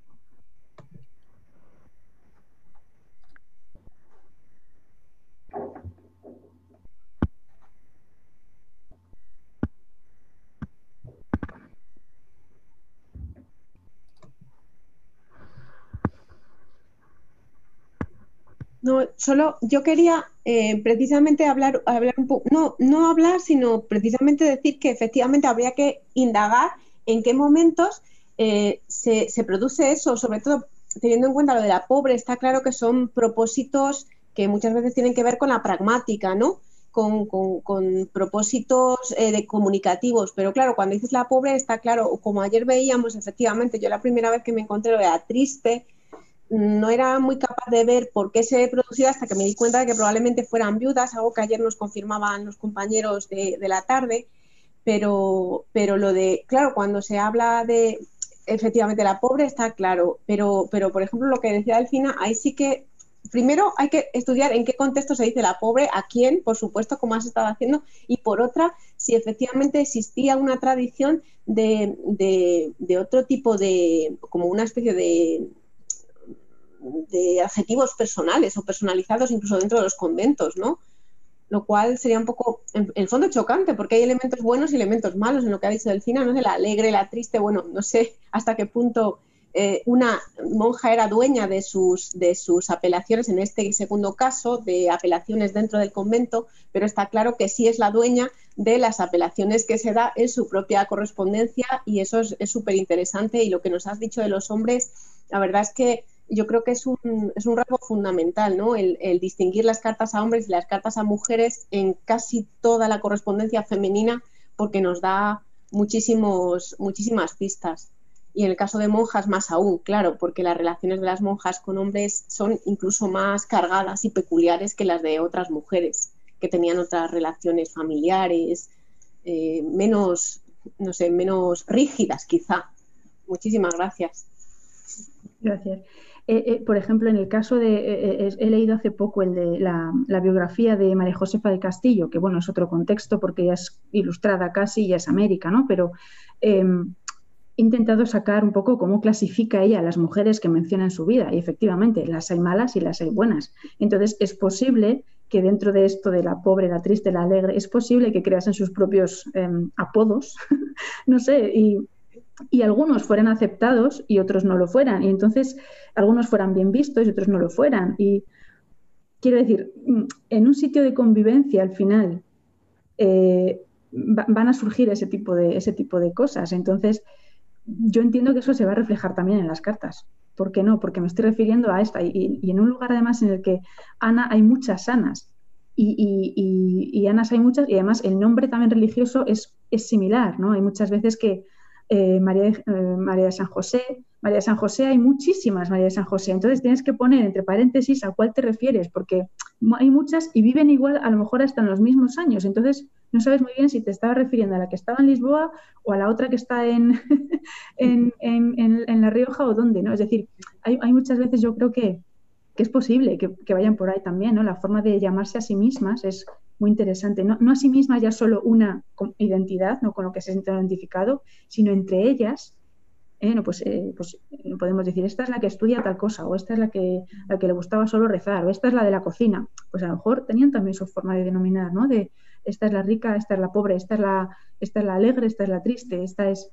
No, solo yo quería eh, precisamente hablar, hablar un poco, no, no hablar, sino precisamente decir que efectivamente habría que indagar en qué momentos eh, se, se produce eso, sobre todo teniendo en cuenta lo de la pobre. Está claro que son propósitos que muchas veces tienen que ver con la pragmática, ¿no? Con, con, con propósitos eh, de comunicativos, pero claro, cuando dices la pobre está claro, como ayer veíamos, efectivamente, yo la primera vez que me encontré lo era triste, no era muy capaz de ver por qué se producía hasta que me di cuenta de que probablemente fueran viudas, algo que ayer nos confirmaban los compañeros de, de la tarde, pero, pero lo de, claro, cuando se habla de, efectivamente, la pobre está claro, pero, pero por ejemplo, lo que decía Delfina, ahí sí que, primero hay que estudiar en qué contexto se dice la pobre, a quién, por supuesto, como has estado haciendo, y por otra, si efectivamente existía una tradición de, de, de otro tipo de, como una especie de de adjetivos personales o personalizados incluso dentro de los conventos, ¿no? Lo cual sería un poco, en el fondo, chocante, porque hay elementos buenos y elementos malos en lo que ha dicho Delfina, ¿no? De la alegre, la triste, bueno, no sé hasta qué punto eh, una monja era dueña de sus, de sus apelaciones, en este segundo caso, de apelaciones dentro del convento, pero está claro que sí es la dueña de las apelaciones que se da en su propia correspondencia, y eso es súper interesante. Y lo que nos has dicho de los hombres, la verdad es que yo creo que es un, es un rasgo fundamental, ¿no? El, el distinguir las cartas a hombres y las cartas a mujeres en casi toda la correspondencia femenina, porque nos da muchísimos, muchísimas pistas. Y en el caso de monjas más aún, claro, porque las relaciones de las monjas con hombres son incluso más cargadas y peculiares que las de otras mujeres, que tenían otras relaciones familiares, eh, menos, no sé, menos rígidas quizá. Muchísimas gracias. Gracias. Eh, eh, por ejemplo, en el caso de, eh, eh, he leído hace poco el de la, la biografía de María Josefa del Castillo, que bueno, es otro contexto porque ya es ilustrada casi, ya es América, ¿no? Pero eh, he intentado sacar un poco cómo clasifica ella a las mujeres que menciona en su vida, y efectivamente las hay malas y las hay buenas. Entonces es posible que dentro de esto de la pobre, la triste, la alegre, es posible que creasen sus propios eh, apodos, no sé, y y algunos fueran aceptados y otros no lo fueran, y entonces algunos fueran bien vistos y otros no lo fueran. Y quiero decir, en un sitio de convivencia al final eh, va, van a surgir ese tipo de, ese tipo de cosas. Entonces yo entiendo que eso se va a reflejar también en las cartas. ¿Por qué no? Porque me estoy refiriendo a esta, y, y en un lugar además en el que Ana hay muchas Anas y, y, y, y Anas hay muchas, y además el nombre también religioso es, es similar, ¿no? Hay muchas veces que Eh, María, eh, María de San José, María de San José, hay muchísimas María de San José, entonces tienes que poner entre paréntesis a cuál te refieres, porque hay muchas y viven igual, a lo mejor hasta en los mismos años, entonces no sabes muy bien si te estabas refiriendo a la que estaba en Lisboa o a la otra que está en, en, en, en, en La Rioja o dónde, ¿no? Es decir, hay, hay muchas veces yo creo que, que es posible que, que vayan por ahí también, ¿no? La forma de llamarse a sí mismas es muy interesante. No, no a sí mismas ya solo una identidad, no con lo que se sienten identificado, sino entre ellas. Eh, no, pues, eh, pues podemos decir, esta es la que estudia tal cosa, o esta es la que, la que le gustaba solo rezar, o esta es la de la cocina. Pues a lo mejor tenían también su forma de denominar, ¿no? De esta es la rica, esta es la pobre, esta es la, esta es la alegre, esta es la triste, esta es...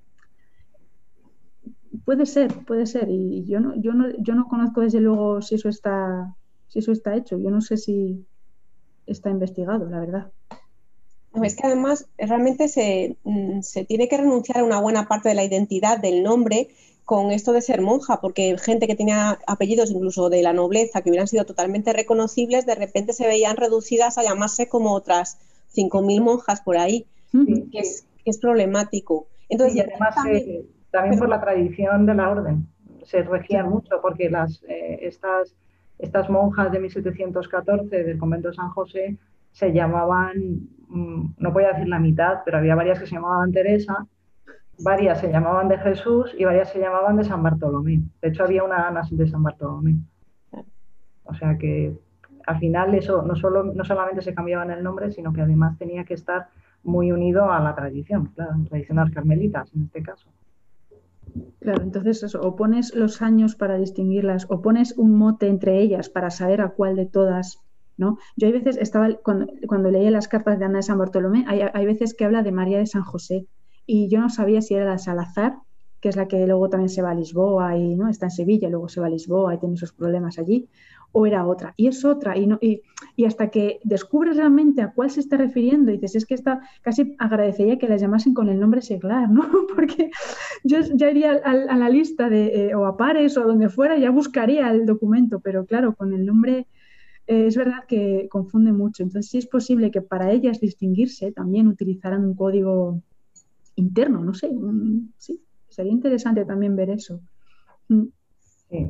Puede ser, puede ser, y yo no, yo no, yo no conozco desde luego si eso está, si eso está hecho, yo no sé si está investigado, la verdad. Es que además realmente se, se tiene que renunciar a una buena parte de la identidad del nombre con esto de ser monja, porque gente que tenía apellidos incluso de la nobleza que hubieran sido totalmente reconocibles, de repente se veían reducidas a llamarse como otras cinco mil monjas por ahí, Sí. que, es, que es problemático. Entonces, y además también, eh, también pero, por la tradición de la orden, se regían sí. mucho, porque las, eh, estas, estas monjas de mil setecientos catorce del convento de San José se llamaban, no voy a decir la mitad, pero había varias que se llamaban Teresa, varias se llamaban de Jesús y varias se llamaban de San Bartolomé. De hecho, había una Ana de San Bartolomé. O sea que al final eso no, solo, no solamente se cambiaban el nombre, sino que además tenía que estar muy unido a la tradición, claro, tradición de las carmelitas en este caso. Claro, entonces eso, o pones los años para distinguirlas, o pones un mote entre ellas para saber a cuál de todas... ¿no? Yo hay veces, estaba cuando, cuando leía las cartas de Ana de San Bartolomé, hay, hay veces que habla de María de San José y yo no sabía si era la Salazar, que es la que luego también se va a Lisboa y ¿no? está en Sevilla, luego se va a Lisboa y tiene esos problemas allí, o era otra, y es otra, y, no, y, y hasta que descubres realmente a cuál se está refiriendo, y dices, es que está, casi agradecería que las llamasen con el nombre seglar, ¿no? Porque yo ya iría a, a la lista de, eh, o a Pares o donde fuera, ya buscaría el documento, pero claro, con el nombre... Eh, es verdad que confunde mucho. Entonces, sí es posible que para ellas distinguirse también utilizaran un código interno, no sé. Un, sí, sería interesante también ver eso. Sí.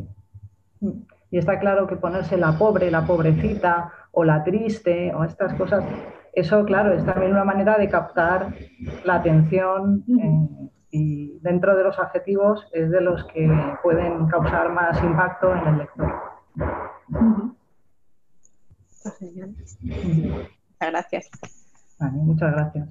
Y está claro que ponerse la pobre, la pobrecita o la triste o estas cosas, eso, claro, es también una manera de captar la atención eh, y dentro de los adjetivos es de los que pueden causar más impacto en el lector. Uh-huh. Genial. Muchas gracias. Vale, muchas gracias.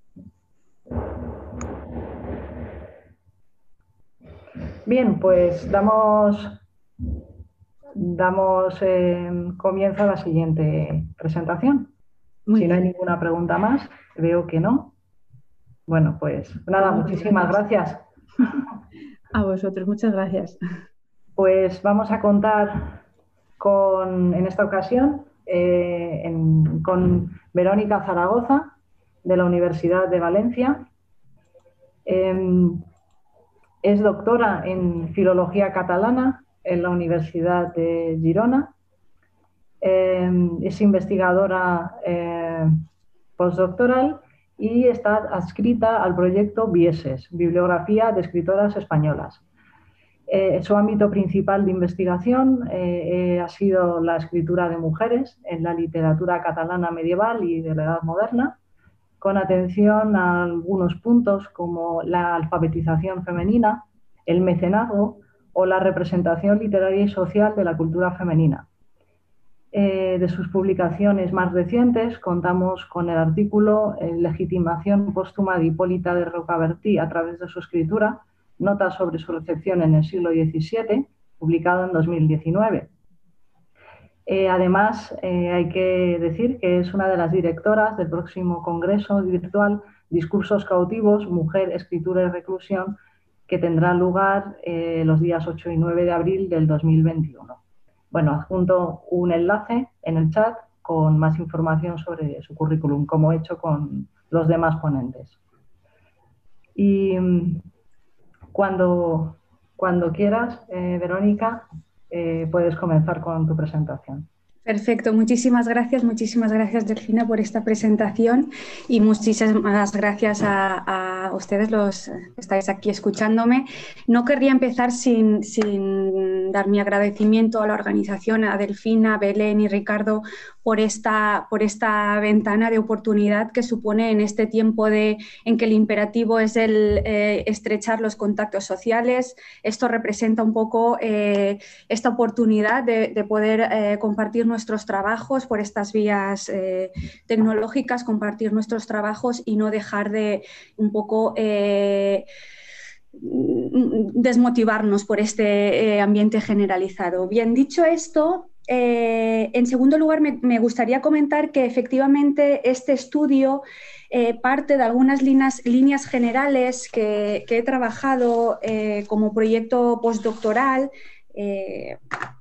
Bien, pues damos, damos eh, comienzo a la siguiente presentación. Muy si bien. No hay ninguna pregunta más, veo que no. Bueno, pues nada, oh, muchísimas gracias. gracias. A vosotros, muchas gracias. Pues vamos a contar con, en esta ocasión, Eh, en, con Verónica Zaragoza, de la Universidad de Valencia. Eh, es doctora en Filología Catalana en la Universidad de Girona. Eh, es investigadora eh, postdoctoral y está adscrita al proyecto Vieses, Bibliografía de Escritoras Españolas. Eh, su ámbito principal de investigación eh, eh, ha sido la escritura de mujeres en la literatura catalana medieval y de la Edad Moderna, con atención a algunos puntos como la alfabetización femenina, el mecenazgo o la representación literaria y social de la cultura femenina. Eh, de sus publicaciones más recientes contamos con el artículo eh, Legitimación póstuma de Hipólita de Rocabertí a través de su escritura, Notas sobre su recepción en el siglo diecisiete, publicado en dos mil diecinueve. Eh, además, eh, hay que decir que es una de las directoras del próximo Congreso Virtual Discursos Cautivos, Mujer, Escritura y Reclusión, que tendrá lugar eh, los días ocho y nueve de abril del dos mil veintiuno. Bueno, adjunto un enlace en el chat con más información sobre su currículum, como he hecho con los demás ponentes. Y Cuando, cuando quieras, eh, Verónica, eh, puedes comenzar con tu presentación. Perfecto, muchísimas gracias, muchísimas gracias Delfina por esta presentación y muchísimas gracias a, a ustedes los que estáis aquí escuchándome. No querría empezar sin, sin dar mi agradecimiento a la organización, a Delfina, Belén y Ricardo por esta, por esta ventana de oportunidad que supone en este tiempo de, en que el imperativo es el eh, estrechar los contactos sociales. Esto representa un poco eh, esta oportunidad de, de poder eh, compartir nuestros trabajos por estas vías eh, tecnológicas, compartir nuestros trabajos y no dejar de un poco eh, desmotivarnos por este eh, ambiente generalizado. Bien, dicho esto, eh, en segundo lugar me, me gustaría comentar que efectivamente este estudio eh, parte de algunas líneas, líneas generales que, que he trabajado eh, como proyecto postdoctoral eh,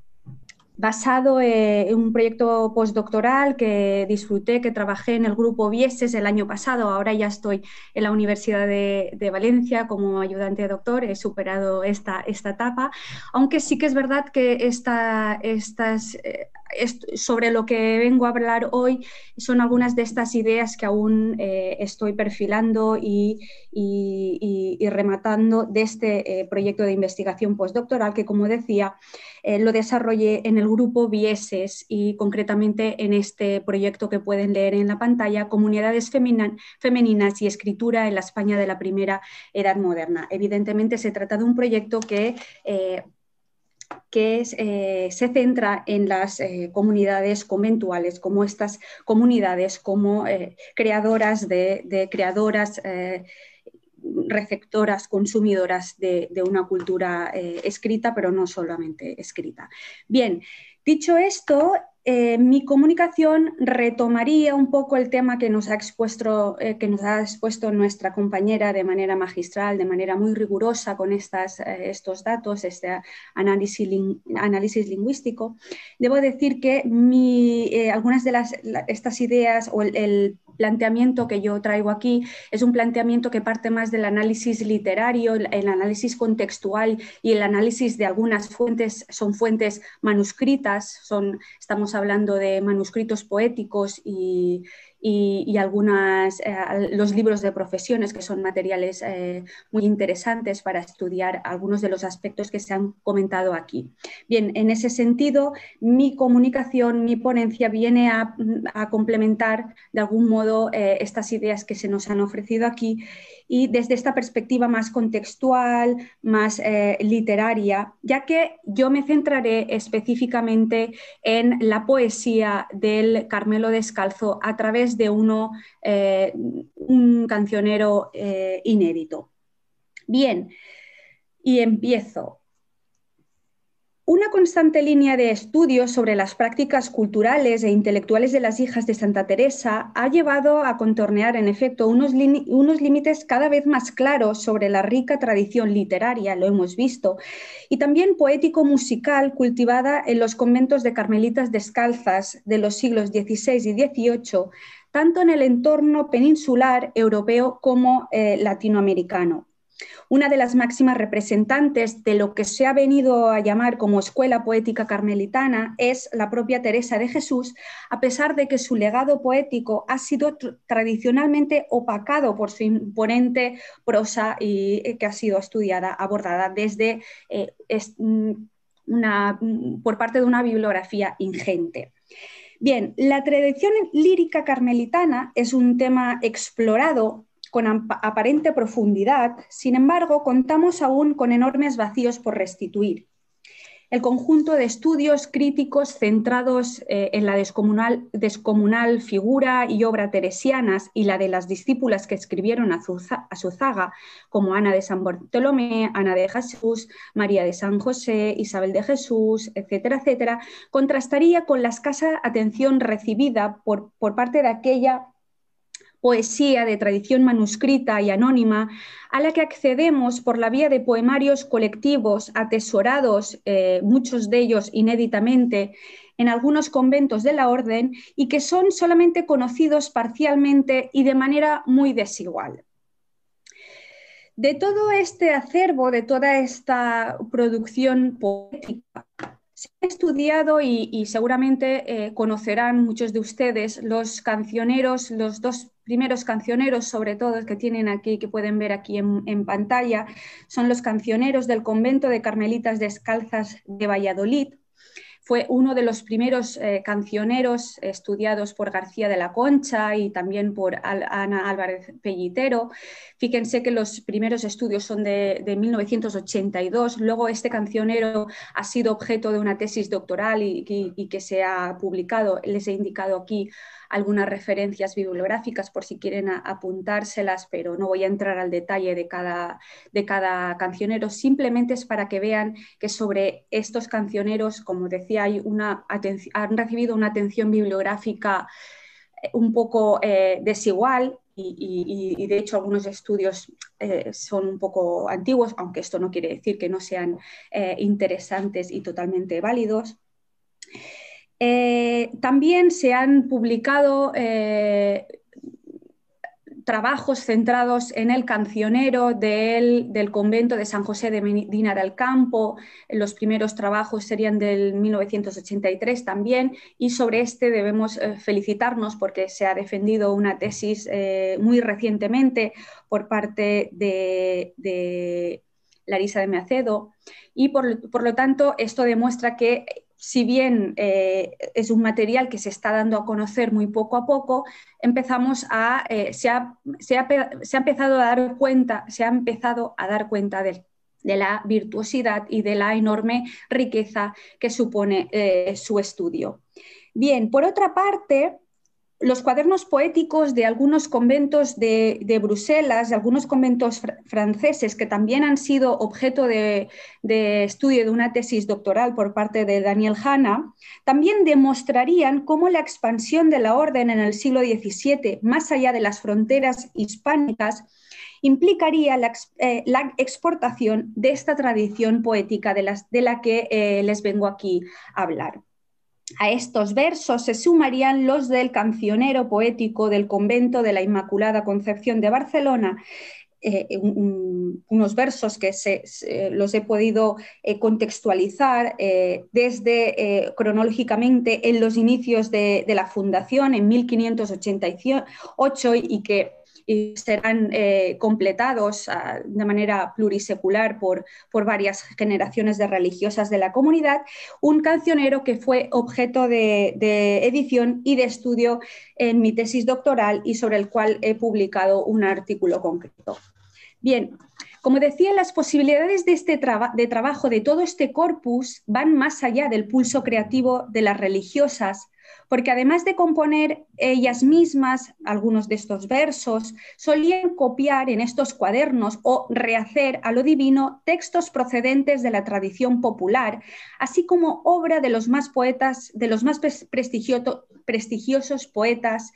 basado eh, en un proyecto postdoctoral que disfruté, que trabajé en el grupo Vieses el año pasado. Ahora ya estoy en la Universidad de, de Valencia como ayudante de doctor, he superado esta, esta etapa, aunque sí que es verdad que esta, estas, eh, est sobre lo que vengo a hablar hoy son algunas de estas ideas que aún eh, estoy perfilando y, y, y, y rematando de este eh, proyecto de investigación postdoctoral que, como decía, eh, lo desarrollé en el grupo Vieses y concretamente en este proyecto que pueden leer en la pantalla, Comunidades Femeninas y Escritura en la España de la Primera Edad Moderna. Evidentemente se trata de un proyecto que eh, que es, eh, se centra en las eh, comunidades conventuales, como estas comunidades, como eh, creadoras de, de creadoras, eh, receptoras, consumidoras de, de una cultura eh, escrita, pero no solamente escrita. Bien, dicho esto, eh, mi comunicación retomaría un poco el tema que nos ha expuesto, eh, que nos ha expuesto nuestra compañera de manera magistral, de manera muy rigurosa con estas, eh, estos datos, este análisis, ling, análisis lingüístico. Debo decir que mi, eh, algunas de las, la, estas ideas o el, el planteamiento que yo traigo aquí es un planteamiento que parte más del análisis literario, el, el análisis contextual y el análisis de algunas fuentes, son fuentes manuscritas, son, estamos hablando de manuscritos poéticos y, y, y algunas, eh, los libros de profesiones, que son materiales eh, muy interesantes para estudiar algunos de los aspectos que se han comentado aquí. Bien, en ese sentido, mi comunicación, mi ponencia viene a, a complementar de algún modo eh, estas ideas que se nos han ofrecido aquí y desde esta perspectiva más contextual, más eh, literaria, ya que yo me centraré específicamente en la poesía del Carmelo Descalzo a través de uno, eh, un cancionero eh, inédito. Bien, y empiezo. Una constante línea de estudios sobre las prácticas culturales e intelectuales de las hijas de Santa Teresa ha llevado a contornear, en efecto, unos, unos límites cada vez más claros sobre la rica tradición literaria, lo hemos visto, y también poético-musical cultivada en los conventos de carmelitas descalzas de los siglos dieciséis y dieciocho, tanto en el entorno peninsular, europeo como eh, latinoamericano. Una de las máximas representantes de lo que se ha venido a llamar como escuela poética carmelitana es la propia Teresa de Jesús, a pesar de que su legado poético ha sido tradicionalmente opacado por su imponente prosa y que ha sido estudiada, abordada desde eh, es, una, por parte de una bibliografía ingente. Bien, la tradición lírica carmelitana es un tema explorado con aparente profundidad, sin embargo, contamos aún con enormes vacíos por restituir. El conjunto de estudios críticos centrados eh, en la descomunal, descomunal figura y obra teresianas y la de las discípulas que escribieron a su, a su zaga, como Ana de San Bartolomé, Ana de Jesús, María de San José, Isabel de Jesús, etcétera, etcétera, contrastaría con la escasa atención recibida por, por parte de aquella poesía de tradición manuscrita y anónima a la que accedemos por la vía de poemarios colectivos atesorados, eh, muchos de ellos inéditamente, en algunos conventos de la orden y que son solamente conocidos parcialmente y de manera muy desigual. De todo este acervo, de toda esta producción poética, Se ha estudiado y, y seguramente eh, conocerán muchos de ustedes los cancioneros, los dos primeros cancioneros sobre todo que tienen aquí, que pueden ver aquí en, en pantalla, son los cancioneros del convento de Carmelitas Descalzas de Valladolid. Fue uno de los primeros eh, cancioneros estudiados por García de la Concha y también por Al Ana Álvarez Pellitero. Fíjense que los primeros estudios son de, de mil novecientos ochenta y dos. Luego este cancionero ha sido objeto de una tesis doctoral y, y, y que se ha publicado. Les he indicado aquí algunas referencias bibliográficas por si quieren a, apuntárselas, pero no voy a entrar al detalle de cada, de cada cancionero. Simplemente es para que vean que sobre estos cancioneros, como decía, hay una han recibido una atención bibliográfica un poco eh, desigual y, y, y de hecho algunos estudios eh, son un poco antiguos, aunque esto no quiere decir que no sean eh, interesantes y totalmente válidos. Eh, también se han publicado eh, trabajos centrados en el cancionero del, del convento de San José de Medina del Campo. Los primeros trabajos serían del mil novecientos ochenta y tres también, y sobre este debemos eh, felicitarnos porque se ha defendido una tesis eh, muy recientemente por parte de, de Larisa de Macedo, y por, por lo tanto esto demuestra que si bien eh, es un material que se está dando a conocer muy poco a poco, empezamos a, eh, se, ha, se, ha, se ha empezado a dar cuenta, se ha empezado a dar cuenta de, de la virtuosidad y de la enorme riqueza que supone eh, su estudio. Bien, por otra parte, los cuadernos poéticos de algunos conventos de, de Bruselas, de algunos conventos fr franceses que también han sido objeto de, de estudio de una tesis doctoral por parte de Daniel Hanna, también demostrarían cómo la expansión de la orden en el siglo diecisiete, más allá de las fronteras hispánicas, implicaría la, eh, la exportación de esta tradición poética de, las, de la que eh, les vengo aquí a hablar. A estos versos se sumarían los del cancionero poético del convento de la Inmaculada Concepción de Barcelona, eh, un, unos versos que se, se, los he podido eh, contextualizar eh, desde eh, cronológicamente en los inicios de, de la fundación en mil quinientos ochenta y ocho y que y serán eh, completados uh, de manera plurisecular por, por varias generaciones de religiosas de la comunidad, un cancionero que fue objeto de, de edición y de estudio en mi tesis doctoral y sobre el cual he publicado un artículo concreto. Bien, como decía, las posibilidades de, este traba de trabajo de todo este corpus van más allá del pulso creativo de las religiosas, porque además de componer ellas mismas algunos de estos versos, solían copiar en estos cuadernos o rehacer a lo divino textos procedentes de la tradición popular, así como obra de los más poetas, de los más prestigioso, prestigiosos poetas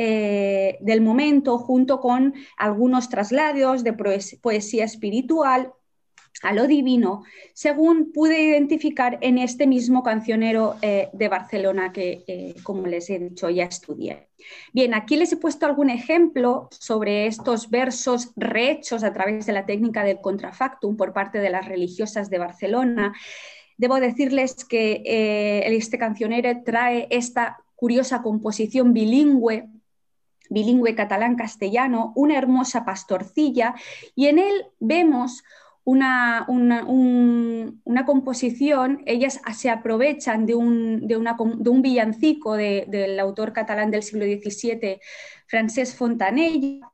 eh, del momento, junto con algunos traslados de poesía espiritual a lo divino, según pude identificar en este mismo cancionero eh, de Barcelona que, eh, como les he dicho, ya estudié. Bien, aquí les he puesto algún ejemplo sobre estos versos rehechos a través de la técnica del contrafactum por parte de las religiosas de Barcelona. Debo decirles que eh, este cancionero trae esta curiosa composición bilingüe, bilingüe catalán-castellano, una hermosa pastorcilla, y en él vemos Una, una, un, una composición, ellas se aprovechan de un, de una, de un villancico de, del autor catalán del siglo diecisiete, Francesc Fontanella,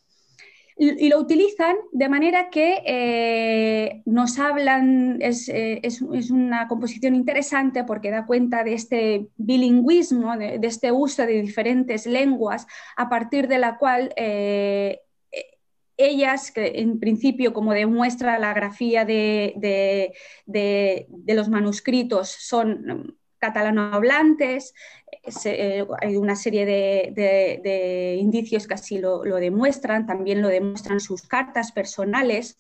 y, y lo utilizan de manera que eh, nos hablan, es, eh, es, es una composición interesante porque da cuenta de este bilingüismo, de, de este uso de diferentes lenguas, a partir de la cual eh, ellas, que en principio, como demuestra la grafía de, de, de, de los manuscritos, son catalanohablantes, se, eh, hay una serie de, de, de indicios que así lo, lo demuestran, también lo demuestran sus cartas personales.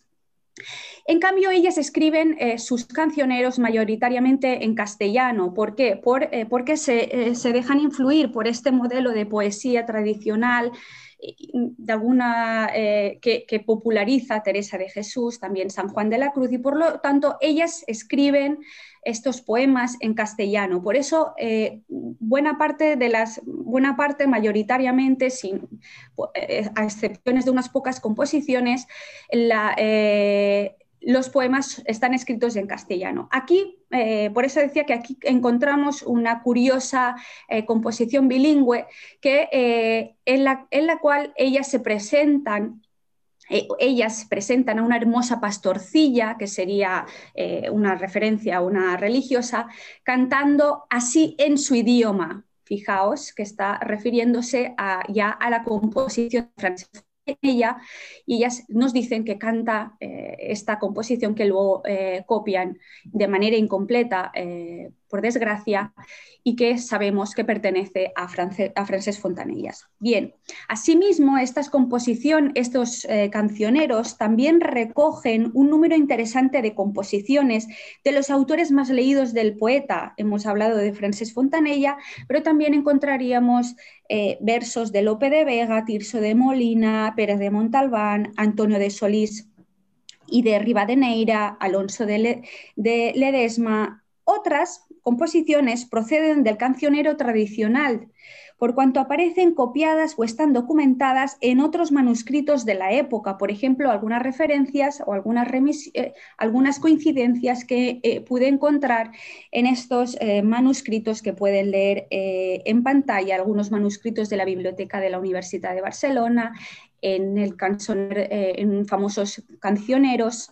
En cambio, ellas escriben eh, sus cancioneros mayoritariamente en castellano. ¿Por qué? Por, eh, porque se, eh, se dejan influir por este modelo de poesía tradicional de alguna, eh, que, que populariza Teresa de Jesús, también San Juan de la Cruz, y por lo tanto ellas escriben estos poemas en castellano. Por eso, eh, buena parte de las, buena parte mayoritariamente, sin, eh, a excepciones de unas pocas composiciones, la, eh, los poemas están escritos en castellano. Aquí, eh, por eso decía que aquí encontramos una curiosa eh, composición bilingüe que, eh, en, la, en la cual ellas se presentan Eh, ellas presentan a una hermosa pastorcilla, que sería eh, una referencia a una religiosa, cantando así en su idioma. Fijaos que está refiriéndose a, ya a la composición francesa. Ella, y ellas nos dicen que canta eh, esta composición que luego eh, copian de manera incompleta, eh, por desgracia, y que sabemos que pertenece a, France, a Francesc Fontanellas. Bien, asimismo, estas composiciones, estos eh, cancioneros también recogen un número interesante de composiciones de los autores más leídos del poeta. Hemos hablado de Francesc Fontanella, pero también encontraríamos eh, versos de Lope de Vega, Tirso de Molina, Pérez de Montalbán, Antonio de Solís y de Rivadeneira, Alonso de, Le, de Ledesma. Otras composiciones proceden del cancionero tradicional, por cuanto aparecen copiadas o están documentadas en otros manuscritos de la época, por ejemplo, algunas referencias o algunas, remis, eh, algunas coincidencias que eh, pude encontrar en estos eh, manuscritos que pueden leer eh, en pantalla, algunos manuscritos de la Biblioteca de la Universidad de Barcelona, en, el cancioner, eh, en famosos cancioneros,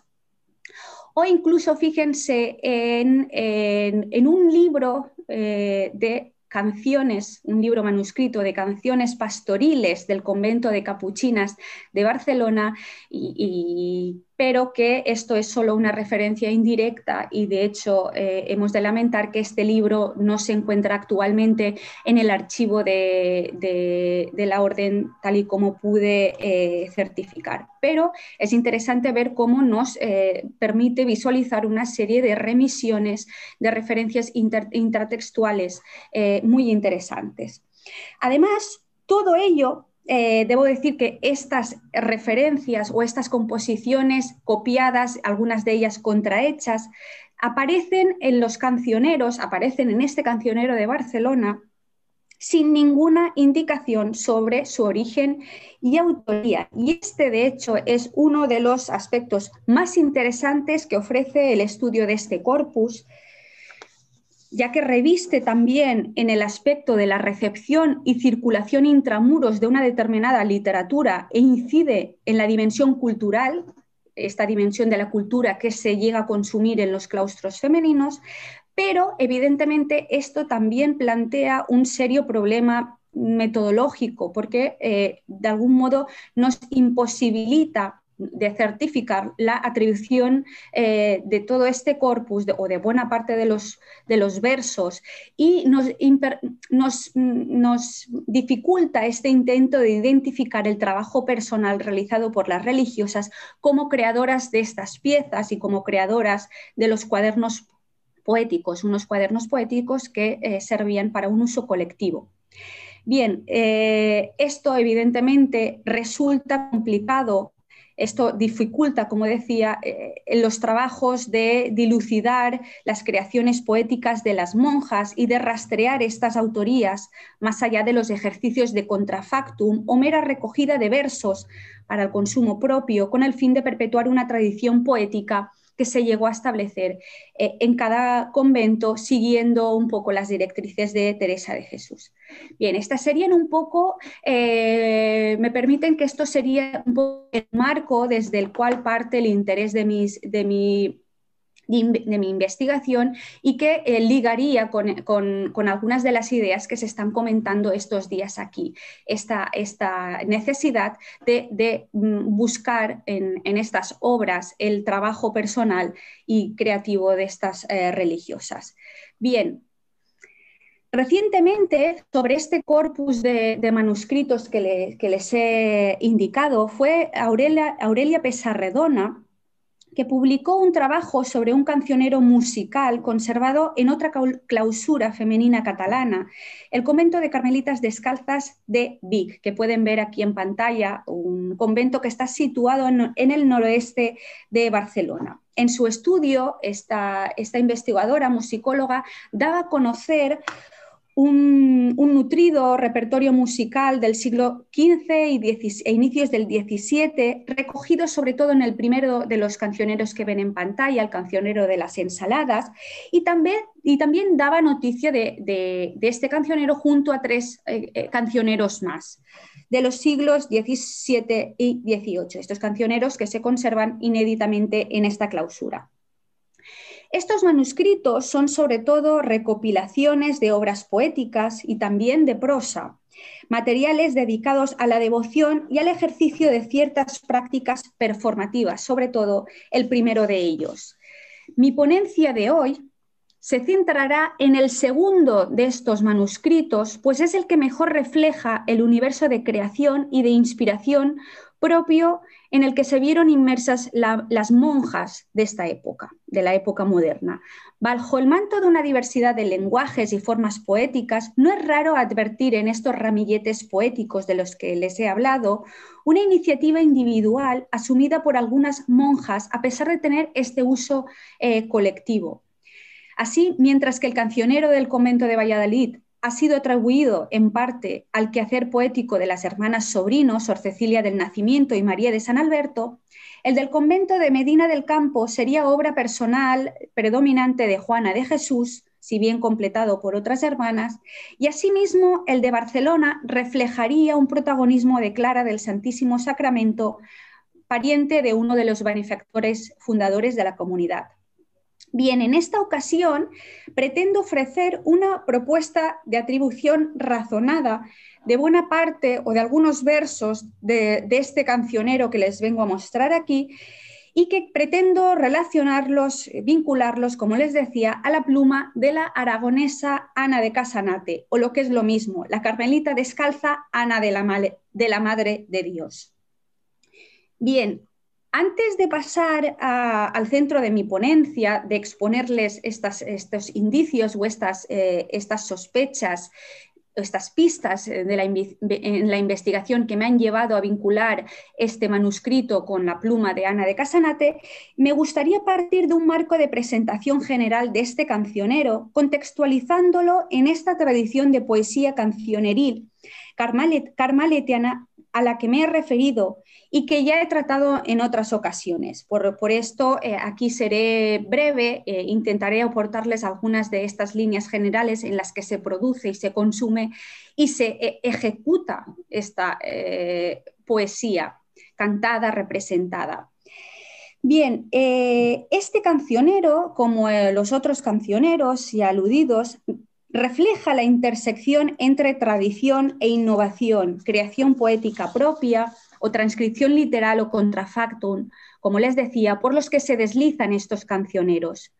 o incluso fíjense en, en, en un libro eh, de canciones, un libro manuscrito de canciones pastoriles del convento de Capuchinas de Barcelona, y, y, pero que esto es solo una referencia indirecta y de hecho eh, hemos de lamentar que este libro no se encuentra actualmente en el archivo de, de, de la orden tal y como pude eh, certificar. Pero es interesante ver cómo nos eh, permite visualizar una serie de remisiones de referencias inter, intratextuales eh, muy interesantes. Además, todo ello, eh, debo decir que estas referencias o estas composiciones copiadas, algunas de ellas contrahechas, aparecen en los cancioneros, aparecen en este cancionero de Barcelona, sin ninguna indicación sobre su origen y autoría. Y este, de hecho, es uno de los aspectos más interesantes que ofrece el estudio de este corpus, ya que reviste también en el aspecto de la recepción y circulación intramuros de una determinada literatura e incide en la dimensión cultural, esta dimensión de la cultura que se llega a consumir en los claustros femeninos, pero evidentemente esto también plantea un serio problema metodológico, porque eh, de algún modo nos imposibilita de certificar la atribución eh, de todo este corpus de, o de buena parte de los, de los versos y nos, imper, nos, nos dificulta este intento de identificar el trabajo personal realizado por las religiosas como creadoras de estas piezas y como creadoras de los cuadernos poéticos, unos cuadernos poéticos que eh, servían para un uso colectivo. Bien, eh, esto evidentemente resulta complicado. Esto dificulta, como decía, eh, los trabajos de dilucidar las creaciones poéticas de las monjas y de rastrear estas autorías más allá de los ejercicios de contrafactum o mera recogida de versos para el consumo propio con el fin de perpetuar una tradición poética que se llegó a establecer eh, en cada convento siguiendo un poco las directrices de Teresa de Jesús. Bien, estas serían un poco, eh, me permiten que esto sería un poco el marco desde el cual parte el interés de, mis, de mi de mi investigación y que eh, ligaría con, con, con algunas de las ideas que se están comentando estos días aquí. Esta, esta necesidad de, de buscar en, en estas obras el trabajo personal y creativo de estas eh, religiosas. Bien. Recientemente, sobre este corpus de, de manuscritos que, le, que les he indicado, fue Aurelia, Aurelia Pesarredona, que publicó un trabajo sobre un cancionero musical conservado en otra clausura femenina catalana, el convento de Carmelitas Descalzas de Vic, que pueden ver aquí en pantalla, un convento que está situado en, en el noroeste de Barcelona. En su estudio, esta, esta investigadora, musicóloga, daba a conocer un, un nutrido repertorio musical del siglo quince y dieciséis, e inicios del diecisiete, recogido sobre todo en el primero de los cancioneros que ven en pantalla, el cancionero de las ensaladas, y también, y también daba noticia de, de, de este cancionero junto a tres eh, eh, cancioneros más, de los siglos diecisiete y dieciocho, estos cancioneros que se conservan inéditamente en esta clausura. Estos manuscritos son sobre todo recopilaciones de obras poéticas y también de prosa, materiales dedicados a la devoción y al ejercicio de ciertas prácticas performativas, sobre todo el primero de ellos. Mi ponencia de hoy se centrará en el segundo de estos manuscritos, pues es el que mejor refleja el universo de creación y de inspiración propio en el que se vieron inmersas la, las monjas de esta época, de la época moderna. Bajo el manto de una diversidad de lenguajes y formas poéticas, no es raro advertir en estos ramilletes poéticos de los que les he hablado una iniciativa individual asumida por algunas monjas a pesar de tener este uso eh, colectivo. Así, mientras que el cancionero del convento de Valladolid ha sido atribuido en parte al quehacer poético de las hermanas Sobrino, Sor Cecilia del Nacimiento y María de San Alberto, el del convento de Medina del Campo sería obra personal predominante de Juana de Jesús, si bien completado por otras hermanas, y asimismo el de Barcelona reflejaría un protagonismo de Clara del Santísimo Sacramento, pariente de uno de los benefactores fundadores de la comunidad. Bien, en esta ocasión pretendo ofrecer una propuesta de atribución razonada de buena parte o de algunos versos de, de este cancionero que les vengo a mostrar aquí y que pretendo relacionarlos, vincularlos, como les decía, a la pluma de la aragonesa Ana de Casanate, o lo que es lo mismo, la carmelita descalza Ana de la, de la Madre de Dios. Bien. Antes de pasar a, al centro de mi ponencia, de exponerles estas, estos indicios o estas, eh, estas sospechas, estas pistas de la, en la investigación que me han llevado a vincular este manuscrito con la pluma de Ana de Casanate, me gustaría partir de un marco de presentación general de este cancionero, contextualizándolo en esta tradición de poesía cancioneril carmalet, carmaletiana a la que me he referido y que ya he tratado en otras ocasiones. Por, por esto, eh, aquí seré breve, eh, intentaré aportarles algunas de estas líneas generales en las que se produce y se consume y se eh, ejecuta esta eh, poesía cantada, representada. Bien, eh, este cancionero, como eh, los otros cancioneros y aludidos, refleja la intersección entre tradición e innovación, creación poética propia o transcripción literal o contrafactum, como les decía, por los que se deslizan estos cancioneros.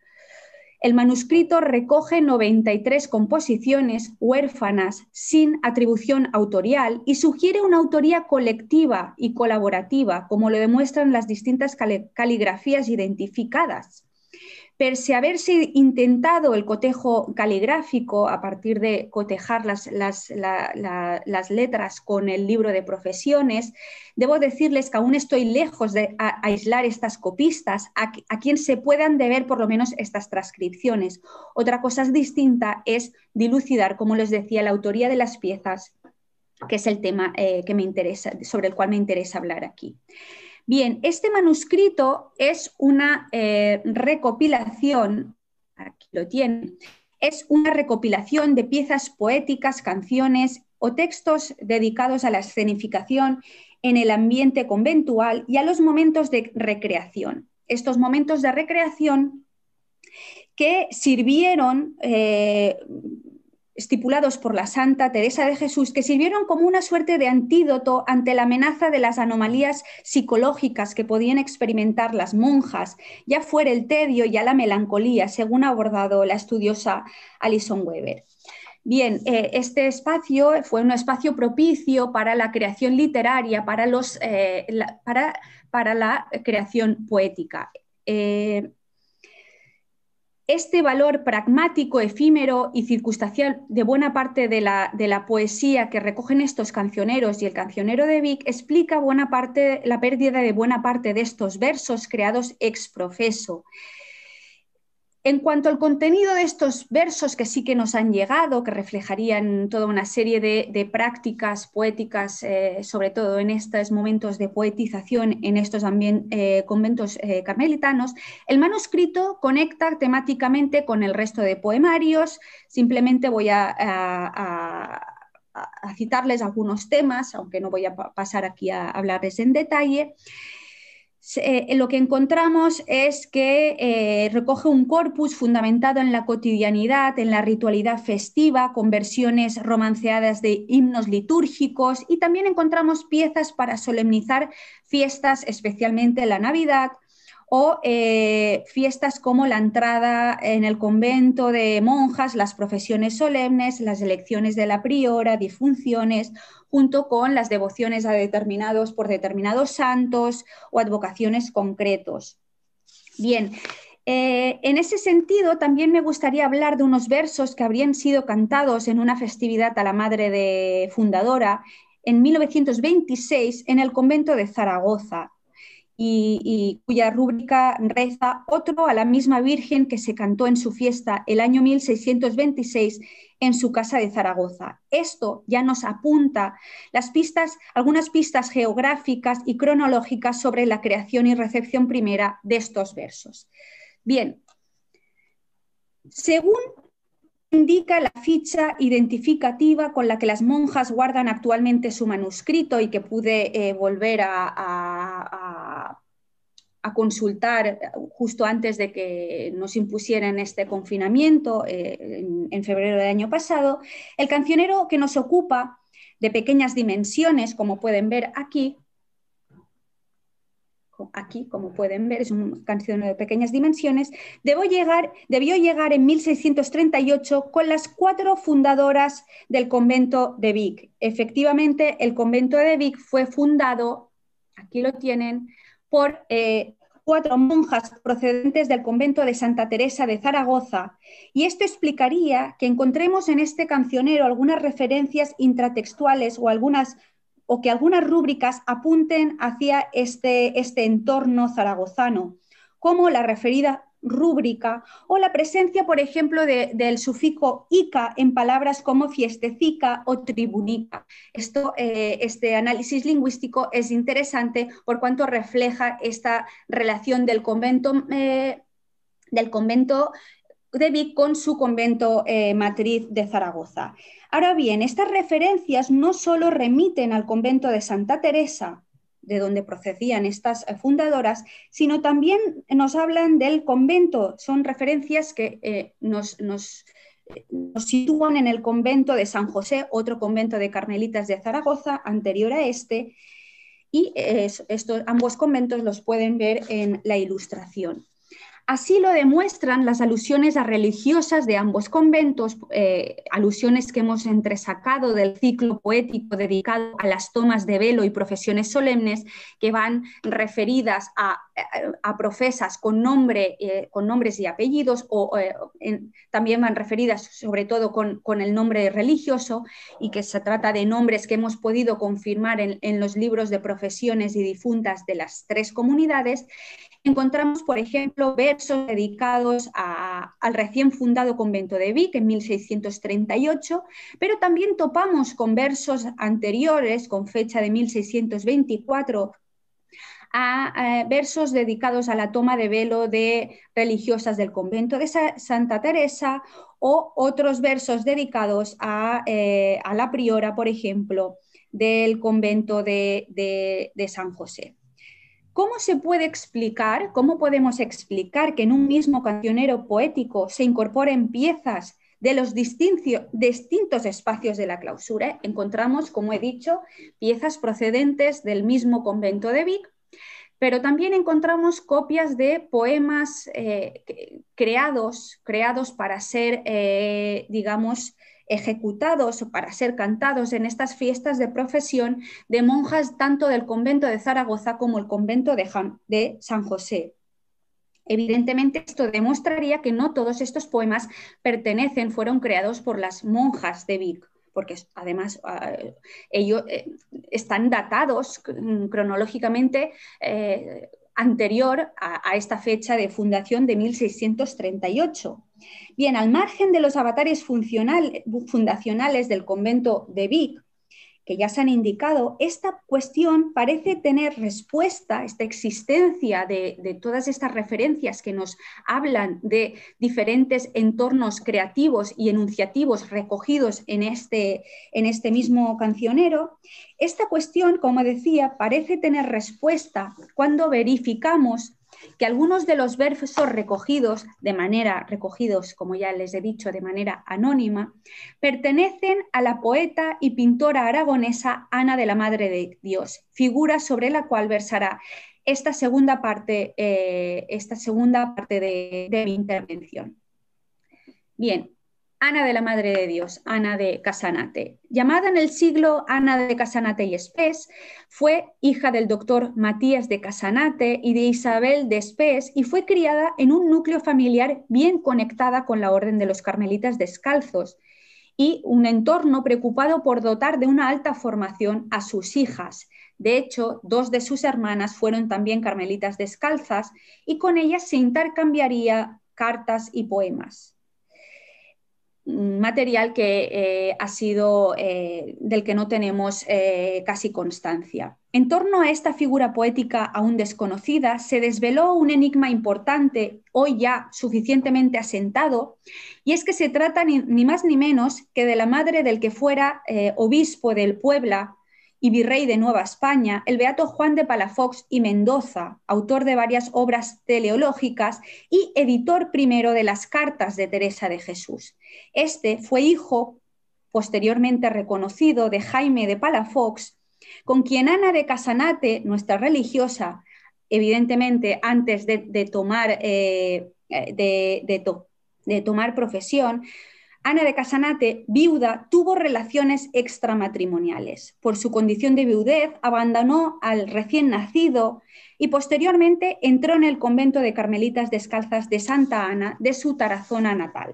El manuscrito recoge noventa y tres composiciones huérfanas sin atribución autorial y sugiere una autoría colectiva y colaborativa, como lo demuestran las distintas caligrafías identificadas. Pese a haberse intentado el cotejo caligráfico a partir de cotejar las, las, la, la, las letras con el libro de profesiones, debo decirles que aún estoy lejos de a, aislar estas copistas a, a quien se puedan deber por lo menos estas transcripciones. Otra cosa distinta es dilucidar, como les decía, la autoría de las piezas, que es el tema eh, que me interesa, sobre el cual me interesa hablar aquí. Bien, este manuscrito es una eh, recopilación, aquí lo tienen, es una recopilación de piezas poéticas, canciones o textos dedicados a la escenificación en el ambiente conventual y a los momentos de recreación. Estos momentos de recreación que sirvieron... Eh, estipulados por la Santa Teresa de Jesús, que sirvieron como una suerte de antídoto ante la amenaza de las anomalías psicológicas que podían experimentar las monjas, ya fuera el tedio y ya la melancolía, según ha abordado la estudiosa Alison Weber. Bien, eh, este espacio fue un espacio propicio para la creación literaria, para, los, eh, la, para, para la creación poética. Eh, este valor pragmático, efímero y circunstancial de buena parte de la, de la poesía que recogen estos cancioneros y el cancionero de Vic explica buena parte, la pérdida de buena parte de estos versos creados ex profeso. En cuanto al contenido de estos versos que sí que nos han llegado, que reflejarían toda una serie de, de prácticas poéticas, eh, sobre todo en estos momentos de poetización en estos eh, conventos eh, carmelitanos, el manuscrito conecta temáticamente con el resto de poemarios. Simplemente voy a, a, a, a citarles algunos temas, aunque no voy a pasar aquí a hablarles en detalle. Eh, lo que encontramos es que eh, recoge un corpus fundamentado en la cotidianidad, en la ritualidad festiva, con versiones romanceadas de himnos litúrgicos, y también encontramos piezas para solemnizar fiestas, especialmente la Navidad, o eh, fiestas como la entrada en el convento de monjas, las profesiones solemnes, las elecciones de la priora, disfunciones, junto con las devociones a determinados por determinados santos o advocaciones concretos. Bien, eh, en ese sentido también me gustaría hablar de unos versos que habrían sido cantados en una festividad a la madre de fundadora en mil novecientos veintiséis en el convento de Zaragoza, y, y cuya rúbrica reza: otro a la misma Virgen que se cantó en su fiesta el año mil seiscientos veintiséis en su casa de Zaragoza. Esto ya nos apunta las pistas, algunas pistas geográficas y cronológicas sobre la creación y recepción primera de estos versos. Bien, según indica la ficha identificativa con la que las monjas guardan actualmente su manuscrito y que pude eh, volver a, a, a, a consultar justo antes de que nos impusieran este confinamiento eh, en, en febrero del año pasado, el cancionero que nos ocupa, de pequeñas dimensiones, como pueden ver aquí, aquí, como pueden ver, es un cancionero de pequeñas dimensiones, debió llegar, debió llegar en mil seiscientos treinta y ocho con las cuatro fundadoras del convento de Vic. Efectivamente, el convento de Vic fue fundado, aquí lo tienen, por eh, cuatro monjas procedentes del convento de Santa Teresa de Zaragoza, y esto explicaría que encontremos en este cancionero algunas referencias intratextuales o algunas o que algunas rúbricas apunten hacia este, este entorno zaragozano, como la referida rúbrica o la presencia, por ejemplo, de, del sufijo ica en palabras como fiestecica o tribunica. Esto, eh, este análisis lingüístico es interesante por cuanto refleja esta relación del convento, eh, del convento de Vic con su convento eh, matriz de Zaragoza. Ahora bien, estas referencias no solo remiten al convento de Santa Teresa, de donde procedían estas fundadoras, sino también nos hablan del convento. Son referencias que eh, nos, nos, nos sitúan en el convento de San José, otro convento de carmelitas de Zaragoza, anterior a este, y eh, estos, ambos conventos los pueden ver en la ilustración. Así lo demuestran las alusiones a religiosas de ambos conventos, eh, alusiones que hemos entresacado del ciclo poético dedicado a las tomas de velo y profesiones solemnes, que van referidas a, a, a profesas con, nombre, eh, con nombres y apellidos, o eh, en, también van referidas sobre todo con, con el nombre religioso, y que se trata de nombres que hemos podido confirmar en, en los libros de profesiones y difuntas de las tres comunidades. Encontramos, por ejemplo, versos dedicados a, al recién fundado convento de Vic en mil seiscientos treinta y ocho, pero también topamos con versos anteriores, con fecha de mil seiscientos veinticuatro, a, a versos dedicados a la toma de velo de religiosas del convento de Sa Santa Teresa, o otros versos dedicados a, eh, a la priora, por ejemplo, del convento de, de, de San José. ¿Cómo se puede explicar, cómo podemos explicar que en un mismo cancionero poético se incorporen piezas de los distintos espacios de la clausura? Encontramos, como he dicho, piezas procedentes del mismo convento de Vic, pero también encontramos copias de poemas eh, creados, creados para ser, eh, digamos, ejecutados o para ser cantados en estas fiestas de profesión de monjas tanto del convento de Zaragoza como el convento de, de San José. Evidentemente, esto demostraría que no todos estos poemas pertenecen, fueron creados por las monjas de Vic, porque además uh, ellos eh, están datados cronológicamente eh, anterior a, a esta fecha de fundación de mil seiscientos treinta y ocho. Bien, al margen de los avatares funcional, fundacionales del convento de Vic, que ya se han indicado, esta cuestión parece tener respuesta, esta existencia de, de todas estas referencias que nos hablan de diferentes entornos creativos y enunciativos recogidos en este, en este mismo cancionero. Esta cuestión, como decía, parece tener respuesta cuando verificamos que algunos de los versos recogidos de manera, recogidos, como ya les he dicho, de manera anónima, pertenecen a la poeta y pintora aragonesa Ana de la Madre de Dios, figura sobre la cual versará esta segunda parte, eh, esta segunda parte de, de mi intervención. Bien. Ana de la Madre de Dios, Ana de Casanate. Llamada en el siglo Ana de Casanate y Espés, fue hija del doctor Matías de Casanate y de Isabel de Espés y fue criada en un núcleo familiar bien conectada con la Orden de los Carmelitas Descalzos y un entorno preocupado por dotar de una alta formación a sus hijas. De hecho, dos de sus hermanas fueron también carmelitas descalzas y con ellas se intercambiaría cartas y poemas. Material que eh, ha sido eh, del que no tenemos eh, casi constancia. En torno a esta figura poética aún desconocida se desveló un enigma importante, hoy ya suficientemente asentado, y es que se trata ni, ni más ni menos que de la madre del que fuera eh, obispo del Puebla y virrey de Nueva España, el beato Juan de Palafox y Mendoza, autor de varias obras teleológicas y editor primero de las cartas de Teresa de Jesús. Este fue hijo, posteriormente reconocido, de Jaime de Palafox, con quien Ana de Casanate, nuestra religiosa, evidentemente antes de, de, tomar, eh, de, de, to, de tomar profesión, Ana de Casanate, viuda, tuvo relaciones extramatrimoniales. Por su condición de viudez, abandonó al recién nacido y posteriormente entró en el convento de Carmelitas Descalzas de Santa Ana de su Tarazona natal.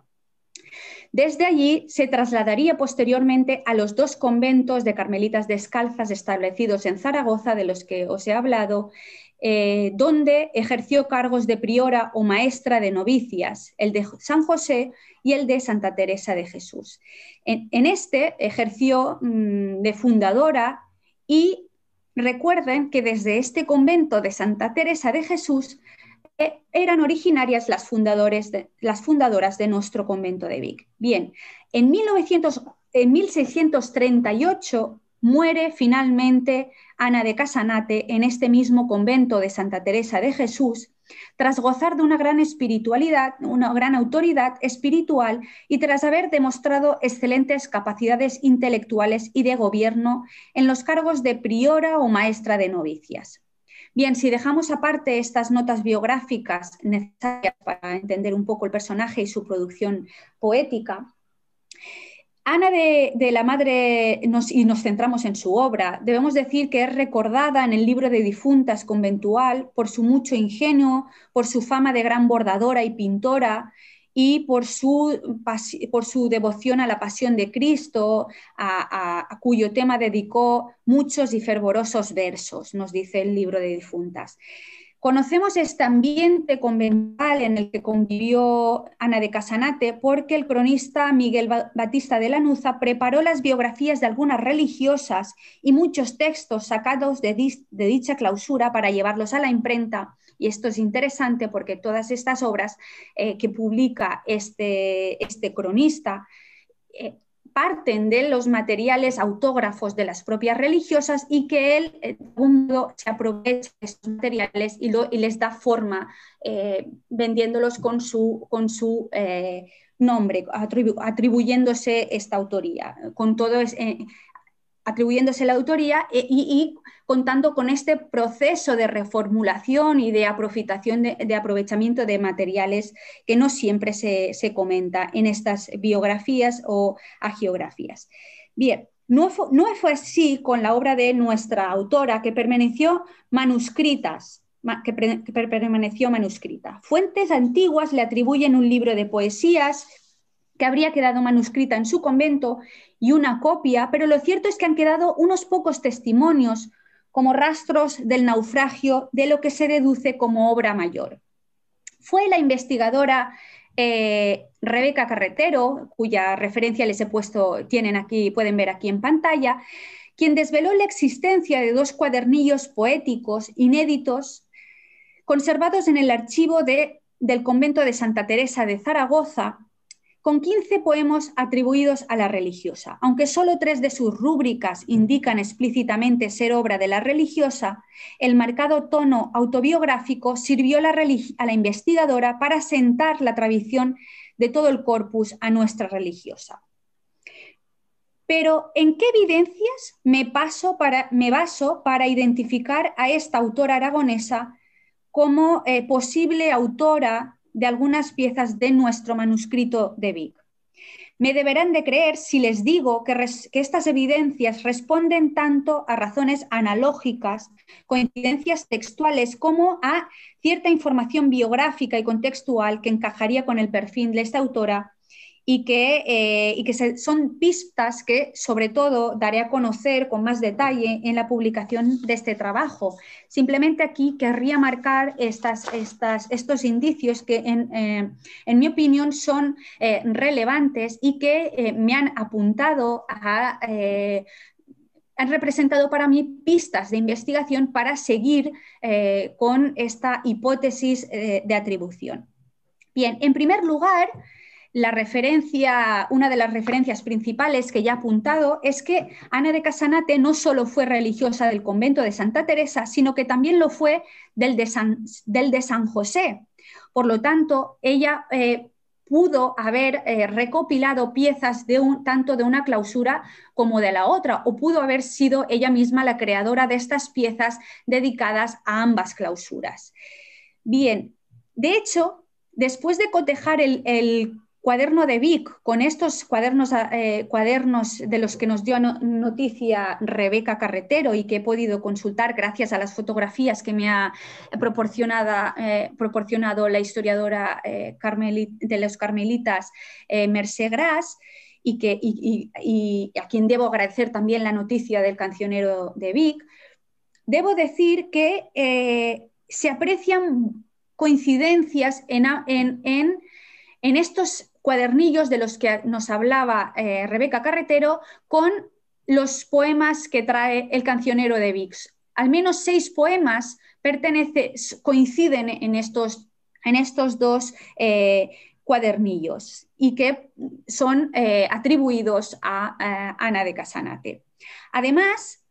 Desde allí se trasladaría posteriormente a los dos conventos de Carmelitas Descalzas establecidos en Zaragoza, de los que os he hablado, eh, donde ejerció cargos de priora o maestra de novicias, el de San José y el de Santa Teresa de Jesús. En, en este ejerció mmm, de fundadora y recuerden que desde este convento de Santa Teresa de Jesús eh, eran originarias las, fundadores de, las fundadoras de nuestro convento de Vic. Bien, en, mil novecientos, en mil seiscientos treinta y ocho muere finalmente Ana de Casanate en este mismo convento de Santa Teresa de Jesús, tras gozar de una gran espiritualidad, una gran autoridad espiritual y tras haber demostrado excelentes capacidades intelectuales y de gobierno en los cargos de priora o maestra de novicias. Bien, si dejamos aparte estas notas biográficas necesarias para entender un poco el personaje y su producción poética, Ana de, de la Madre, nos, y nos centramos en su obra, debemos decir que es recordada en el libro de difuntas conventual por su mucho ingenio, por su fama de gran bordadora y pintora y por su, por su devoción a la pasión de Cristo, a, a, a cuyo tema dedicó muchos y fervorosos versos, nos dice el libro de difuntas. Conocemos este ambiente conventual en el que convivió Ana de Casanate porque el cronista Miguel Batista de Lanuza preparó las biografías de algunas religiosas y muchos textos sacados de, de dicha clausura para llevarlos a la imprenta. Y esto es interesante porque todas estas obras eh, que publica este, este cronista eh, parten de los materiales autógrafos de las propias religiosas y que él de algún modo se aprovecha de estos materiales y, lo, y les da forma eh, vendiéndolos con su, con su eh, nombre, atribu atribuyéndose esta autoría, con todo es, eh, atribuyéndose la autoría eh, y, y contando con este proceso de reformulación y de, de, de aprovechamiento de materiales que no siempre se, se comenta en estas biografías o hagiografías. Bien, no fue, no fue así con la obra de nuestra autora, que permaneció manuscritas que, pre, que permaneció manuscrita. Fuentes antiguas le atribuyen un libro de poesías que habría quedado manuscrita en su convento y una copia, pero lo cierto es que han quedado unos pocos testimonios como rastros del naufragio de lo que se deduce como obra mayor. Fue la investigadora eh, Rebeca Carretero, cuya referencia les he puesto, tienen aquí, pueden ver aquí en pantalla, quien desveló la existencia de dos cuadernillos poéticos inéditos conservados en el archivo de, del convento de Santa Teresa de Zaragoza, con quince poemas atribuidos a la religiosa. Aunque solo tres de sus rúbricas indican explícitamente ser obra de la religiosa, el marcado tono autobiográfico sirvió a la, a la investigadora para sentar la tradición de todo el corpus a nuestra religiosa. Pero, ¿en qué evidencias me, paso para, me baso para identificar a esta autora aragonesa como eh, posible autora de algunas piezas de nuestro manuscrito de Vic? Me deberán de creer si les digo que, res, que estas evidencias responden tanto a razones analógicas, coincidencias textuales, como a cierta información biográfica y contextual que encajaría con el perfil de esta autora y que, eh, y que se, son pistas que, sobre todo, daré a conocer con más detalle en la publicación de este trabajo. Simplemente aquí querría marcar estas, estas, estos indicios que, en, eh, en mi opinión, son eh, relevantes y que eh, me han apuntado a... Eh, han representado para mí pistas de investigación para seguir eh, con esta hipótesis eh, de atribución. Bien, en primer lugar, la referencia, una de las referencias principales que ya he apuntado es que Ana de Casanate no solo fue religiosa del convento de Santa Teresa, sino que también lo fue del de San, del de San José. Por lo tanto, ella eh, pudo haber eh, recopilado piezas de un, tanto de una clausura como de la otra, o pudo haber sido ella misma la creadora de estas piezas dedicadas a ambas clausuras. Bien, de hecho, después de cotejar el, el cuaderno de Vic con estos cuadernos, eh, cuadernos de los que nos dio no, noticia Rebeca Carretero y que he podido consultar gracias a las fotografías que me ha proporcionado, eh, proporcionado la historiadora eh, Carmelit, de los carmelitas eh, Mercè Gras, y, que, y, y, y a quien debo agradecer también la noticia del cancionero de Vic, debo decir que eh, se aprecian coincidencias en, en, en, en estos cuadernillos de los que nos hablaba eh, Rebeca Carretero con los poemas que trae el cancionero de Vic. Al menos seis poemas pertenece, coinciden en estos, en estos dos eh, cuadernillos y que son eh, atribuidos a, a Ana de Casanate. Además,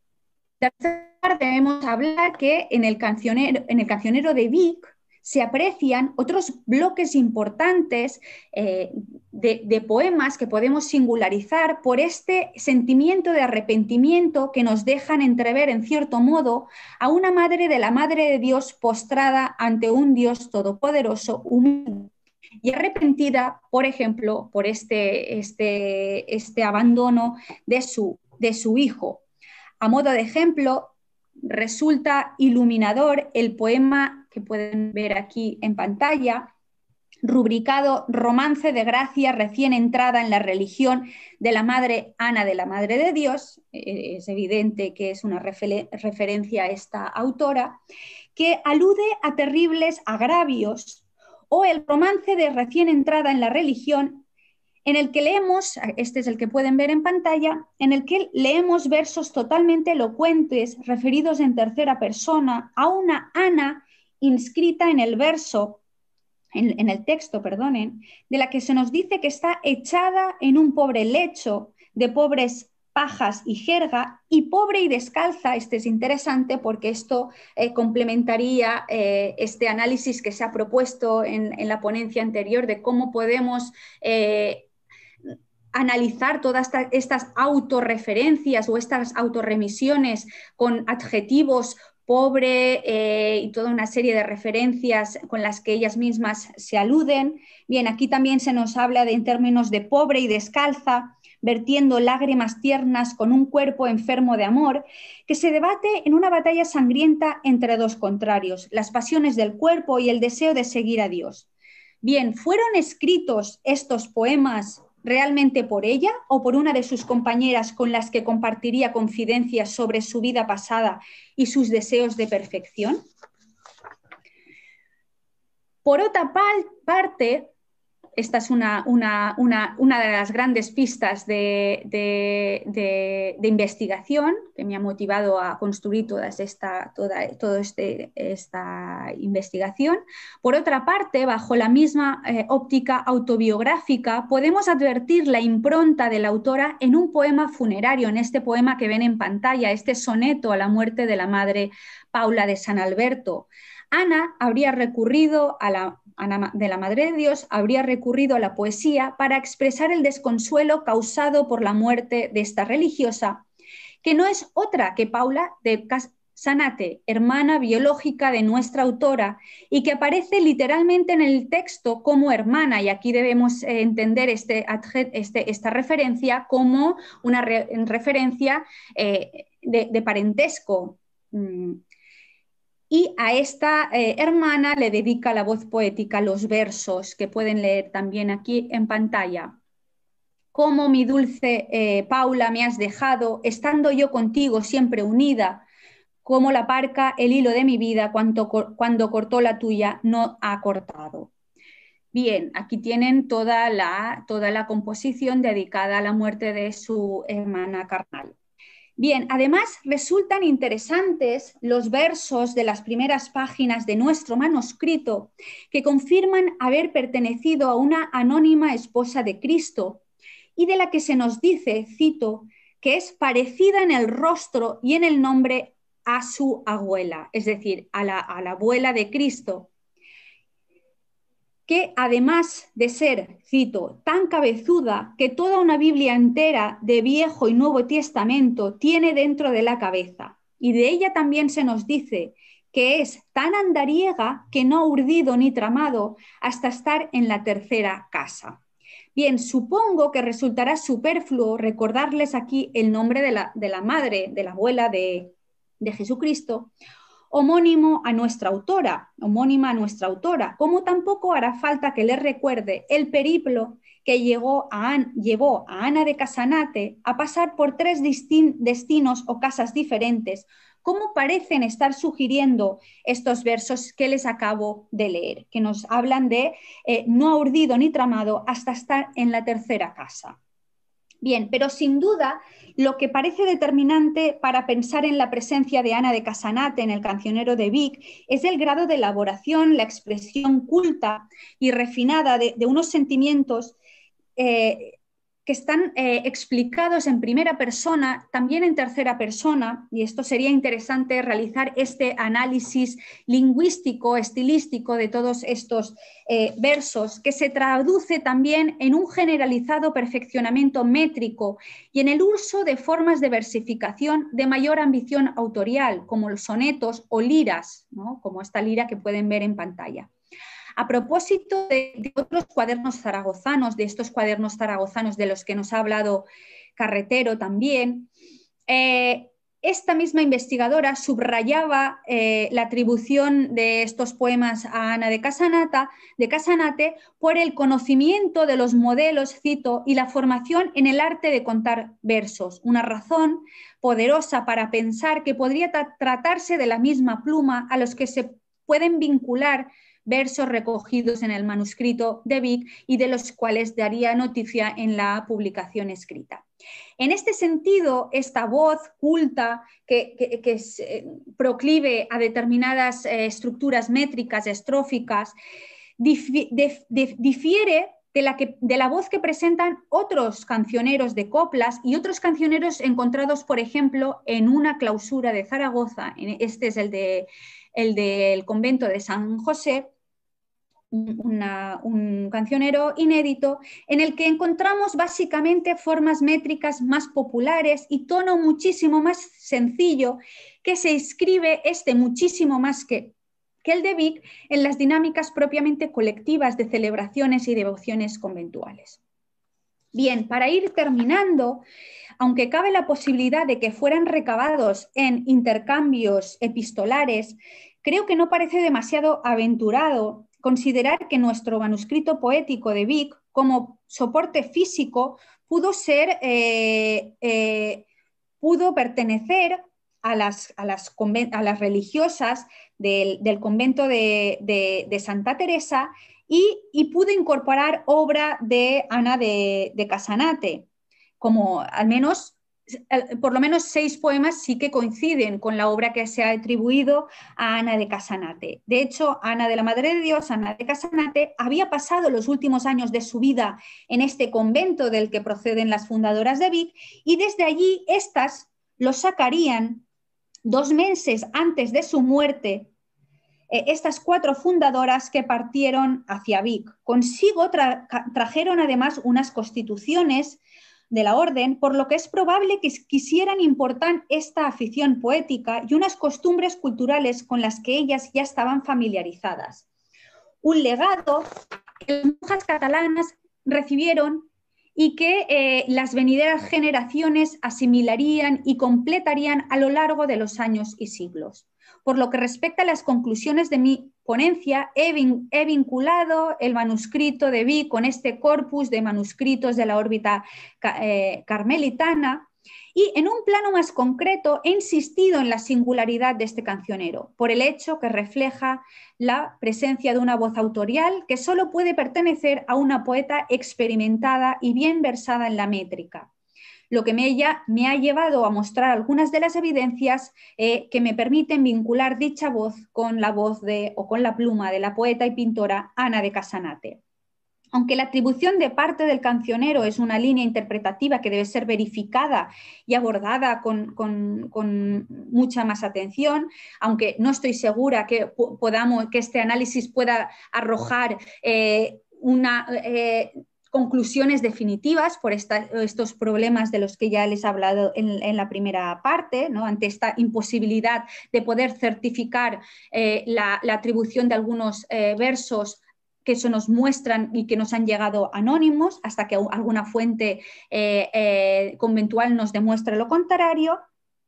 debemos hablar que en el cancionero, en el cancionero de Vic se aprecian otros bloques importantes eh, de, de poemas que podemos singularizar por este sentimiento de arrepentimiento que nos dejan entrever, en cierto modo, a una madre de la Madre de Dios postrada ante un Dios todopoderoso, humilde y arrepentida, por ejemplo, por este, este, este abandono de su, de su hijo. A modo de ejemplo, resulta iluminador el poema que pueden ver aquí en pantalla, rubricado Romance de Gracia recién entrada en la religión de la Madre Ana de la Madre de Dios. Es evidente que es una refer- referencia a esta autora, que alude a terribles agravios, o el romance de recién entrada en la religión, en el que leemos, este es el que pueden ver en pantalla, en el que leemos versos totalmente elocuentes referidos en tercera persona a una Ana inscrita en el verso, en, en el texto, perdonen, de la que se nos dice que está echada en un pobre lecho de pobres pajas y jerga, y pobre y descalza. Este es interesante porque esto eh, complementaría eh, este análisis que se ha propuesto en, en la ponencia anterior de cómo podemos eh, analizar todas esta, estas autorreferencias o estas autorremisiones con adjetivos pobre eh, y toda una serie de referencias con las que ellas mismas se aluden. Bien, aquí también se nos habla de, en términos de pobre y descalza, vertiendo lágrimas tiernas con un cuerpo enfermo de amor, que se debate en una batalla sangrienta entre dos contrarios, las pasiones del cuerpo y el deseo de seguir a Dios. Bien, ¿fueron escritos estos poemas realmente por ella o por una de sus compañeras con las que compartiría confidencias sobre su vida pasada y sus deseos de perfección? Por otra parte, esta es una, una, una, una de las grandes pistas de, de, de, de investigación que me ha motivado a construir toda esta, toda, toda este, esta investigación. Por otra parte, bajo la misma eh, óptica autobiográfica, podemos advertir la impronta de la autora en un poema funerario, en este poema que ven en pantalla, este soneto a la muerte de la madre Paula de San Alberto. Ana habría recurrido a la, Ana de la Madre de Dios, habría recurrido a la poesía para expresar el desconsuelo causado por la muerte de esta religiosa, que no es otra que Paula de Casanate, hermana biológica de nuestra autora, y que aparece literalmente en el texto como hermana, y aquí debemos eh, entender este, este, esta referencia como una re, referencia eh, de, de parentesco. Mm. Y a esta eh, hermana le dedica la voz poética los versos que pueden leer también aquí en pantalla. Como mi dulce eh, Paula me has dejado, estando yo contigo siempre unida, como la parca el hilo de mi vida, cuando, cuando cortó la tuya no ha cortado. Bien, aquí tienen toda la, toda la composición dedicada a la muerte de su hermana carnal. Bien, además resultan interesantes los versos de las primeras páginas de nuestro manuscrito que confirman haber pertenecido a una anónima esposa de Cristo y de la que se nos dice, cito, que es parecida en el rostro y en el nombre a su abuela, es decir, a la, a la abuela de Cristo, que además de ser, cito, tan cabezuda que toda una Biblia entera de Viejo y Nuevo Testamento tiene dentro de la cabeza. Y de ella también se nos dice que es tan andariega que no ha urdido ni tramado hasta estar en la tercera casa. Bien, supongo que resultará superfluo recordarles aquí el nombre de la, de la madre, de la abuela de, de Jesucristo, homónimo a nuestra autora, homónima a nuestra autora, como tampoco hará falta que les recuerde el periplo que llegó a An, llevó a Ana de Casanate a pasar por tres destinos o casas diferentes, como parecen estar sugiriendo estos versos que les acabo de leer, que nos hablan de eh, no ha urdido ni tramado hasta estar en la tercera casa. Bien, pero sin duda lo que parece determinante para pensar en la presencia de Ana de Casanate en el cancionero de Vic es el grado de elaboración, la expresión culta y refinada de, de unos sentimientos eh, que están eh, explicados en primera persona, también en tercera persona, y esto sería interesante realizar este análisis lingüístico, estilístico de todos estos eh, versos, que se traduce también en un generalizado perfeccionamiento métrico y en el uso de formas de versificación de mayor ambición autorial, como los sonetos o liras, ¿no? Como esta lira que pueden ver en pantalla. A propósito de, de otros cuadernos zaragozanos, de estos cuadernos zaragozanos de los que nos ha hablado Carretero también, eh, esta misma investigadora subrayaba eh, la atribución de estos poemas a Ana de Casanata, de Casanate por el conocimiento de los modelos, cito, y la formación en el arte de contar versos, una razón poderosa para pensar que podría tra- tratarse de la misma pluma a los que se pueden vincular versos recogidos en el manuscrito de Vic y de los cuales daría noticia en la publicación escrita. En este sentido, esta voz culta que, que, que es, eh, proclive a determinadas eh, estructuras métricas, estróficas, difi, de, de, difiere de la, que, de la voz que presentan otros cancioneros de coplas y otros cancioneros encontrados, por ejemplo, en una clausura de Zaragoza. Este es el, de, el del convento de San José, Una, un cancionero inédito en el que encontramos básicamente formas métricas más populares y tono muchísimo más sencillo que se escribe este muchísimo más que, que el de Vic en las dinámicas propiamente colectivas de celebraciones y devociones conventuales. Bien, para ir terminando, aunque cabe la posibilidad de que fueran recabados en intercambios epistolares, creo que no parece demasiado aventurado considerar que nuestro manuscrito poético de Vic, como soporte físico, pudo ser, eh, eh, pudo pertenecer a las, a las, a las religiosas del, del convento de, de, de Santa Teresa y, y pudo incorporar obra de Ana de, de Casanate, como al menos, por lo menos seis poemas sí que coinciden con la obra que se ha atribuido a Ana de Casanate. De hecho, Ana de la Madre de Dios, Ana de Casanate, había pasado los últimos años de su vida en este convento del que proceden las fundadoras de Vic, y desde allí estas lo sacarían dos meses antes de su muerte, eh, estas cuatro fundadoras que partieron hacia Vic. Consigo tra trajeron además unas constituciones de la orden, por lo que es probable que quisieran importar esta afición poética y unas costumbres culturales con las que ellas ya estaban familiarizadas. Un legado que las monjas catalanas recibieron y que eh, las venideras generaciones asimilarían y completarían a lo largo de los años y siglos. Por lo que respecta a las conclusiones de mi ponencia, he, vin he vinculado el manuscrito de Vic con este corpus de manuscritos de la órbita eh, carmelitana, y en un plano más concreto he insistido en la singularidad de este cancionero, por el hecho que refleja la presencia de una voz autorial que solo puede pertenecer a una poeta experimentada y bien versada en la métrica, lo que me, ya, me ha llevado a mostrar algunas de las evidencias eh, que me permiten vincular dicha voz con la voz de, o con la pluma de la poeta y pintora Ana de Casanate. Aunque la atribución de parte del cancionero es una línea interpretativa que debe ser verificada y abordada con, con, con mucha más atención, aunque no estoy segura que, podamos, que este análisis pueda arrojar eh, una... Eh, conclusiones definitivas por esta, estos problemas de los que ya les he hablado en, en la primera parte, ¿no? Ante esta imposibilidad de poder certificar eh, la, la atribución de algunos eh, versos que eso nos muestran y que nos han llegado anónimos, hasta que alguna fuente eh, eh, conventual nos demuestre lo contrario.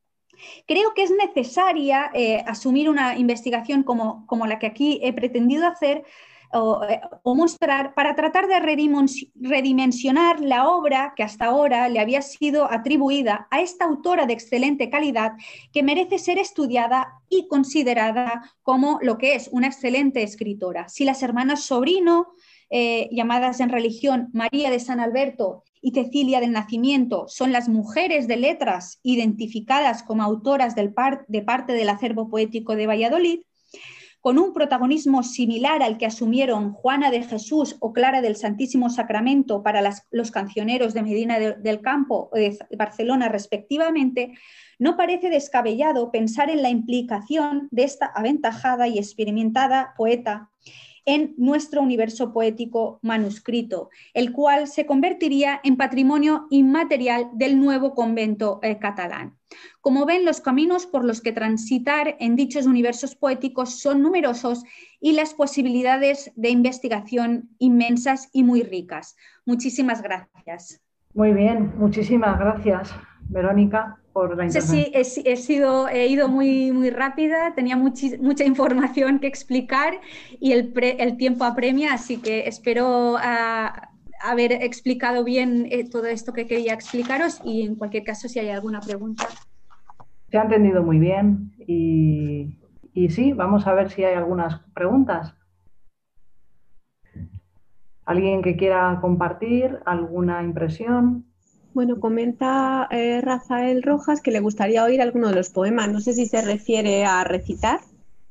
Creo que es necesaria eh, asumir una investigación como, como la que aquí he pretendido hacer, O, o mostrar para tratar de redimensionar la obra que hasta ahora le había sido atribuida a esta autora de excelente calidad que merece ser estudiada y considerada como lo que es una excelente escritora. Si las hermanas Sobrino, eh, llamadas en religión María de San Alberto y Cecilia del Nacimiento, son las mujeres de letras identificadas como autoras del par de parte del acervo poético de Valladolid, con un protagonismo similar al que asumieron Juana de Jesús o Clara del Santísimo Sacramento para las, los cancioneros de Medina de, del Campo o de Barcelona respectivamente, no parece descabellado pensar en la implicación de esta aventajada y experimentada poeta en nuestro universo poético manuscrito, el cual se convertiría en patrimonio inmaterial del nuevo convento eh, catalán. Como ven, los caminos por los que transitar en dichos universos poéticos son numerosos y las posibilidades de investigación inmensas y muy ricas. Muchísimas gracias. Muy bien, muchísimas gracias, Verónica, por la intervención. Sí, he, he, sido, he ido muy, muy rápida, tenía muchi, mucha información que explicar y el, pre, el tiempo apremia, así que espero a, haber explicado bien eh, todo esto que quería explicaros y en cualquier caso si hay alguna pregunta. Se ha entendido muy bien y, y sí, vamos a ver si hay algunas preguntas. ¿Alguien que quiera compartir alguna impresión? Bueno, comenta eh, Rafael Rojas que le gustaría oír alguno de los poemas. No sé si se refiere a recitar.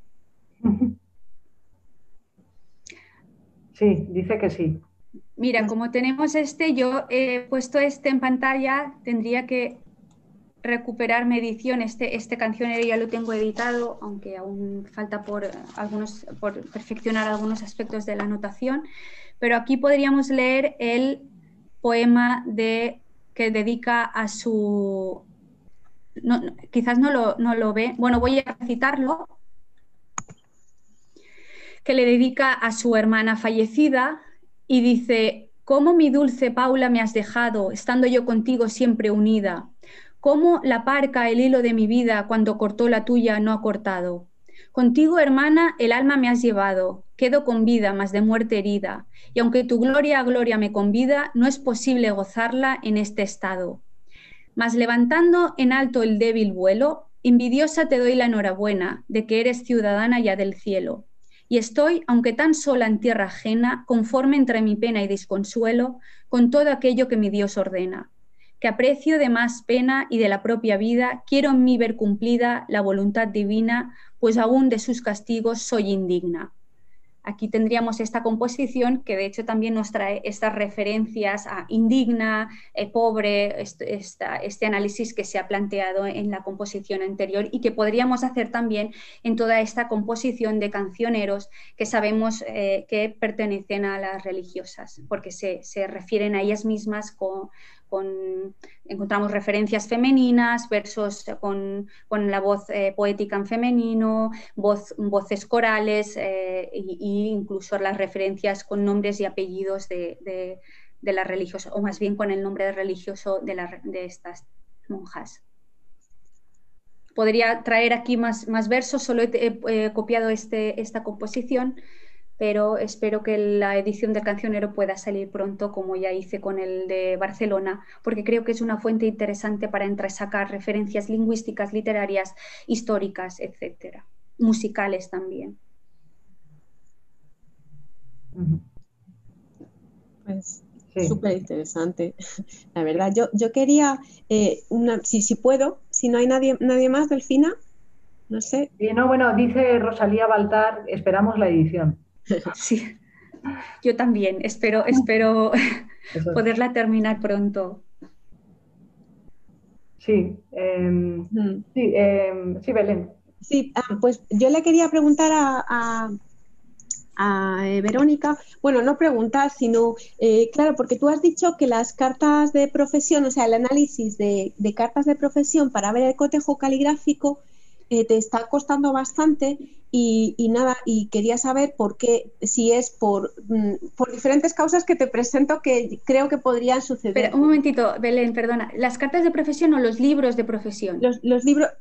Sí, dice que sí. Mira, como tenemos este, yo he puesto este en pantalla, tendría que recuperar mi edición, este, este cancionero ya lo tengo editado, aunque aún falta por, algunos, por perfeccionar algunos aspectos de la notación, pero aquí podríamos leer el poema de, que dedica a su... No, quizás no lo, no lo ve, bueno, voy a recitarlo, que le dedica a su hermana fallecida y dice: Cómo mi dulce Paula me has dejado, estando yo contigo siempre unida. Cómo la parca el hilo de mi vida, cuando cortó la tuya, no ha cortado. Contigo, hermana, el alma me has llevado. Quedo con vida, mas de muerte herida. Y aunque tu gloria a gloria me convida, no es posible gozarla en este estado. Mas levantando en alto el débil vuelo, envidiosa te doy la enhorabuena de que eres ciudadana ya del cielo. Y estoy, aunque tan sola en tierra ajena, conforme entre mi pena y desconsuelo, con todo aquello que mi Dios ordena. Que a precio de más pena y de la propia vida, quiero en mí ver cumplida la voluntad divina, pues aún de sus castigos soy indigna. Aquí tendríamos esta composición que de hecho también nos trae estas referencias a indigna, eh, pobre, este, esta, este análisis que se ha planteado en la composición anterior y que podríamos hacer también en toda esta composición de cancioneros que sabemos eh, que pertenecen a las religiosas, porque se, se refieren a ellas mismas con... Con, encontramos referencias femeninas, versos con, con la voz eh, poética en femenino, voz, voces corales e eh, incluso las referencias con nombres y apellidos de, de, de las religiosas, o más bien con el nombre religioso de, la, de estas monjas. Podría traer aquí más, más versos, solo he, he, he copiado este, esta composición, pero espero que la edición del cancionero pueda salir pronto, como ya hice con el de Barcelona, porque creo que es una fuente interesante para entresacar referencias lingüísticas, literarias, históricas, etcétera, musicales también. Pues sí. Súper interesante, la verdad. Yo, yo quería, eh, una, si, si puedo, si no hay nadie, nadie más, Delfina, no sé. Sí, no, bueno, dice Rosalía Baltar, esperamos la edición. Sí, yo también, espero, espero poderla terminar pronto. Sí, eh, sí, eh, sí, Belén. Sí, ah, pues yo le quería preguntar a, a, a eh, Verónica, bueno, no preguntar, sino, eh, claro, porque tú has dicho que las cartas de profesión, o sea, el análisis de, de cartas de profesión para ver el cotejo caligráfico eh, te está costando bastante. Y, y nada, y quería saber por qué, si es por, por diferentes causas que te presento que creo que podrían suceder. Pero, un momentito, Belén, perdona. ¿Las cartas de profesión o los libros de profesión? Los, los libros...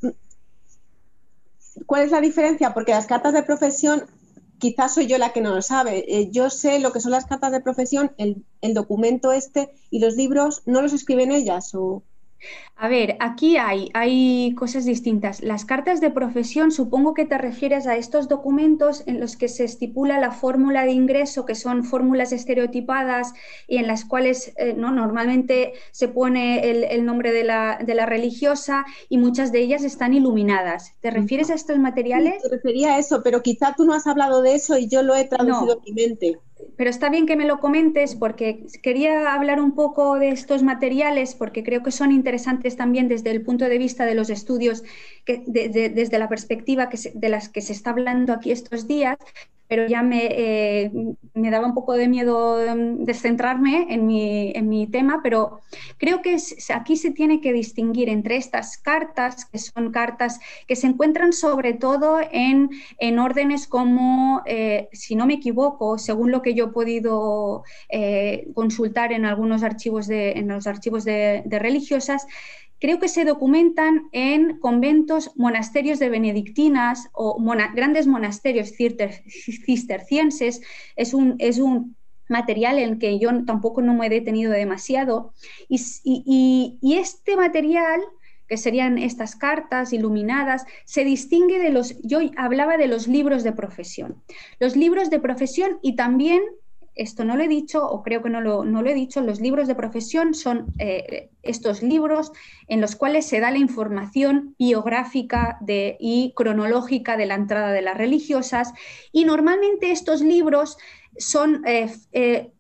¿Cuál es la diferencia? Porque las cartas de profesión, quizás soy yo la que no lo sabe. Eh, yo sé lo que son las cartas de profesión, el, el documento este, y los libros, ¿no los escriben ellas? O... A ver, aquí hay, hay cosas distintas. Las cartas de profesión, supongo que te refieres a estos documentos en los que se estipula la fórmula de ingreso, que son fórmulas estereotipadas y en las cuales eh, ¿no? normalmente se pone el, el nombre de la, de la religiosa y muchas de ellas están iluminadas. ¿Te refieres a estos materiales? Sí, te refería a eso, pero quizá tú no has hablado de eso y yo lo he traducido no. en mi mente. Pero está bien que me lo comentes porque quería hablar un poco de estos materiales porque creo que son interesantes también desde el punto de vista de los estudios, que, de, de, desde la perspectiva que se, de las que se está hablando aquí estos días, pero ya me, eh, me daba un poco de miedo descentrarme en mi, en mi tema, pero creo que es, aquí se tiene que distinguir entre estas cartas, que son cartas que se encuentran sobre todo en, en órdenes como, eh, si no me equivoco, según lo que yo he podido eh, consultar en algunos archivos de, en los archivos de, de religiosas, creo que se documentan en conventos, monasterios de benedictinas o mona, grandes monasterios cistercienses. Es un, es un material en que yo tampoco no me he detenido demasiado. Y, y, y este material, que serían estas cartas iluminadas, se distingue de los... Yo hablaba de los libros de profesión. Los libros de profesión y también... Esto no lo he dicho, o creo que no lo, no lo he dicho, los libros de profesión son eh, estos libros en los cuales se da la información biográfica de, y cronológica de la entrada de las religiosas y normalmente estos libros son, eh, eh,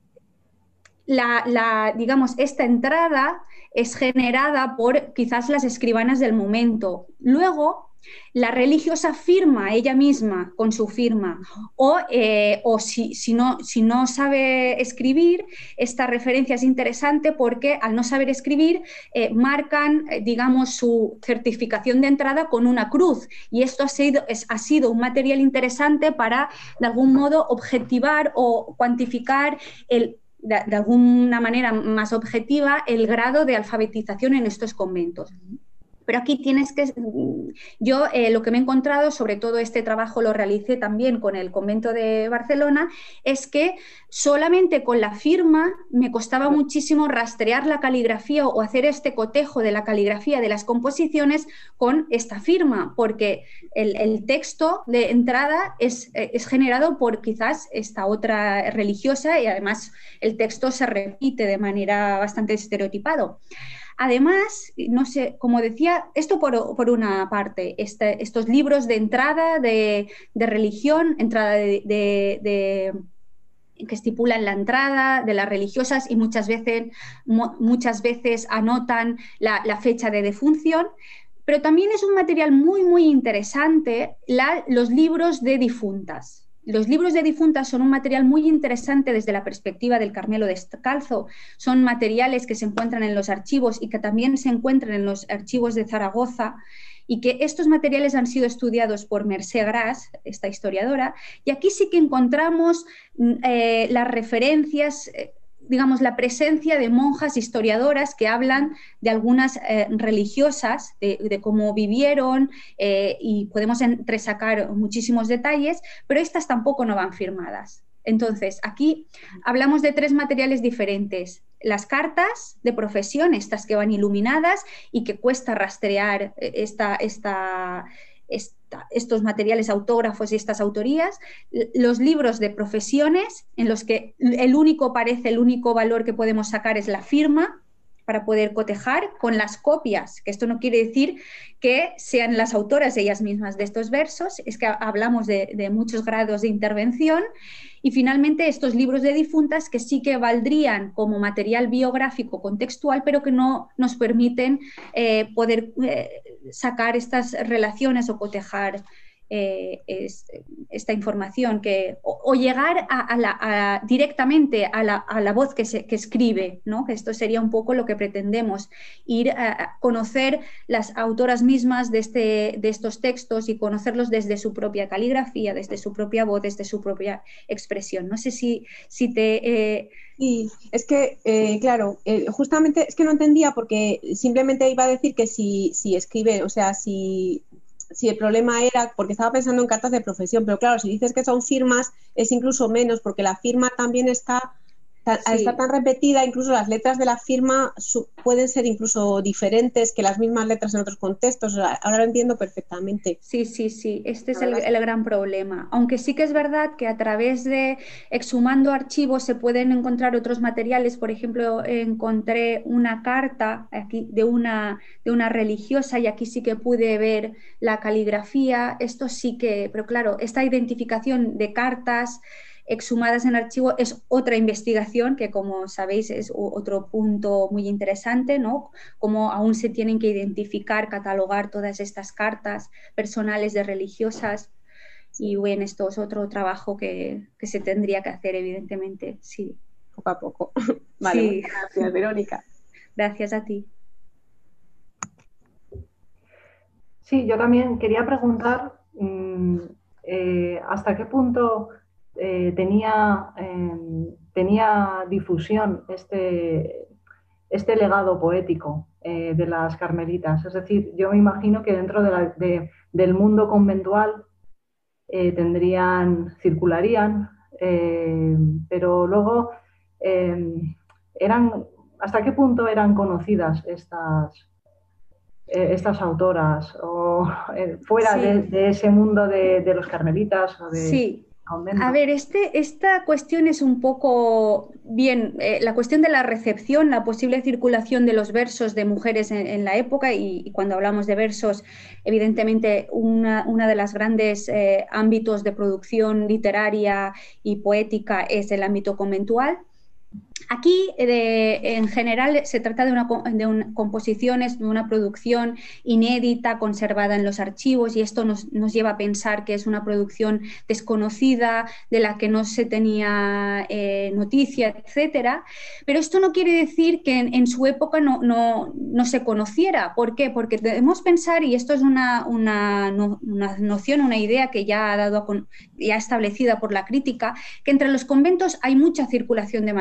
la, la, digamos, esta entrada es generada por quizás las escribanas del momento. Luego, la religiosa firma ella misma con su firma o, eh, o si, si, no, si no sabe escribir, esta referencia es interesante porque al no saber escribir eh, marcan, eh, digamos, su certificación de entrada con una cruz y esto ha sido, es, ha sido un material interesante para, de algún modo, objetivar o cuantificar el de, de alguna manera más objetiva el grado de alfabetización en estos conventos. Pero aquí tienes que... Yo eh, lo que me he encontrado, sobre todo este trabajo lo realicé también con el convento de Barcelona, es que solamente con la firma me costaba muchísimo rastrear la caligrafía o hacer este cotejo de la caligrafía de las composiciones con esta firma, porque el, el texto de entrada es, es generado por quizás esta otra religiosa y además el texto se repite de manera bastante estereotipado. Además, no sé, como decía, esto por, por una parte, este, estos libros de entrada de, de religión, entrada de, de, de, que estipulan la entrada de las religiosas y muchas veces, muchas veces anotan la, la fecha de defunción, pero también es un material muy, muy interesante la, los libros de difuntas. Los libros de difuntas son un material muy interesante desde la perspectiva del Carmelo Descalzo. Son materiales que se encuentran en los archivos y que también se encuentran en los archivos de Zaragoza, y que estos materiales han sido estudiados por Mercè Gras, esta historiadora, y aquí sí que encontramos eh, las referencias, eh, digamos, la presencia de monjas historiadoras que hablan de algunas eh, religiosas, de, de cómo vivieron, eh, y podemos entresacar muchísimos detalles, pero estas tampoco no van firmadas. Entonces, aquí hablamos de tres materiales diferentes. Las cartas de profesión, estas que van iluminadas y que cuesta rastrear esta... esta Esta, estos materiales autógrafos y estas autorías, los libros de profesiones en los que el único parece, el único valor que podemos sacar es la firma para poder cotejar con las copias, que esto no quiere decir que sean las autoras ellas mismas de estos versos, es que hablamos de, de muchos grados de intervención. Y finalmente estos libros de difuntas que sí que valdrían como material biográfico contextual, pero que no nos permiten eh, poder eh, sacar estas relaciones o cotejar eh, es, esta información que, o, o llegar a, a la, a, directamente a la, a la voz que, se, que escribe, ¿no? Que esto sería un poco lo que pretendemos, ir a, a conocer las autoras mismas de, este, de estos textos y conocerlos desde su propia caligrafía, desde su propia voz, desde su propia expresión. No sé si, si te... Eh... Sí, es que, eh, claro, eh, justamente es que no entendía porque simplemente iba a decir que si, si escribe, o sea, si... si el problema era, porque estaba pensando en cartas de profesión, pero claro, si dices que son firmas, es incluso menos, porque la firma también está, al estar tan repetida, incluso las letras de la firma su, pueden ser incluso diferentes que las mismas letras en otros contextos. Ahora lo entiendo perfectamente. Sí, sí, sí, este es el, el gran problema. Aunque sí que es verdad que a través de exhumando archivos se pueden encontrar otros materiales. Por ejemplo, encontré una carta aquí de una, de una religiosa y aquí sí que pude ver la caligrafía. Esto sí que, pero claro, esta identificación de cartas exhumadas en archivo es otra investigación que, como sabéis, es otro punto muy interesante, ¿no? Cómo aún se tienen que identificar, catalogar todas estas cartas personales de religiosas, y bueno, esto es otro trabajo que, que se tendría que hacer, evidentemente, sí. Poco a poco. Vale, sí. Gracias, Verónica. Gracias a ti. Sí, yo también quería preguntar mmm, eh, hasta qué punto Eh, tenía, eh, tenía difusión este, este legado poético eh, de las carmelitas. Es decir, yo me imagino que dentro de la, de, del mundo conventual eh, tendrían, circularían, eh, pero luego eh, eran, ¿hasta qué punto eran conocidas estas, eh, estas autoras? O eh, fuera sí. de, de ese mundo de, de los carmelitas o de... Sí. A ver, este, esta cuestión es un poco, bien, eh, la cuestión de la recepción, la posible circulación de los versos de mujeres en, en la época, y, y cuando hablamos de versos, evidentemente una, una de las grandes eh, ámbitos de producción literaria y poética es el ámbito conventual. Aquí, de, en general, se trata de, una, de una, composiciones, de una producción inédita, conservada en los archivos, y esto nos, nos lleva a pensar que es una producción desconocida, de la que no se tenía eh, noticia, etcétera. Pero esto no quiere decir que en, en su época no, no, no se conociera. ¿Por qué? Porque debemos pensar, y esto es una, una, una noción, una idea que ya ha dado a con, ya establecida por la crítica, que entre los conventos hay mucha circulación de materiales.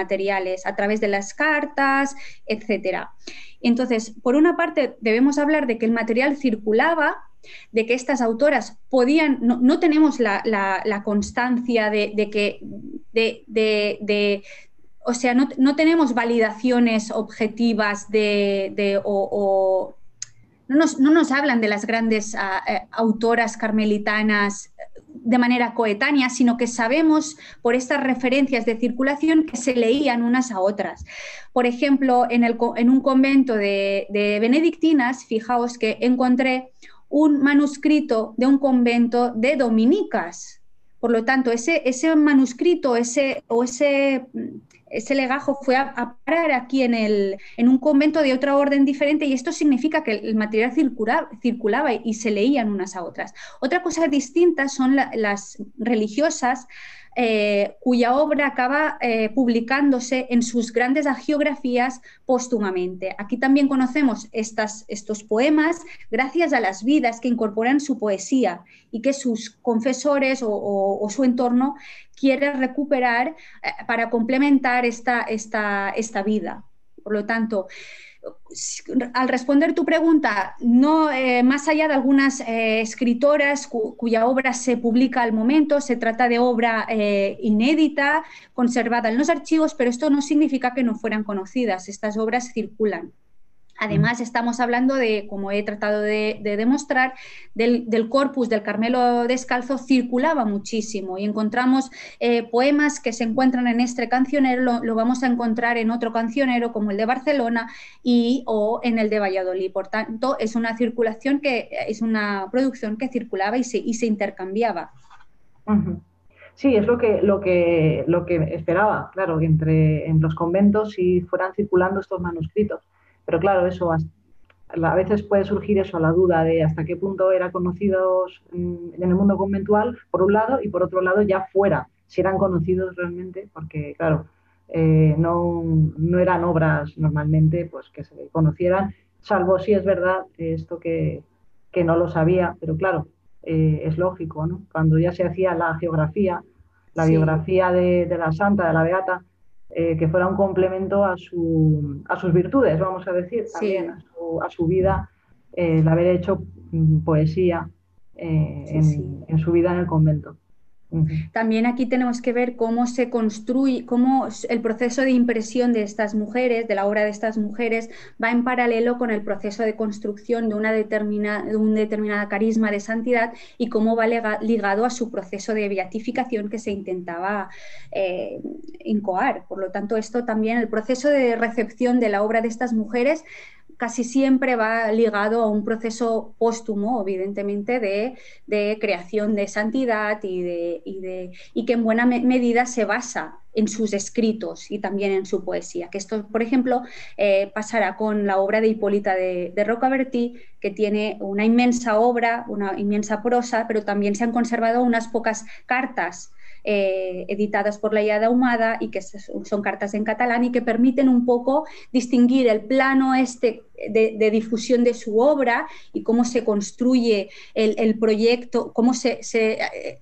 materiales a través de las cartas, etcétera. Entonces, por una parte, debemos hablar de que el material circulaba, de que estas autoras podían, no, no tenemos la, la, la constancia de, de que, de, de, de, o sea, no, no tenemos validaciones objetivas de, de o, o no, nos, no nos hablan de las grandes uh, uh, autoras carmelitanas de manera coetánea, sino que sabemos por estas referencias de circulación que se leían unas a otras. Por ejemplo, en, el, en un convento de, de benedictinas, fijaos que encontré un manuscrito de un convento de dominicas. Por lo tanto, ese, ese manuscrito ese, o ese, ese legajo fue a, a parar aquí en, el, en un convento de otra orden diferente, y esto significa que el material circulaba, circulaba y se leían unas a otras. Otra cosa distinta son la, las religiosas eh, cuya obra acaba eh, publicándose en sus grandes hagiografías póstumamente. Aquí también conocemos estas, estos poemas gracias a las vidas que incorporan su poesía y que sus confesores o, o, o su entorno quiere recuperar eh, para complementar esta, esta, esta vida. Por lo tanto, al responder tu pregunta, no, eh, más allá de algunas eh, escritoras cu cuya obra se publica al momento, se trata de obra eh, inédita, conservada en los archivos, pero esto no significa que no fueran conocidas, estas obras circulan. Además, estamos hablando de, como he tratado de, de demostrar, del, del corpus del Carmelo Descalzo circulaba muchísimo y encontramos eh, poemas que se encuentran en este cancionero, lo, lo vamos a encontrar en otro cancionero como el de Barcelona y, o en el de Valladolid. Por tanto, es una circulación que es una producción que circulaba y se, y se intercambiaba. Uh-huh. Sí, es lo que, lo que, lo que esperaba, claro, entre en los conventos si fueran circulando estos manuscritos. Pero claro, eso a veces puede surgir eso, la duda de hasta qué punto eran conocidos en el mundo conventual, por un lado, y por otro lado ya fuera, si eran conocidos realmente, porque claro, eh, no, no eran obras normalmente pues que se conocieran, salvo si es verdad esto que, que no lo sabía, pero claro, eh, es lógico, ¿no? Cuando ya se hacía la geografía, la sí. biografía de, de la santa, de la beata, Eh, que fuera un complemento a, su, a sus virtudes, vamos a decir, también sí. a, su, a su vida, eh, el haber hecho mm, poesía eh, sí, en, sí. en su vida en el convento. Uh-huh. También aquí tenemos que ver cómo se construye, cómo el proceso de impresión de estas mujeres, de la obra de estas mujeres, va en paralelo con el proceso de construcción de, una determina, de un determinado carisma de santidad y cómo va lega, ligado a su proceso de beatificación que se intentaba eh, incoar. Por lo tanto, esto también, el proceso de recepción de la obra de estas mujeres casi siempre va ligado a un proceso póstumo, evidentemente, de, de creación de santidad y, de, y, de, y que en buena me medida se basa en sus escritos y también en su poesía. Que esto, por ejemplo, eh, pasará con la obra de Hipólita de, de Rocabertí, que tiene una inmensa obra, una inmensa prosa, pero también se han conservado unas pocas cartas Eh, editadas por la Iada Ahumada y que son cartas en catalán y que permiten un poco distinguir el plano este de, de difusión de su obra y cómo se construye el, el proyecto, cómo se, se,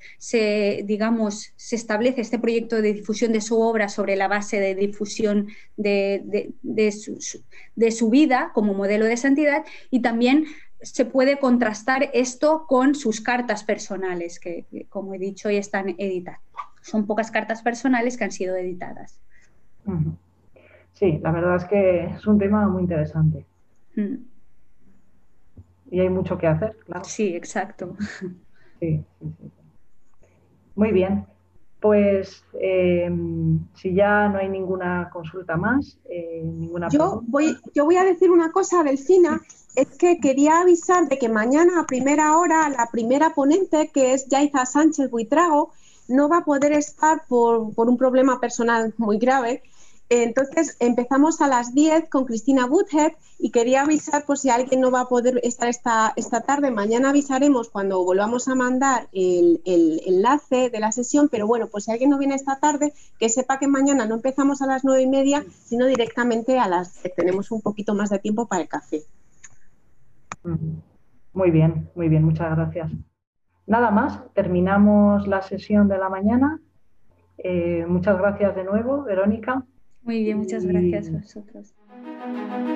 se, digamos, se establece este proyecto de difusión de su obra sobre la base de difusión de, de, de, su, de su vida como modelo de santidad, y también se puede contrastar esto con sus cartas personales, que, que como he dicho, ya están editadas. Son pocas cartas personales que han sido editadas. Sí, la verdad es que es un tema muy interesante. Mm. Y hay mucho que hacer, claro. Sí, exacto. Sí, sí, sí. Muy bien. Pues eh, si ya no hay ninguna consulta más, eh, ninguna yo voy, yo voy a decir una cosa, Delfina, es que quería avisar de que mañana a primera hora la primera ponente, que es Yaiza Sánchez Buitrago, no va a poder estar por, por un problema personal muy grave. Entonces empezamos a las diez con Cristina Woodhead y quería avisar por si alguien no va a poder estar esta, esta tarde. Mañana avisaremos cuando volvamos a mandar el, el enlace de la sesión, pero bueno, pues si alguien no viene esta tarde, que sepa que mañana no empezamos a las nueve y media, sino directamente a las que tenemos un poquito más de tiempo para el café. Muy bien, muy bien, muchas gracias. Nada más, terminamos la sesión de la mañana. Eh, muchas gracias de nuevo, Verónica. Muy bien, muchas gracias a vosotros.